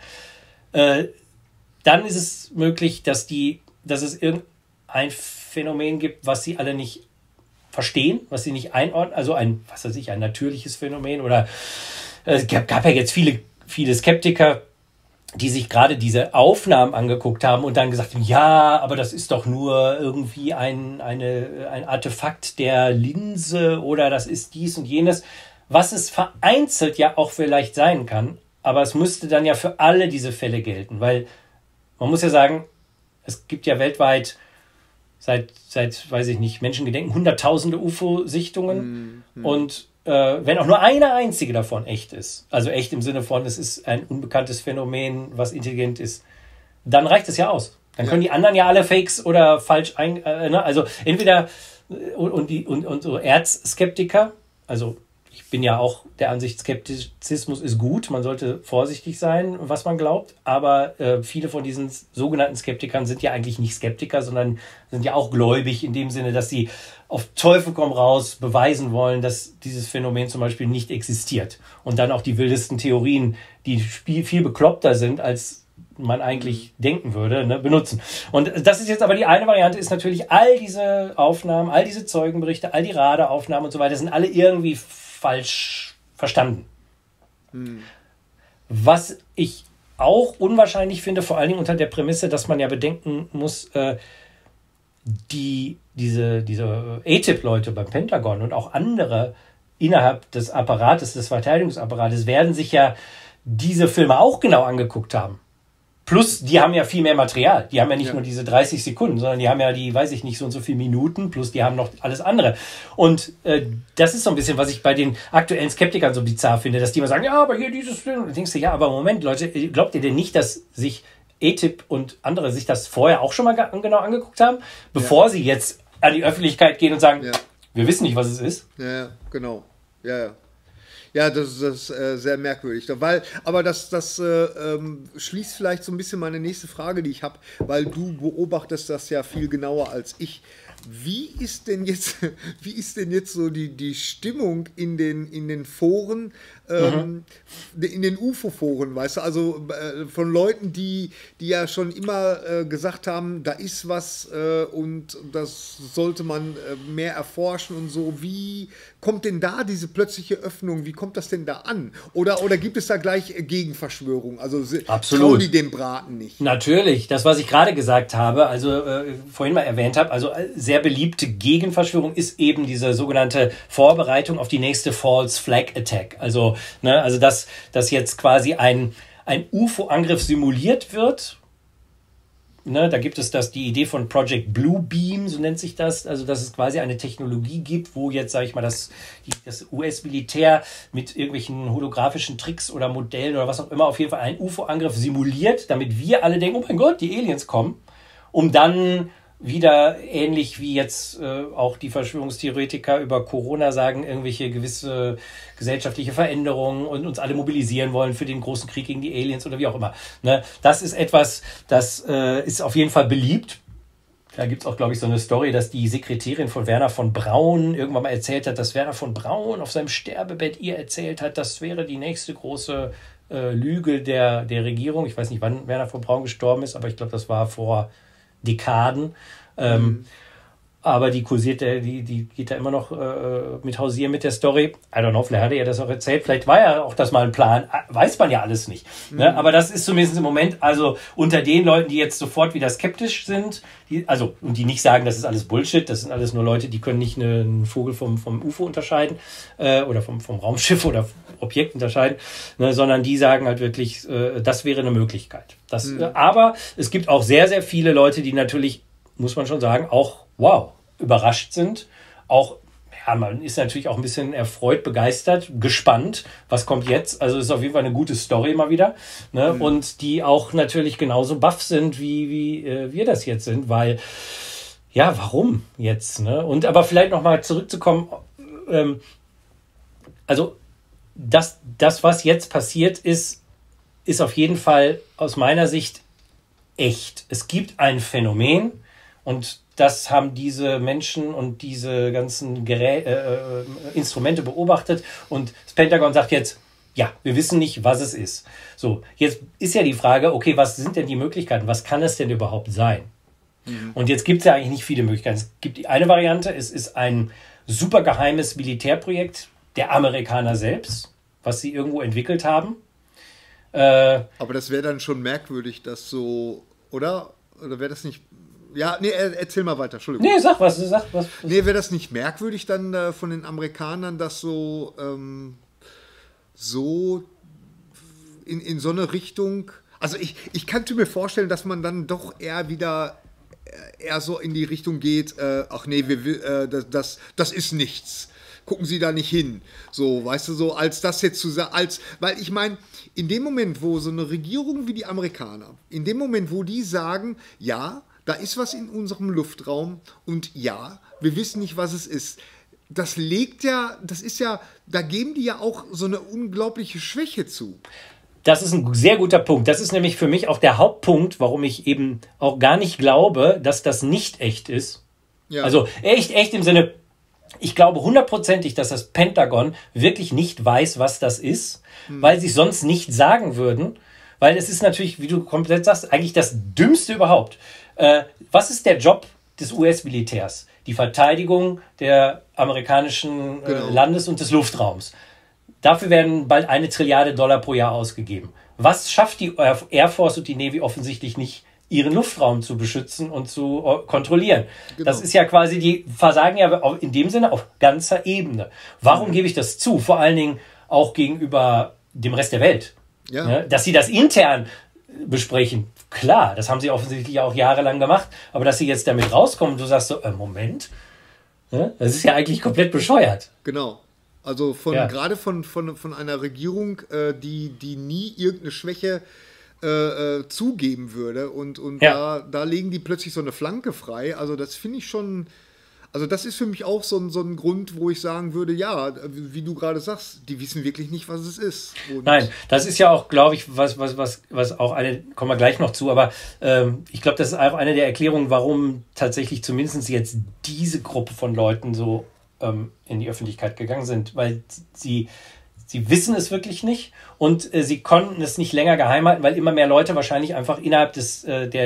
Dann ist es möglich, dass es irgendein Phänomen gibt, was sie alle nicht verstehen, was sie nicht einordnen. Also ein natürliches Phänomen. Oder es gab ja jetzt viele Skeptiker, die sich gerade diese Aufnahmen angeguckt haben und dann gesagt haben, ja, aber das ist doch nur irgendwie ein Artefakt der Linse oder das ist dies und jenes, was es vereinzelt ja auch vielleicht sein kann, aber es müsste dann ja für alle diese Fälle gelten, weil man muss ja sagen, es gibt ja weltweit seit weiß ich nicht, Menschengedenken, hunderttausende UFO-Sichtungen und wenn auch nur eine einzige davon echt ist, also echt im Sinne von, es ist ein unbekanntes Phänomen, was intelligent ist, dann reicht es ja aus. Dann können die anderen ja alle Fakes oder falsch also entweder und so Erzskeptiker, also ich bin ja auch der Ansicht, Skeptizismus ist gut, man sollte vorsichtig sein, was man glaubt, aber viele von diesen sogenannten Skeptikern sind ja eigentlich nicht Skeptiker, sondern sind ja auch gläubig in dem Sinne, dass sie auf Teufel komm raus beweisen wollen, dass dieses Phänomen zum Beispiel nicht existiert. Und dann auch die wildesten Theorien, die viel bekloppter sind, als man eigentlich denken würde, benutzen. Und das ist jetzt aber die eine Variante, ist natürlich all diese Aufnahmen, all diese Zeugenberichte, all die Radaraufnahmen und so weiter, sind alle irgendwie falsch verstanden. Was ich auch unwahrscheinlich finde, vor allen Dingen unter der Prämisse, dass man ja bedenken muss, diese ATIP-Leute beim Pentagon und auch andere innerhalb des Apparates, des Verteidigungsapparates, werden sich ja diese Filme auch genau angeguckt haben. Plus, die haben ja viel mehr Material. Die haben ja nicht nur diese 30 Sekunden, sondern die haben ja die, weiß ich nicht, so und so viele Minuten, plus die haben noch alles andere. Und das ist so ein bisschen, was ich bei den aktuellen Skeptikern so bizarr finde, dass die immer sagen, ja, aber hier dieses Film. Und du denkst dir, ja, aber Moment, Leute, glaubt ihr denn nicht, dass sich ATIP und andere sich das vorher auch schon mal genau angeguckt haben, bevor sie jetzt an die Öffentlichkeit gehen und sagen, wir wissen nicht, was es ist? Ja, genau. Ja. Ja, das ist sehr merkwürdig. Aber das schließt vielleicht so ein bisschen meine nächste Frage, die ich habe, weil du beobachtest das ja viel genauer als ich. Wie ist denn jetzt so die Stimmung in den Foren, in den UFO-Foren, weißt du, also von Leuten, die ja schon immer gesagt haben, da ist was und das sollte man mehr erforschen und so. Wie kommt denn da diese plötzliche Öffnung, wie kommt das denn da an? Oder gibt es da gleich Gegenverschwörung? Also trauen die dem Braten nicht? Natürlich, das, was ich gerade gesagt habe, also vorhin mal erwähnt habe, also sehr beliebte Gegenverschwörung ist eben diese sogenannte Vorbereitung auf die nächste False Flag Attack. Also dass jetzt quasi ein UFO-Angriff simuliert wird. Da gibt es die Idee von Project Bluebeam, so nennt sich das. Also dass es quasi eine Technologie gibt, wo jetzt, sage ich mal, das US-Militär mit irgendwelchen holographischen Tricks oder Modellen oder was auch immer auf jeden Fall einen UFO-Angriff simuliert, damit wir alle denken, oh mein Gott, die Aliens kommen, um dann wieder ähnlich wie jetzt auch die Verschwörungstheoretiker über Corona sagen, irgendwelche gewisse gesellschaftliche Veränderungen und uns alle mobilisieren wollen für den großen Krieg gegen die Aliens oder wie auch immer. Das ist etwas, das ist auf jeden Fall beliebt. Da gibt es auch, glaube ich, so eine Story, dass die Sekretärin von Wernher von Braun irgendwann mal erzählt hat, dass Wernher von Braun auf seinem Sterbebett ihr erzählt hat, das wäre die nächste große Lüge der Regierung. Ich weiß nicht, wann Wernher von Braun gestorben ist, aber ich glaube, das war vor Dekaden. aber die kursiert, die geht da immer noch mit hausieren mit der Story. I don't know, vielleicht hat er das auch erzählt, vielleicht war ja auch das mal ein Plan, weiß man ja alles nicht. Ne? Aber das ist zumindest im Moment, also unter den Leuten, die jetzt sofort wieder skeptisch sind, und die nicht sagen, das ist alles Bullshit, das sind alles nur Leute, die können nicht einen Vogel vom UFO unterscheiden oder vom Raumschiff oder Objekt unterscheiden, ne? Sondern die sagen halt wirklich, das wäre eine Möglichkeit. Aber es gibt auch sehr, sehr viele Leute, die natürlich, muss man schon sagen, auch überrascht sind. Auch, ja, man ist natürlich auch ein bisschen erfreut, begeistert, gespannt, was kommt jetzt. Also es ist auf jeden Fall eine gute Story mal wieder. Ne? Und die auch natürlich genauso baff sind, wie wir das jetzt sind, weil, ja, warum jetzt? Ne? Und aber vielleicht nochmal zurückzukommen, also das, was jetzt passiert ist auf jeden Fall aus meiner Sicht echt. Es gibt ein Phänomen, und das haben diese Menschen und diese ganzen Instrumente beobachtet. Und das Pentagon sagt jetzt, ja, wir wissen nicht, was es ist. So, jetzt ist ja die Frage, okay, was sind denn die Möglichkeiten? Was kann es denn überhaupt sein? Und jetzt gibt es ja eigentlich nicht viele Möglichkeiten. Es gibt eine Variante, es ist ein super geheimes Militärprojekt der Amerikaner selbst, was sie irgendwo entwickelt haben. Aber das wäre dann schon merkwürdig, dass so, oder? Oder wäre das nicht... Ja, nee, erzähl mal weiter, Entschuldigung. Nee, sag was. Nee, wäre das nicht merkwürdig dann von den Amerikanern, dass so in so eine Richtung... Also ich könnte mir vorstellen, dass man dann doch eher so in die Richtung geht, ach nee, das ist nichts. Gucken Sie da nicht hin. So, weißt du, so als das jetzt zu sagen, weil ich meine, in dem Moment, wo so eine Regierung wie die Amerikaner, in dem Moment, wo die sagen, ja, da ist was in unserem Luftraum und ja, wir wissen nicht, was es ist. Da geben die ja auch so eine unglaubliche Schwäche zu. Das ist ein sehr guter Punkt. Das ist nämlich für mich auch der Hauptpunkt, warum ich eben auch gar nicht glaube, dass das nicht echt ist. Ja. Also echt im Sinne, ich glaube 100%ig, dass das Pentagon wirklich nicht weiß, was das ist, weil sie es sonst nicht sagen würden. Weil es ist natürlich, wie du komplett sagst, eigentlich das Dümmste überhaupt. Was ist der Job des US-Militärs? Die Verteidigung der amerikanischen Landes- und des Luftraums. Dafür werden bald $1 Trilliarde pro Jahr ausgegeben. Was schafft die Air Force und die Navy offensichtlich nicht, ihren Luftraum zu beschützen und zu kontrollieren? Genau. Das ist ja quasi, die versagen ja in dem Sinne auf ganzer Ebene. Warum gebe ich das zu? Vor allen Dingen auch gegenüber dem Rest der Welt. Ja. Ja, dass sie das intern besprechen, klar, das haben sie offensichtlich auch jahrelang gemacht, aber dass sie jetzt damit rauskommen und du sagst so, Moment, das ist ja eigentlich komplett bescheuert. Genau. Also gerade von einer Regierung, die nie irgendeine Schwäche zugeben würde und da legen die plötzlich so eine Flanke frei. Also das finde ich schon, also das ist für mich auch so ein Grund, wo ich sagen würde, ja, wie du gerade sagst, die wissen wirklich nicht, was es ist. Und nein, das ist ja auch, glaube ich, was auch kommen wir gleich noch zu, aber ich glaube, das ist auch eine der Erklärungen, warum tatsächlich zumindest jetzt diese Gruppe von Leuten so in die Öffentlichkeit gegangen sind, weil sie wissen es wirklich nicht und sie konnten es nicht länger geheim halten, weil immer mehr Leute wahrscheinlich einfach innerhalb des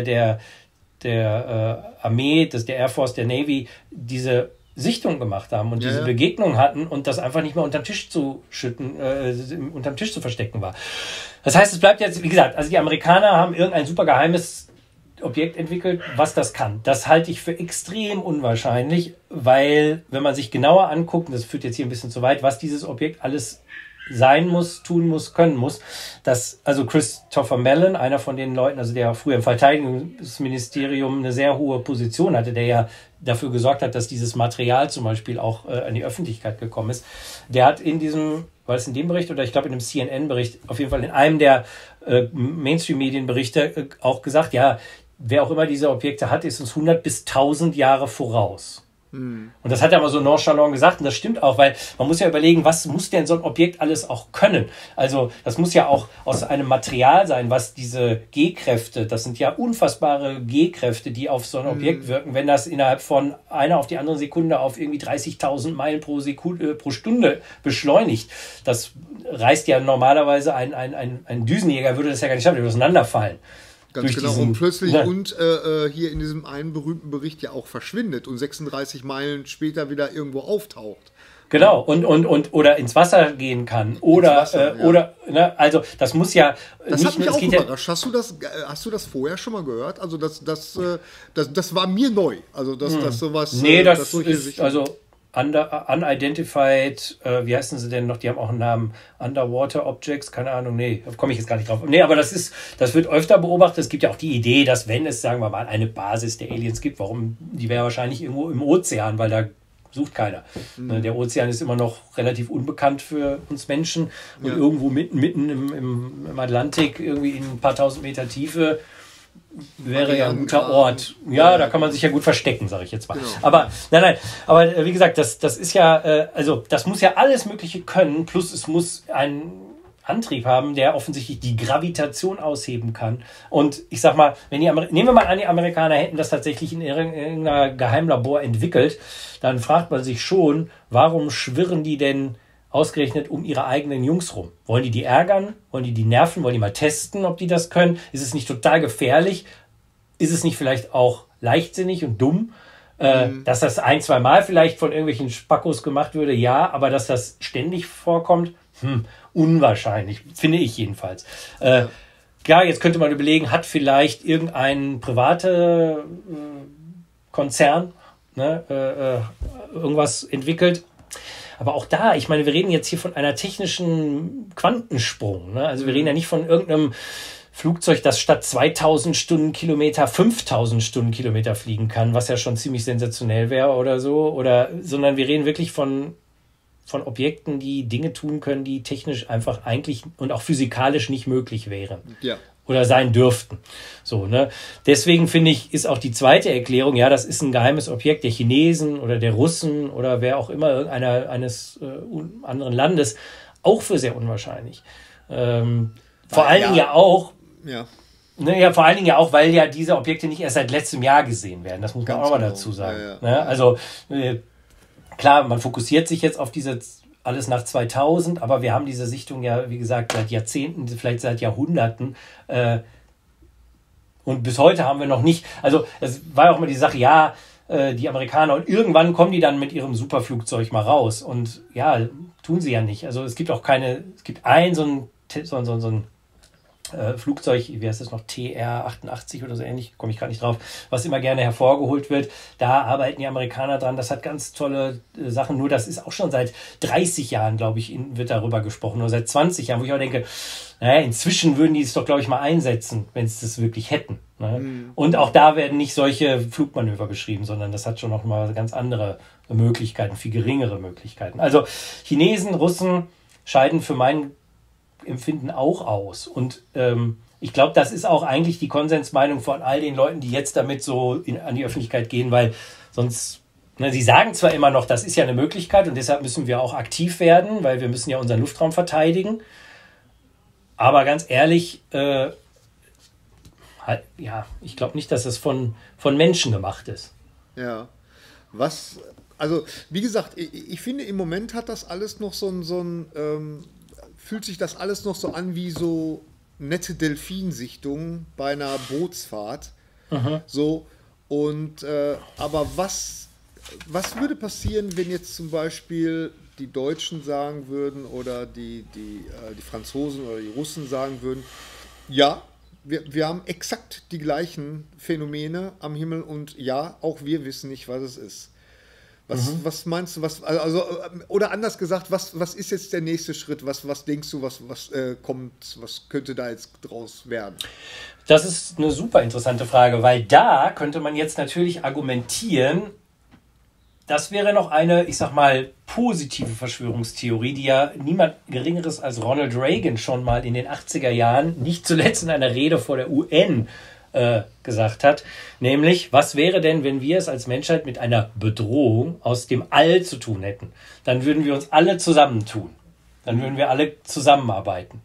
der Armee, der Air Force, der Navy diese Sichtung gemacht haben und diese Begegnung hatten und das einfach nicht mehr unterm Tisch zu verstecken war. Das heißt, es bleibt jetzt, wie gesagt, also die Amerikaner haben irgendein super geheimes Objekt entwickelt, was das kann. Das halte ich für extrem unwahrscheinlich, weil, wenn man sich genauer anguckt, und das führt jetzt hier ein bisschen zu weit, was dieses Objekt alles sein muss, tun muss, können muss, dass also Christopher Mellon, einer von den Leuten, also der früher im Verteidigungsministerium eine sehr hohe Position hatte, der ja dafür gesorgt hat, dass dieses Material zum Beispiel auch an die Öffentlichkeit gekommen ist, der hat in diesem, war es in dem Bericht oder ich glaube in einem CNN-Bericht, auf jeden Fall in einem der Mainstream-Medienberichte auch gesagt, ja, wer auch immer diese Objekte hat, ist uns 100 bis 1000 Jahre voraus. Und das hat er mal so nonchalant gesagt und das stimmt auch, weil man muss ja überlegen, was muss denn so ein Objekt alles auch können? Also das muss ja auch aus einem Material sein, was diese G-Kräfte, das sind ja unfassbare G-Kräfte, die auf so ein Objekt wirken, wenn das innerhalb von einer auf die andere Sekunde auf irgendwie 30.000 Meilen pro Stunde beschleunigt. Das reißt ja normalerweise ein Düsenjäger, würde das ja gar nicht schaffen, würde auseinanderfallen. Ganz genau, und plötzlich hier in diesem einen berühmten Bericht ja auch verschwindet und 36 Meilen später wieder irgendwo auftaucht. Genau, und oder ins Wasser gehen kann. Oder, ne, also das muss ja. Das hat mich auch überrascht. Hast du das vorher schon mal gehört? Also das war mir neu. Also dass sowas. Nee, das ist also unidentified, wie heißen sie denn noch? Die haben auch einen Namen. Underwater Objects, keine Ahnung, nee, da komme ich jetzt gar nicht drauf. Nee, aber das wird öfter beobachtet. Es gibt ja auch die Idee, dass wenn es, sagen wir mal, eine Basis der Aliens gibt, die wäre wahrscheinlich irgendwo im Ozean, weil da sucht keiner. Der Ozean ist immer noch relativ unbekannt für uns Menschen und irgendwo mitten im Atlantik, irgendwie in ein paar tausend Meter Tiefe, wäre ja ein guter Ort. Ja, da kann man sich ja gut verstecken, sage ich jetzt mal. Genau. Aber aber wie gesagt, das ist ja, also das muss ja alles Mögliche können, plus es muss einen Antrieb haben, der offensichtlich die Gravitation ausheben kann. Und ich sag mal, nehmen wir mal an, die Amerikaner hätten das tatsächlich in irgendeiner Geheimlabor entwickelt, dann fragt man sich schon, warum schwirren die denn ausgerechnet um ihre eigenen Jungs rum? Wollen die ärgern? Wollen die nerven? Wollen die mal testen, ob die das können? Ist es nicht total gefährlich? Ist es nicht vielleicht auch leichtsinnig und dumm? Dass das 1-2 Mal vielleicht von irgendwelchen Spackos gemacht würde, ja, aber dass das ständig vorkommt, unwahrscheinlich, finde ich jedenfalls. Ja, jetzt könnte man überlegen, hat vielleicht irgendein privater Konzern irgendwas entwickelt? Aber auch da, ich meine, wir reden jetzt hier von einer technischen Quantensprung. Ne? Also wir reden ja nicht von irgendeinem Flugzeug, das statt 2000 Stundenkilometer 5000 Stundenkilometer fliegen kann, was ja schon ziemlich sensationell wäre oder so. Sondern wir reden wirklich von Objekten, die Dinge tun können, die technisch einfach eigentlich und auch physikalisch nicht möglich wären. Ja. Oder sein dürften. So, ne? Deswegen finde ich, ist auch die zweite Erklärung, ja, das ist ein geheimes Objekt der Chinesen oder der Russen oder wer auch immer, eines anderen Landes, auch für sehr unwahrscheinlich. Vor allen Dingen ja auch, vor allen Dingen ja auch, weil ja diese Objekte nicht erst seit letztem Jahr gesehen werden. Das muss man auch mal dazu sagen. Ne? Also, klar, man fokussiert sich jetzt auf diese alles nach 2000, aber wir haben diese Sichtung ja, wie gesagt, seit Jahrzehnten, vielleicht seit Jahrhunderten. Und bis heute haben wir noch nicht, also es war ja auch immer die Sache, ja, die Amerikaner, und irgendwann kommen die dann mit ihrem Superflugzeug mal raus. Und ja, tun sie ja nicht. Also es gibt auch es gibt so ein Flugzeug, wie heißt das noch, TR-88 oder so ähnlich, komme ich gerade nicht drauf, was immer gerne hervorgeholt wird. Da arbeiten die Amerikaner dran, das hat ganz tolle Sachen, nur das ist auch schon seit 30 Jahren, glaube ich, wird darüber gesprochen, oder seit 20 Jahren, wo ich auch denke, naja, inzwischen würden die es doch, glaube ich, mal einsetzen, wenn es das wirklich hätten. Ne? Und auch da werden nicht solche Flugmanöver beschrieben, sondern das hat schon noch mal ganz andere Möglichkeiten, viel geringere Möglichkeiten. Also Chinesen, Russen scheiden für meinen Empfinden auch aus. Und ich glaube, das ist auch eigentlich die Konsensmeinung von all den Leuten, die jetzt damit so an die Öffentlichkeit gehen, weil sonst, sie sagen zwar immer noch, das ist ja eine Möglichkeit und deshalb müssen wir auch aktiv werden, weil wir müssen ja unseren Luftraum verteidigen. Aber ganz ehrlich, ich glaube nicht, dass es von Menschen gemacht ist. Ja, also wie gesagt, ich finde, im Moment hat das alles noch fühlt sich das alles noch so an wie so nette Delfinsichtungen bei einer Bootsfahrt. Aha. So, und aber was würde passieren, wenn jetzt zum Beispiel die Deutschen sagen würden oder die Franzosen oder die Russen sagen würden, ja, wir haben exakt die gleichen Phänomene am Himmel und ja, auch wir wissen nicht, was es ist. Was meinst du, oder anders gesagt, was ist jetzt der nächste Schritt? Was denkst du, was kommt, was könnte da jetzt draus werden? Das ist eine super interessante Frage, weil da könnte man jetzt natürlich argumentieren, das wäre noch eine, ich sag mal, positive Verschwörungstheorie, die ja niemand Geringeres als Ronald Reagan schon mal in den 80er Jahren, nicht zuletzt in einer Rede vor der UN, gesagt hat, nämlich, was wäre denn, wenn wir es als Menschheit mit einer Bedrohung aus dem All zu tun hätten? Dann würden wir uns alle zusammentun. Dann würden wir alle zusammenarbeiten.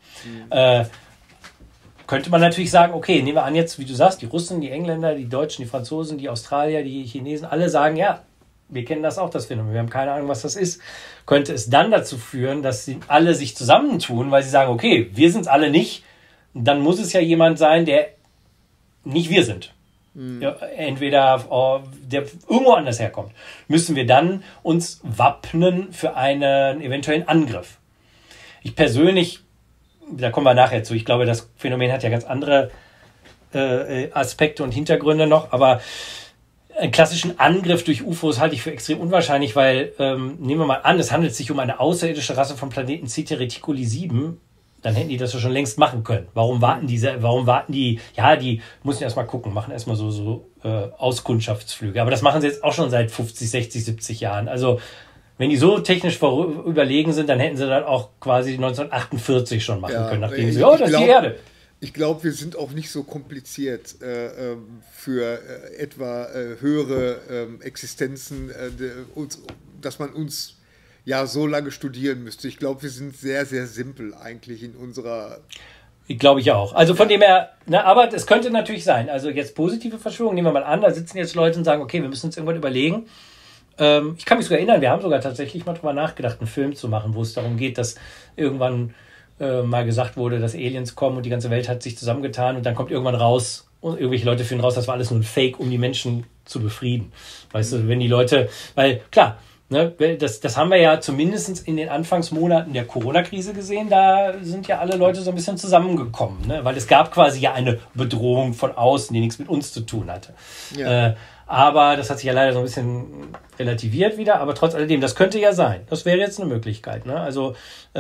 Könnte man natürlich sagen, okay, nehmen wir an jetzt, wie du sagst, die Russen, die Engländer, die Deutschen, die Franzosen, die Australier, die Chinesen, alle sagen, ja, wir kennen das auch, das Phänomen, wir haben keine Ahnung, was das ist. Könnte es dann dazu führen, dass sie alle sich zusammentun, weil sie sagen, okay, wir sind es alle nicht, dann muss es ja jemand sein, der nicht wir sind, ja, entweder der irgendwo anders herkommt, müssen wir dann uns wappnen für einen eventuellen Angriff. Ich persönlich, da kommen wir nachher zu, ich glaube, das Phänomen hat ja ganz andere Aspekte und Hintergründe noch, aber einen klassischen Angriff durch UFOs halte ich für extrem unwahrscheinlich, weil, nehmen wir mal an, es handelt sich um eine außerirdische Rasse vom Planeten Cetus Reticuli 7, dann hätten die das ja schon längst machen können. Warum warten die? Ja, die müssen erstmal gucken, machen erstmal so Auskundschaftsflüge. Aber das machen sie jetzt auch schon seit 50, 60, 70 Jahren. Also, wenn die so technisch überlegen sind, dann hätten sie das auch quasi 1948 schon machen können, nachdem sie, das ist die Erde. Ich glaube, wir sind auch nicht so kompliziert für etwa höhere Existenzen, dass man uns ja so lange studieren müsste. Ich glaube, wir sind sehr, sehr simpel eigentlich in unserer... Ich glaube ich auch. Also von dem her, aber es könnte natürlich sein. Also jetzt positive Verschwörung, nehmen wir mal an, da sitzen jetzt Leute und sagen, okay, wir müssen uns irgendwann überlegen. Ich kann mich sogar erinnern, wir haben sogar tatsächlich mal drüber nachgedacht, einen Film zu machen, wo es darum geht, dass irgendwann mal gesagt wurde, dass Aliens kommen und die ganze Welt hat sich zusammengetan und dann kommt irgendwann raus und irgendwelche Leute finden raus, das war alles nur ein Fake, um die Menschen zu befrieden. Weißt du, wenn die Leute, weil klar, ne, das haben wir ja zumindest in den Anfangsmonaten der Corona-Krise gesehen, da sind ja alle Leute so ein bisschen zusammengekommen, ne? Weil es gab quasi ja eine Bedrohung von außen, die nichts mit uns zu tun hatte. Ja. Aber das hat sich ja leider so ein bisschen relativiert wieder, aber trotz alledem, das könnte ja sein. Das wäre jetzt eine Möglichkeit, ne? Also,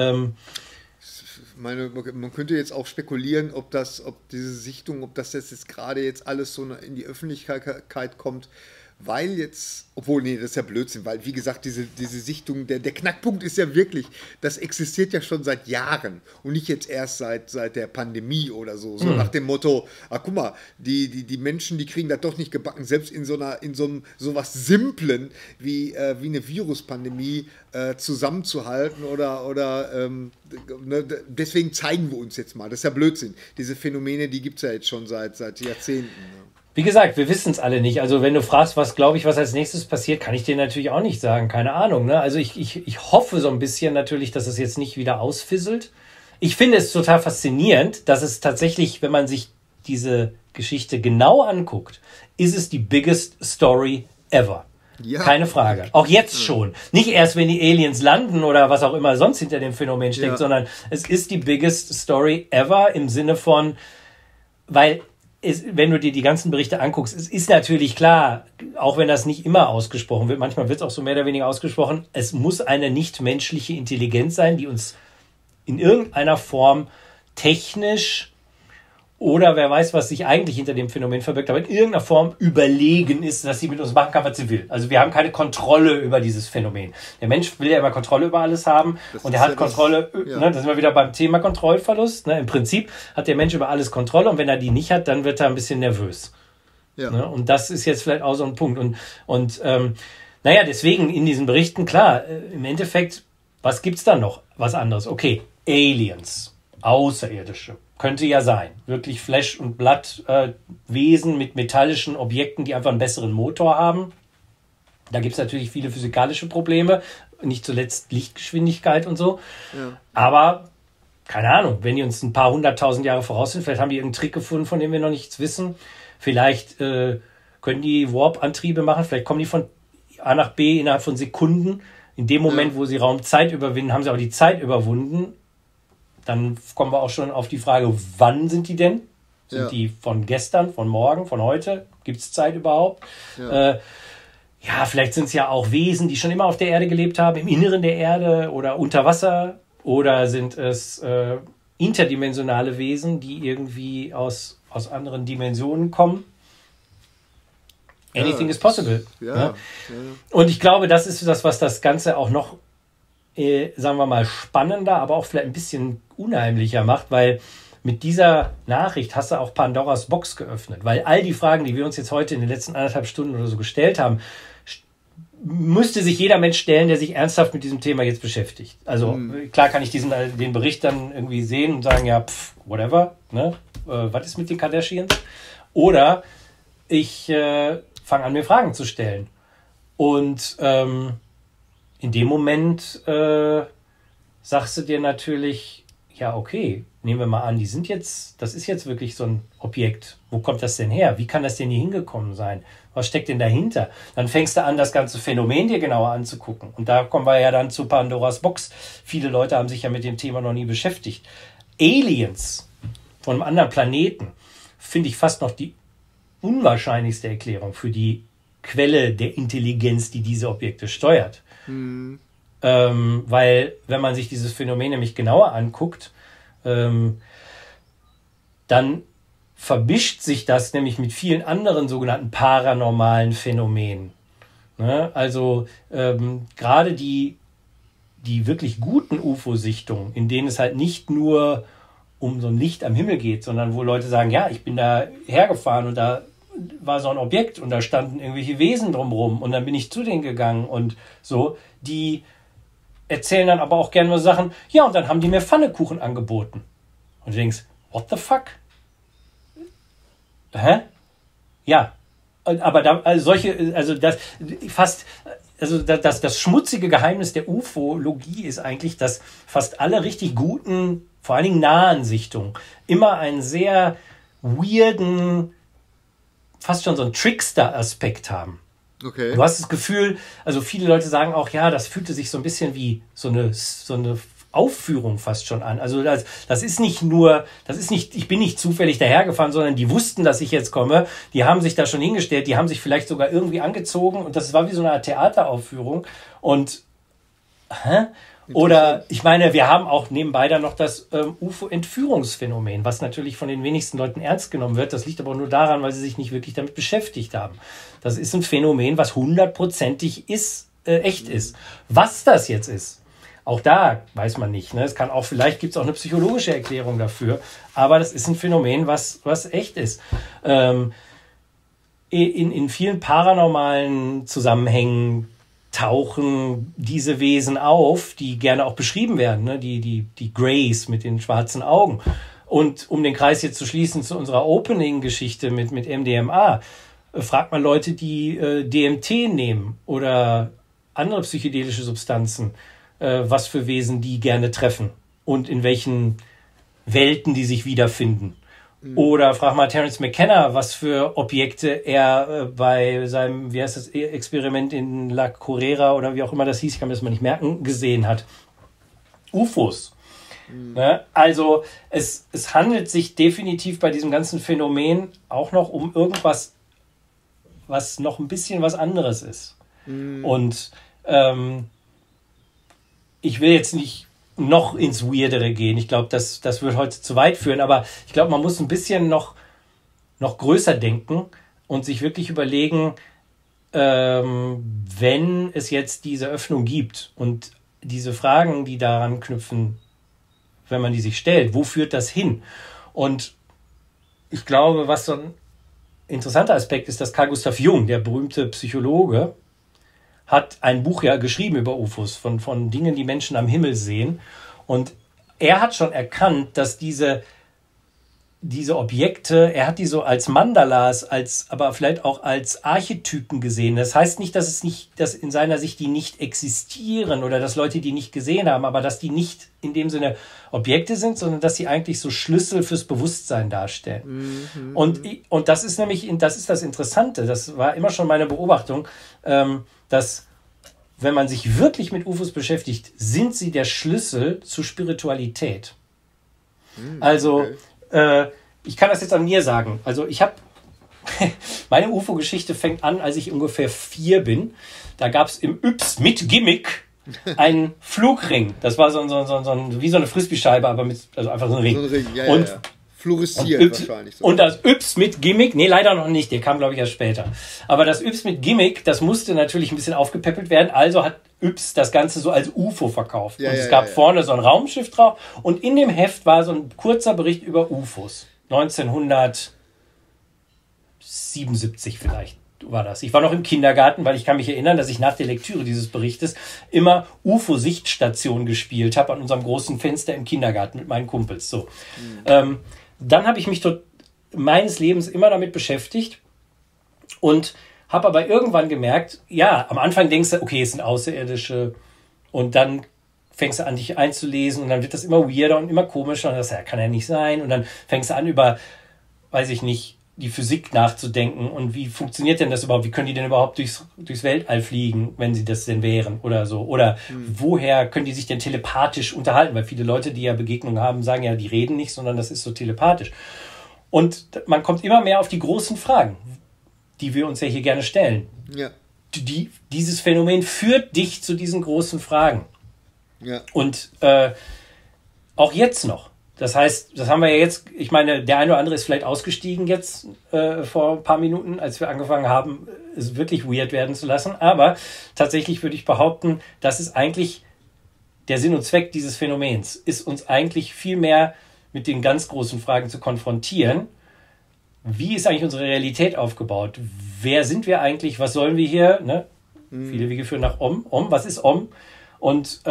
man könnte jetzt auch spekulieren, ob diese Sichtung, ob das jetzt gerade jetzt alles so in die Öffentlichkeit kommt, weil jetzt, obwohl, nee, das ist ja Blödsinn, weil, wie gesagt, diese Sichtung, der Knackpunkt ist ja wirklich, das existiert ja schon seit Jahren und nicht jetzt erst seit der Pandemie oder so. So nach dem Motto, guck mal, die Menschen, die kriegen das doch nicht gebacken, selbst in so was Simplen wie eine Viruspandemie zusammenzuhalten oder deswegen zeigen wir uns jetzt mal. Das ist ja Blödsinn. Diese Phänomene, die gibt es ja jetzt schon seit Jahrzehnten. Ne? Wie gesagt, wir wissen es alle nicht. Also wenn du fragst, was als nächstes passiert, kann ich dir natürlich auch nicht sagen. Keine Ahnung. Ne? Also ich hoffe so ein bisschen natürlich, dass es jetzt nicht wieder ausfisselt. Ich finde es total faszinierend, dass es tatsächlich, wenn man sich diese Geschichte genau anguckt, ist es die biggest story ever. Ja. Keine Frage. Auch jetzt schon. Nicht erst, wenn die Aliens landen oder was auch immer sonst hinter dem Phänomen steckt, sondern es ist die biggest story ever im Sinne von, weil wenn du dir die ganzen Berichte anguckst, es ist natürlich klar, auch wenn das nicht immer ausgesprochen wird, manchmal wird es auch so mehr oder weniger ausgesprochen, es muss eine nichtmenschliche Intelligenz sein, die uns in irgendeiner Form technisch oder wer weiß, was sich eigentlich hinter dem Phänomen verbirgt, aber in irgendeiner Form überlegen ist, dass sie mit uns machen kann, was sie will. Also wir haben keine Kontrolle über dieses Phänomen. Der Mensch will ja immer Kontrolle über alles haben und er hat Kontrolle, da sind wir wieder beim Thema Kontrollverlust. Ne? Im Prinzip hat der Mensch über alles Kontrolle und wenn er die nicht hat, dann wird er ein bisschen nervös. Ja. Ne? Und das ist jetzt vielleicht auch so ein Punkt. Und deswegen in diesen Berichten, klar, im Endeffekt, was gibt's dann noch? Was anderes? Okay, Aliens, Außerirdische. Könnte ja sein. Wirklich Fleisch- und Blattwesen mit metallischen Objekten, die einfach einen besseren Motor haben. Da gibt es natürlich viele physikalische Probleme, nicht zuletzt Lichtgeschwindigkeit und so. Ja. Aber, keine Ahnung, wenn die uns ein paar 100.000 Jahre voraus sind, vielleicht haben die irgendeinen Trick gefunden, von dem wir noch nichts wissen. Vielleicht können die Warp-Antriebe machen, vielleicht kommen die von A nach B innerhalb von Sekunden. In dem Moment, wo sie Raum-Zeit überwinden, haben sie auch die Zeit überwunden. Dann kommen wir auch schon auf die Frage, wann sind die denn? Sind die von gestern, von morgen, von heute? Gibt es Zeit überhaupt? Vielleicht sind es ja auch Wesen, die schon immer auf der Erde gelebt haben, im Inneren der Erde oder unter Wasser. Oder sind es interdimensionale Wesen, die irgendwie aus anderen Dimensionen kommen? Anything is possible. Ja. Und ich glaube, das ist das, was das Ganze auch noch sagen wir mal, spannender, aber auch vielleicht ein bisschen unheimlicher macht, weil mit dieser Nachricht hast du auch Pandoras Box geöffnet, weil all die Fragen, die wir uns jetzt heute in den letzten 1,5 Stunden oder so gestellt haben, müsste sich jeder Mensch stellen, der sich ernsthaft mit diesem Thema jetzt beschäftigt. Also klar kann ich den Bericht dann irgendwie sehen und sagen, ja, whatever, ne? Was ist mit den Kardashians? Oder ich fange an, mir Fragen zu stellen. Und in dem Moment sagst du dir natürlich, ja, okay, nehmen wir mal an, das ist jetzt wirklich so ein Objekt. Wo kommt das denn her? Wie kann das denn hier hingekommen sein? Was steckt denn dahinter? Dann fängst du an, das ganze Phänomen dir genauer anzugucken. Und da kommen wir ja dann zu Pandoras Box. Viele Leute haben sich ja mit dem Thema noch nie beschäftigt. Aliens von einem anderen Planeten finde ich fast noch die unwahrscheinlichste Erklärung für die Quelle der Intelligenz, die diese Objekte steuert. Weil, wenn man sich dieses Phänomen nämlich genauer anguckt, dann verbischt sich das nämlich mit vielen anderen sogenannten paranormalen Phänomenen. Ne? Also gerade die wirklich guten UFO-Sichtungen, in denen es halt nicht nur um so ein Licht am Himmel geht, sondern wo Leute sagen, ja, ich bin da hergefahren und da war so ein Objekt und da standen irgendwelche Wesen drumrum und dann bin ich zu denen gegangen und so, die erzählen dann aber auch gerne nur Sachen, ja, und dann haben die mir Pfannekuchen angeboten. Und du denkst, what the fuck? Hä? Ja. Aber da, das schmutzige Geheimnis der Ufologie ist eigentlich, dass fast alle richtig guten, vor allen Dingen nahen Sichtungen, immer einen sehr weirden, fast schon so einen Trickster-Aspekt haben. Okay. Du hast das Gefühl, also viele Leute sagen auch, ja, das fühlte sich so ein bisschen wie so eine Aufführung fast schon an. Also das ist nicht, ich bin nicht zufällig dahergefahren, sondern die wussten, dass ich jetzt komme. Die haben sich da schon hingestellt, die haben sich vielleicht sogar irgendwie angezogen und das war wie so eine Art Theateraufführung. Und oder ich meine, wir haben auch nebenbei dann noch das UFO-Entführungsphänomen, was natürlich von den wenigsten Leuten ernst genommen wird. Das liegt aber nur daran, weil sie sich nicht wirklich damit beschäftigt haben. Das ist ein Phänomen, was 100%ig echt ist. Was das jetzt ist, auch da weiß man nicht. Ne? Es kann auch, vielleicht gibt es auch eine psychologische Erklärung dafür, aber das ist ein Phänomen, was echt ist. In vielen paranormalen Zusammenhängen tauchen diese Wesen auf, die gerne auch beschrieben werden, ne? Die Greys mit den schwarzen Augen. Und um den Kreis jetzt zu schließen zu unserer Opening-Geschichte mit MDMA, fragt man Leute, die DMT nehmen oder andere psychedelische Substanzen, was für Wesen die gerne treffen und in welchen Welten die sich wiederfinden. Oder frag mal Terence McKenna, was für Objekte er bei seinem, wie heißt das, Experiment in La Correra oder wie auch immer das hieß, ich kann mir das mal nicht merken, gesehen hat. UFOs. Ne? Also es handelt sich definitiv bei diesem ganzen Phänomen auch noch um irgendwas, was noch ein bisschen was anderes ist. Und ich will jetzt nicht noch ins Weirdere gehen. Ich glaube, das wird heute zu weit führen. Aber ich glaube, man muss ein bisschen noch größer denken und sich wirklich überlegen, wenn es jetzt diese Öffnung gibt und diese Fragen, die daran knüpfen, wenn man die sich stellt, wo führt das hin? Und ich glaube, was so ein interessanter Aspekt ist, dass Carl Gustav Jung, der berühmte Psychologe, hat ein Buch ja geschrieben über UFOs, von Dingen, die Menschen am Himmel sehen. Und er hat schon erkannt, dass diese Objekte, er hat die so als Mandalas, aber vielleicht auch als Archetypen gesehen. Das heißt nicht, dass in seiner Sicht die nicht existieren oder dass Leute die nicht gesehen haben, aber dass die nicht in dem Sinne Objekte sind, sondern dass sie eigentlich so Schlüssel fürs Bewusstsein darstellen. Und das ist nämlich, das ist das Interessante. Das war immer schon meine Beobachtung, dass wenn man sich wirklich mit UFOs beschäftigt, sind sie der Schlüssel zur Spiritualität. Also, ich kann das jetzt an mir sagen. Also ich habe, meine UFO-Geschichte fängt an, als ich ungefähr 4 bin. Da gab es im Yps mit Gimmick einen Flugring. Das war so wie so eine Frisbee-Scheibe, aber also einfach so ein Ring. So ein Ring, ja, und ja. Fluoresziert wahrscheinlich. So. Und das Yps mit Gimmick, nee, leider noch nicht, der kam, glaube ich, erst später. Aber das Yps mit Gimmick, das musste natürlich ein bisschen aufgepäppelt werden, also hat Yps das Ganze so als UFO verkauft. Ja, und es gab vorne so ein Raumschiff drauf und in dem Heft war so ein kurzer Bericht über UFOs. 1977 vielleicht war das. Ich war noch im Kindergarten, weil ich kann mich erinnern, dass ich nach der Lektüre dieses Berichtes immer UFO-Sichtstation gespielt habe an unserem großen Fenster im Kindergarten mit meinen Kumpels. So. Dann habe ich mich meines Lebens immer damit beschäftigt und habe aber irgendwann gemerkt, ja, am Anfang denkst du, okay, es sind Außerirdische und dann fängst du an, dich einzulesen und dann wird das immer weirder und immer komischer und das kann ja nicht sein und dann fängst du an über, weiß ich nicht, die Physik nachzudenken und wie funktioniert denn das überhaupt, wie können die denn überhaupt durchs Weltall fliegen, wenn sie das denn wären oder so, oder woher können die sich denn telepathisch unterhalten, weil viele Leute, die ja Begegnungen haben, sagen ja, die reden nicht, sondern das ist so telepathisch. Und man kommt immer mehr auf die großen Fragen, die wir uns ja hier gerne stellen. Ja. Dieses Phänomen führt dich zu diesen großen Fragen. Ja. Und auch jetzt noch. Das heißt, das haben wir ja jetzt, ich meine, der eine oder andere ist vielleicht ausgestiegen jetzt vor ein paar Minuten, als wir angefangen haben, es wirklich weird werden zu lassen. Aber tatsächlich würde ich behaupten, das ist eigentlich der Sinn und Zweck dieses Phänomens, ist uns eigentlich viel mehr mit den ganz großen Fragen zu konfrontieren. Wie ist eigentlich unsere Realität aufgebaut? Wer sind wir eigentlich? Was sollen wir hier? Ne? Viele Wege führen nach Om. Was ist Om? Und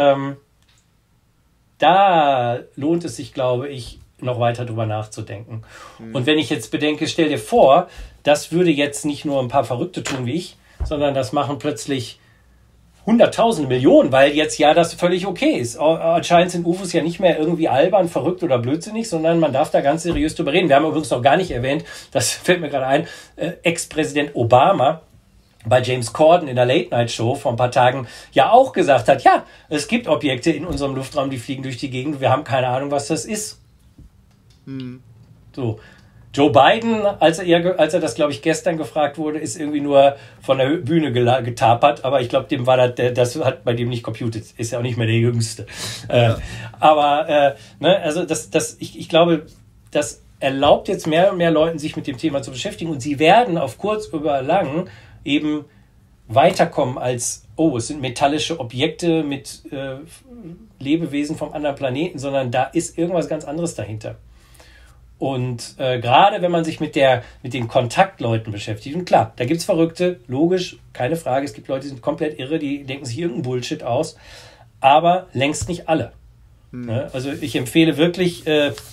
da lohnt es sich, glaube ich, noch weiter drüber nachzudenken. Und wenn ich jetzt bedenke, stell dir vor, das würde jetzt nicht nur ein paar Verrückte tun wie ich, sondern das machen plötzlich Hunderttausende, Millionen, weil jetzt ja das völlig okay ist. Anscheinend sind UFOs ja nicht mehr irgendwie albern, verrückt oder blödsinnig, sondern man darf da ganz seriös drüber reden. Wir haben übrigens noch gar nicht erwähnt, das fällt mir gerade ein, Ex-Präsident Obama bei James Corden in der Late-Night-Show vor ein paar Tagen ja auch gesagt hat, ja, es gibt Objekte in unserem Luftraum, die fliegen durch die Gegend, wir haben keine Ahnung, was das ist. So. Joe Biden, als er das, glaube ich, gestern gefragt wurde, ist irgendwie nur von der Bühne getapert, aber ich glaube, das hat bei dem nicht computed, ist ja auch nicht mehr der Jüngste. Aber also ich glaube, das erlaubt jetzt mehr und mehr Leuten, sich mit dem Thema zu beschäftigen und sie werden auf kurz oder lang eben weiterkommen als, es sind metallische Objekte mit Lebewesen vom anderen Planeten, sondern da ist irgendwas ganz anderes dahinter. Und gerade wenn man sich mit den Kontaktleuten beschäftigt, und klar, da gibt es Verrückte, logisch, keine Frage, es gibt Leute, die sind komplett irre, die denken sich irgendeinen Bullshit aus, aber längst nicht alle. Ja, also ich empfehle wirklich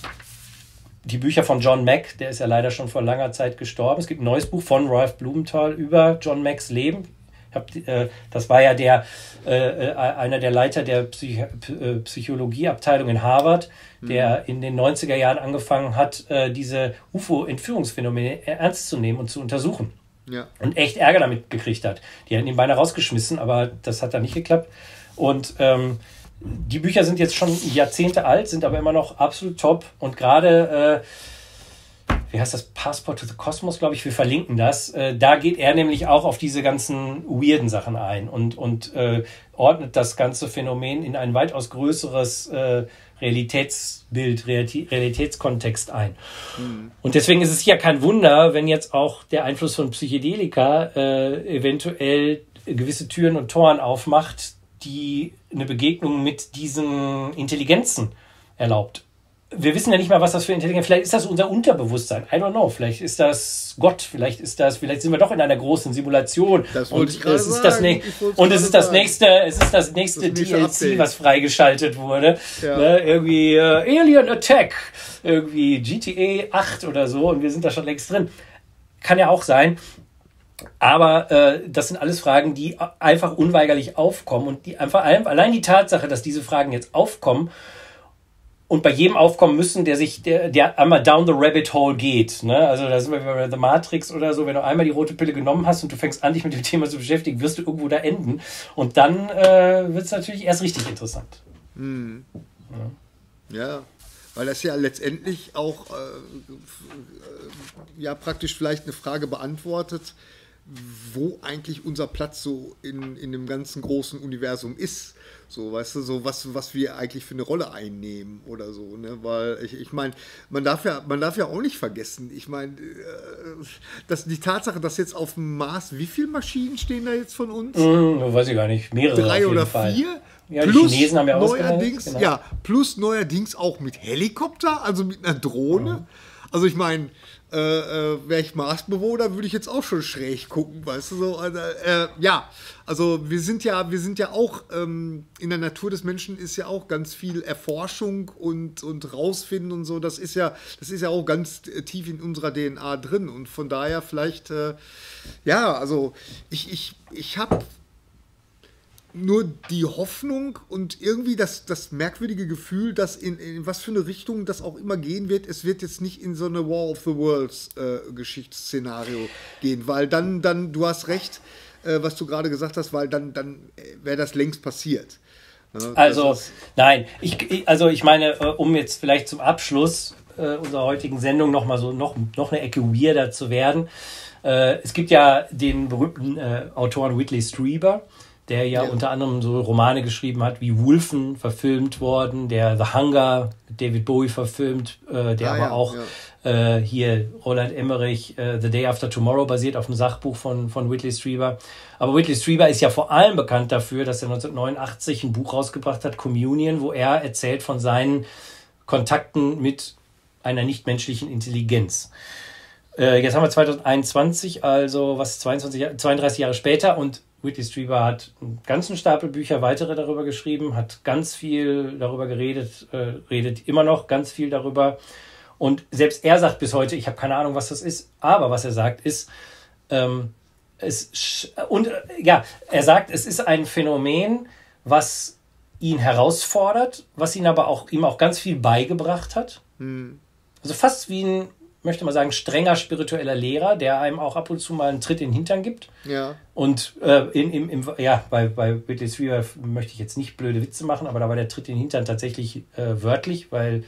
die Bücher von John Mack, der ist ja leider schon vor langer Zeit gestorben. Es gibt ein neues Buch von Ralph Blumenthal über John Macks Leben. Das war ja einer der Leiter der Psychologieabteilung in Harvard, der in den 90er Jahren angefangen hat, diese UFO-Entführungsphänomene ernst zu nehmen und zu untersuchen. Ja. Und echt Ärger damit gekriegt hat. Die hätten ihn beinahe rausgeschmissen, aber das hat dann nicht geklappt. Und die Bücher sind jetzt schon Jahrzehnte alt, sind aber immer noch absolut top. Und gerade, wie heißt das, Passport to the Cosmos, glaube ich, wir verlinken das. Da geht er nämlich auch auf diese ganzen weirden Sachen ein und ordnet das ganze Phänomen in ein weitaus größeres Realitätsbild, Realitätskontext ein. Und deswegen ist es ja kein Wunder, wenn jetzt auch der Einfluss von Psychedelika eventuell gewisse Türen und Toren aufmacht, die eine Begegnung mit diesen Intelligenzen erlaubt. Wir wissen ja nicht mal, was das für Intelligenz ist. Vielleicht ist das unser Unterbewusstsein. I don't know. Vielleicht ist das Gott. Vielleicht sind wir doch in einer großen Simulation. Das wollte ich gerade sagen. Und es ist das nächste DLC, was freigeschaltet wurde. Ja. Ne? Irgendwie Alien Attack. Irgendwie GTA 8 oder so. Und wir sind da schon längst drin. Kann ja auch sein. Aber das sind alles Fragen, die einfach unweigerlich aufkommen. Und die einfach allein die Tatsache, dass diese Fragen jetzt aufkommen, und bei jedem aufkommen müssen, der einmal down the rabbit hole geht. Ne? Also da sind wir bei The Matrix oder so. Wenn du einmal die rote Pille genommen hast und du fängst an, dich mit dem Thema zu beschäftigen, wirst du irgendwo da enden. Und dann wird es natürlich erst richtig interessant. Ja, weil das ja letztendlich auch praktisch vielleicht eine Frage beantwortet, wo eigentlich unser Platz so in dem ganzen großen Universum ist. So, weißt du, so was wir eigentlich für eine Rolle einnehmen oder so, ne? Weil ich meine, man darf ja auch nicht vergessen, ich meine, dass die Tatsache, dass jetzt auf dem Mars, wie viele Maschinen stehen da jetzt von uns? Weiß ich gar nicht, mehrere 3 oder 4? Fall. Ja, plus die Chinesen haben ja neuerdings, genau. Ja, plus neuerdings auch mit Helikopter, also mit einer Drohne. Also ich meine, wäre ich Marsbewohner, würde ich jetzt auch schon schräg gucken, weißt du so. Also wir sind ja auch in der Natur des Menschen ist ja auch ganz viel Erforschung und rausfinden und so. Das ist ja auch ganz tief in unserer DNA drin und von daher vielleicht also ich habe nur die Hoffnung und irgendwie das merkwürdige Gefühl, dass in was für eine Richtung das auch immer gehen wird, es wird jetzt nicht in so eine War of the Worlds Geschichtsszenario gehen, weil dann, du hast recht, was du gerade gesagt hast, weil dann wäre das längst passiert. Ja, also, nein, ich meine, um jetzt vielleicht zum Abschluss unserer heutigen Sendung noch eine Ecke weirder zu werden. Es gibt ja den berühmten Autoren Whitley Strieber, der ja unter anderem so Romane geschrieben hat, wie Wolfen verfilmt worden, der The Hunger mit David Bowie verfilmt, der aber auch hier Roland Emmerich The Day After Tomorrow basiert auf einem Sachbuch von Whitley Strieber. Aber Whitley Strieber ist ja vor allem bekannt dafür, dass er 1989 ein Buch rausgebracht hat, Communion, wo er erzählt von seinen Kontakten mit einer nichtmenschlichen Intelligenz. Jetzt haben wir 2021, also 32 Jahre später, und Whitley Strieber hat einen ganzen Stapel Bücher, weitere darüber geschrieben, hat ganz viel darüber geredet, redet immer noch ganz viel darüber. Und selbst er sagt bis heute, ich habe keine Ahnung, was das ist, aber was er sagt ist, er sagt, es ist ein Phänomen, was ihn herausfordert, was ihm auch ganz viel beigebracht hat. Also fast wie ein, möchte mal sagen, strenger spiritueller Lehrer, der einem auch ab und zu mal einen Tritt in den Hintern gibt. Ja. Und bei Whitley Strieber möchte ich jetzt nicht blöde Witze machen, aber da war der Tritt in den Hintern tatsächlich wörtlich, weil,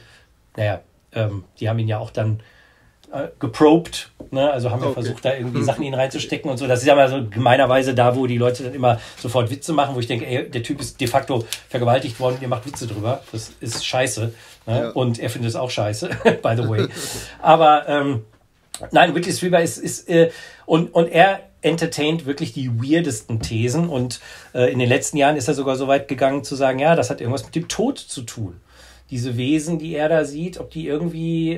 die haben ihn ja auch dann geprobt, ne? Also haben wir versucht, da irgendwie Sachen in ihn reinzustecken und so. Das ist ja mal so gemeinerweise da, wo die Leute dann immer sofort Witze machen, wo ich denke, ey, der Typ ist de facto vergewaltigt worden und ihr macht Witze drüber. Das ist scheiße. Ne? Ja. Und er findet es auch scheiße, by the way. Aber nein, Whitley Strieber ist und er entertaint wirklich die weirdesten Thesen. Und in den letzten Jahren ist er sogar so weit gegangen zu sagen, ja, das hat irgendwas mit dem Tod zu tun. Diese Wesen, die er da sieht, ob die irgendwie,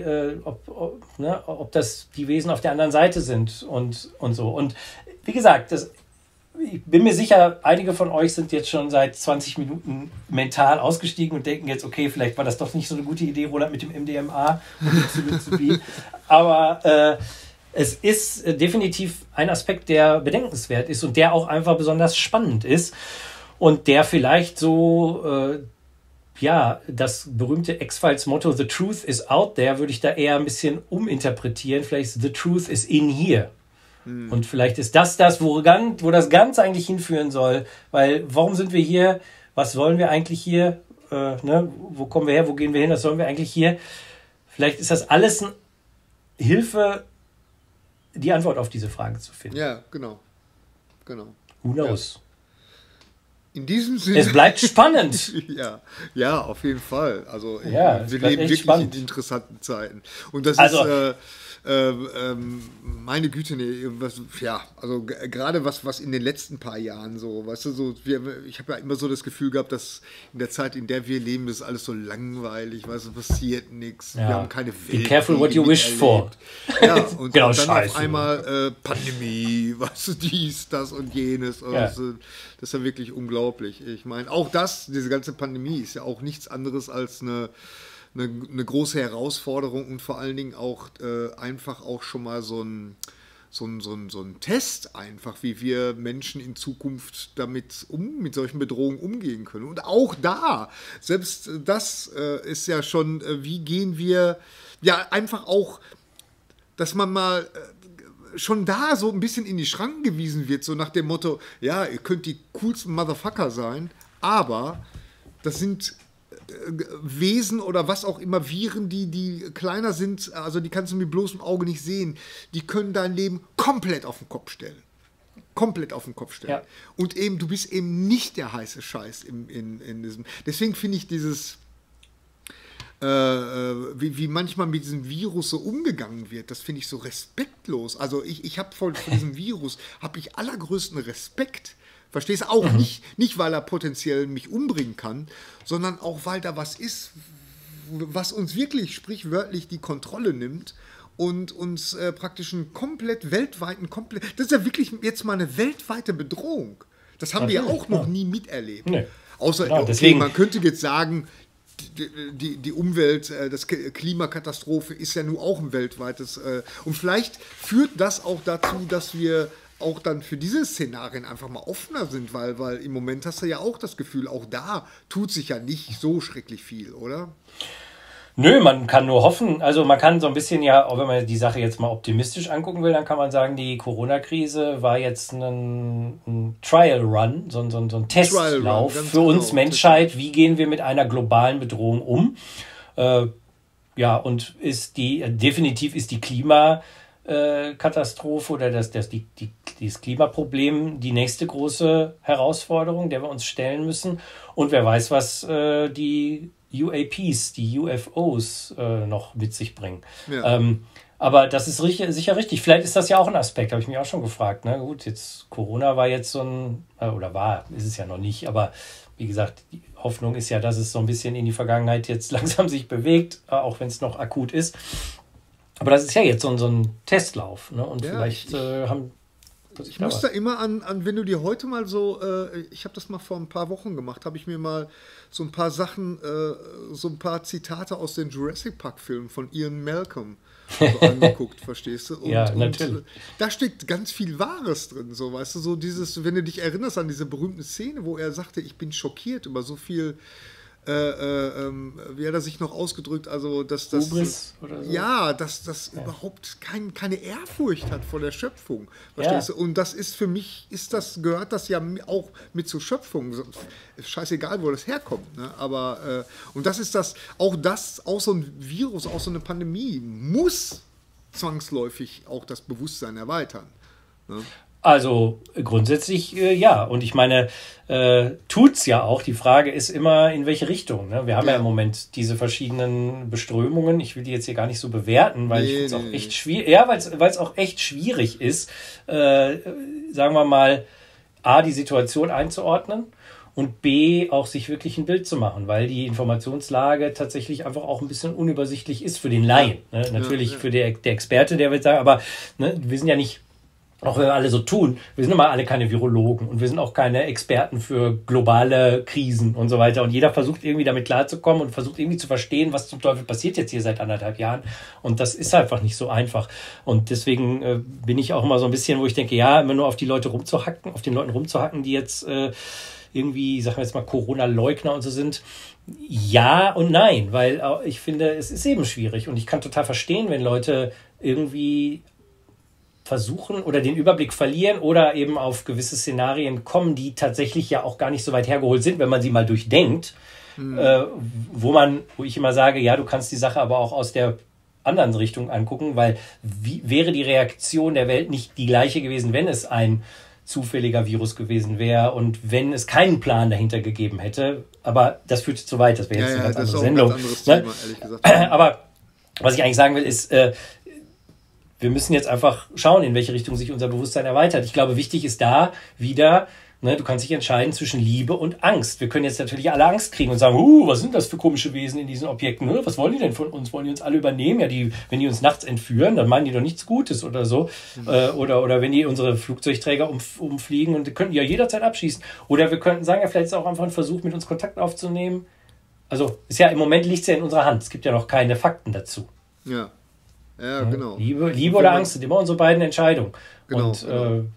ob das die Wesen auf der anderen Seite sind und so. Und wie gesagt, ich bin mir sicher, einige von euch sind jetzt schon seit 20 Minuten mental ausgestiegen und denken jetzt, okay, vielleicht war das doch nicht so eine gute Idee, Roland, mit dem MDMA und dem Psilocybin. Aber es ist definitiv ein Aspekt, der bedenkenswert ist und der auch einfach besonders spannend ist und der vielleicht so das berühmte X-Files-Motto The Truth is out there würde ich da eher ein bisschen uminterpretieren. Vielleicht ist The Truth is in here. Und vielleicht ist das, wo das Ganze eigentlich hinführen soll. Weil, warum sind wir hier? Was wollen wir eigentlich hier? Wo kommen wir her? Wo gehen wir hin? Was sollen wir eigentlich hier? Vielleicht ist das alles eine Hilfe, die Antwort auf diese Frage zu finden. Ja, genau. Who knows? Ja. In diesem Sinne. Es bleibt spannend. ja, auf jeden Fall. Also wir leben wirklich spannend in interessanten Zeiten. Und das ist meine Güte, also gerade was in den letzten paar Jahren so, weißt du, so, ich habe ja immer so das Gefühl gehabt, dass in der Zeit, in der wir leben, das ist alles so langweilig, weißt du, passiert nichts, wir haben keine Welt. Be careful what you wish for. Ja, und, genau, und dann auf einmal Pandemie, weißt du, dies, das und jenes. Und das ist ja wirklich unglaublich. Ich meine, auch diese ganze Pandemie ist ja auch nichts anderes als eine große Herausforderung und vor allen Dingen auch einfach auch schon mal so ein Test einfach, wie wir Menschen in Zukunft mit solchen Bedrohungen umgehen können. Und auch da, selbst das ist ja schon, wie gehen wir, ja einfach auch, dass man mal schon da so ein bisschen in die Schranken gewiesen wird, so nach dem Motto, ja, ihr könnt die coolsten Motherfucker sein, aber das sind Wesen oder was auch immer, Viren, die kleiner sind, also die kannst du mit bloßem Auge nicht sehen, die können dein Leben komplett auf den Kopf stellen. Ja. Und eben, du bist eben nicht der heiße Scheiß in diesem. Deswegen finde ich dieses, wie manchmal mit diesem Virus so umgegangen wird, das finde ich so respektlos. Also ich habe vor diesem Virus, habe ich allergrößten Respekt. Verstehst du? Auch nicht, weil er potenziell mich umbringen kann, sondern auch, weil da was ist, was uns wirklich sprichwörtlich die Kontrolle nimmt und uns praktisch einen das ist ja wirklich jetzt mal eine weltweite Bedrohung. Das haben wir ja auch noch nie miterlebt. Nee. Außer, deswegen, man könnte jetzt sagen, die Umwelt, das Klimakatastrophe ist ja nun auch ein weltweites. Und vielleicht führt das auch dazu, dass wir auch dann für diese Szenarien einfach mal offener sind, weil im Moment hast du ja auch das Gefühl, auch da tut sich ja nicht so schrecklich viel, oder? Nö, man kann nur hoffen. Also man kann so ein bisschen ja, auch wenn man die Sache jetzt mal optimistisch angucken will, dann kann man sagen, die Corona-Krise war jetzt ein Trial-Run, so ein Testlauf für uns Menschheit. Wie gehen wir mit einer globalen Bedrohung um? Ja, und definitiv ist die Klimakatastrophe oder das Klimaproblem die nächste große Herausforderung, der wir uns stellen müssen. Und wer weiß, was die UAPs, die UFOs noch mit sich bringen. Ja. Aber das ist sicher richtig. Vielleicht ist das ja auch ein Aspekt, habe ich mich auch schon gefragt. Ne? Gut, jetzt Corona war jetzt ist es ja noch nicht, aber wie gesagt, die Hoffnung ist ja, dass es so ein bisschen in die Vergangenheit jetzt langsam sich bewegt, auch wenn es noch akut ist. Aber das ist ja jetzt so ein Testlauf. Ne? Und vielleicht ich muss da immer an, wenn du dir heute mal so, ich habe das mal vor ein paar Wochen gemacht, habe ich mir mal so ein paar Sachen, so ein paar Zitate aus den Jurassic Park-Filmen von Ian Malcolm so angeguckt, verstehst du? Natürlich. Und da steckt ganz viel Wahres drin, so, weißt du, so dieses, wenn du dich erinnerst an diese berühmte Szene, wo er sagte, ich bin schockiert über so viel, wie hat er sich noch ausgedrückt, also dass das Hubris oder so. Ja, dass überhaupt keine Ehrfurcht hat vor der Schöpfung, verstehst du? Und das ist für mich, gehört das ja auch mit zur Schöpfung. Ist scheißegal, wo das herkommt, ne? Aber und das ist auch so ein Virus, auch so eine Pandemie muss zwangsläufig auch das Bewusstsein erweitern, ne? Also grundsätzlich ja. Und ich meine, tut's ja auch. Die Frage ist immer, in welche Richtung. Ne? Wir haben ja im Moment diese verschiedenen Beströmungen. Ich will die jetzt hier gar nicht so bewerten, weil ich finde es auch echt schwierig. Ja, weil es auch echt schwierig ist, sagen wir mal, A, die Situation einzuordnen und B, auch sich wirklich ein Bild zu machen, weil die Informationslage tatsächlich einfach auch ein bisschen unübersichtlich ist für den Laien. Ne? Natürlich für der Experte, der wird sagen, aber ne, wir sind ja nicht, auch wenn wir alle so tun, wir sind immer alle keine Virologen und wir sind auch keine Experten für globale Krisen und so weiter. Und jeder versucht irgendwie damit klarzukommen und versucht irgendwie zu verstehen, was zum Teufel passiert jetzt hier seit 1,5 Jahren. Und das ist einfach nicht so einfach. Und deswegen bin ich auch immer so ein bisschen, wo ich denke, ja, immer nur auf den Leuten rumzuhacken, die jetzt irgendwie, sagen wir jetzt mal, Corona-Leugner und so sind. Ja und nein, weil ich finde, es ist eben schwierig. Und ich kann total verstehen, wenn Leute irgendwie versuchen oder den Überblick verlieren oder eben auf gewisse Szenarien kommen, die tatsächlich ja auch gar nicht so weit hergeholt sind, wenn man sie mal durchdenkt, wo ich immer sage, ja, du kannst die Sache aber auch aus der anderen Richtung angucken, weil wäre die Reaktion der Welt nicht die gleiche gewesen, wenn es ein zufälliger Virus gewesen wäre und wenn es keinen Plan dahinter gegeben hätte, aber das führt zu weit, das wäre jetzt eine ganz andere Sendung. Ein ganz anderes Thema, ehrlich gesagt. Aber was ich eigentlich sagen will, ist, wir müssen jetzt einfach schauen, in welche Richtung sich unser Bewusstsein erweitert. Ich glaube, wichtig ist da wieder, ne, du kannst dich entscheiden zwischen Liebe und Angst. Wir können jetzt natürlich alle Angst kriegen und sagen, was sind das für komische Wesen in diesen Objekten? Was wollen die denn von uns? Wollen die uns alle übernehmen? Ja, wenn die uns nachts entführen, dann meinen die doch nichts Gutes oder so. Oder wenn die unsere Flugzeugträger umfliegen und die könnten ja jederzeit abschießen. Oder wir könnten sagen, ja, vielleicht ist es auch einfach ein Versuch, mit uns Kontakt aufzunehmen. Also ist ja im Moment liegt es ja in unserer Hand. Es gibt ja noch keine Fakten dazu. Ja. Ja, genau. Liebe oder Angst sind immer unsere beiden Entscheidungen. Genau, und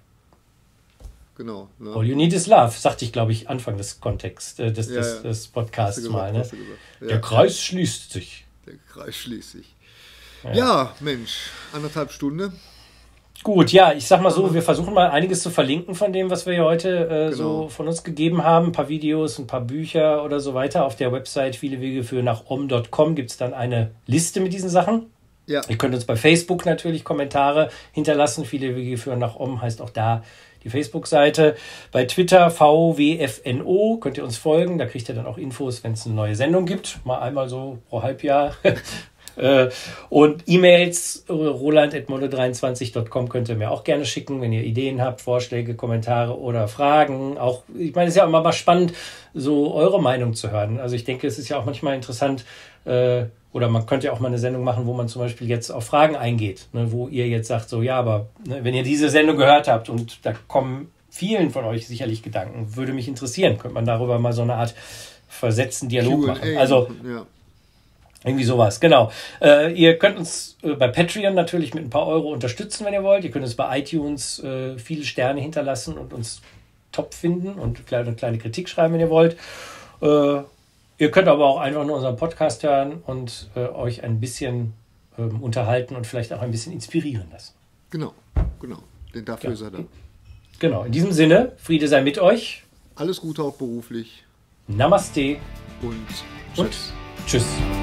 genau. Ne? All you need is love, sagte ich, glaube ich, Anfang des Kontexts, des Podcasts mal. Ne? Ja. Der Kreis schließt sich. Der Kreis schließt sich. Ja, Mensch, 1,5 Stunden. Gut, ja, ich sag mal so, wir versuchen mal einiges zu verlinken von dem, was wir hier heute so von uns gegeben haben. Ein paar Videos, ein paar Bücher oder so weiter. Auf der Website vielewege-für-nach-om.com gibt es dann eine Liste mit diesen Sachen. Ja. Ihr könnt uns bei Facebook natürlich Kommentare hinterlassen. Viele Wege führen nach Om heißt auch da die Facebook-Seite. Bei Twitter VWFNO könnt ihr uns folgen. Da kriegt ihr dann auch Infos, wenn es eine neue Sendung gibt. Mal einmal so pro Halbjahr. Und E-Mails roland@molle23.com könnt ihr mir auch gerne schicken, wenn ihr Ideen habt, Vorschläge, Kommentare oder Fragen. Auch, ich meine, es ist ja immer mal spannend, so eure Meinung zu hören. Also ich denke, es ist ja auch manchmal interessant, oder man könnte ja auch mal eine Sendung machen, wo man zum Beispiel jetzt auf Fragen eingeht, ne, wo ihr jetzt sagt, so ja, aber ne, wenn ihr diese Sendung gehört habt und da kommen vielen von euch sicherlich Gedanken, würde mich interessieren, könnte man darüber mal so eine Art versetzten Dialog machen. Also Irgendwie sowas, genau. Ihr könnt uns bei Patreon natürlich mit ein paar Euro unterstützen, wenn ihr wollt. Ihr könnt uns bei iTunes viele Sterne hinterlassen und uns top finden und eine kleine Kritik schreiben, wenn ihr wollt. Ihr könnt aber auch einfach nur unseren Podcast hören und euch ein bisschen unterhalten und vielleicht auch ein bisschen inspirieren lassen. Genau. Denn dafür ist er da. Genau, in diesem Sinne, Friede sei mit euch. Alles Gute auch beruflich. Namaste. Und tschüss. Tschüss.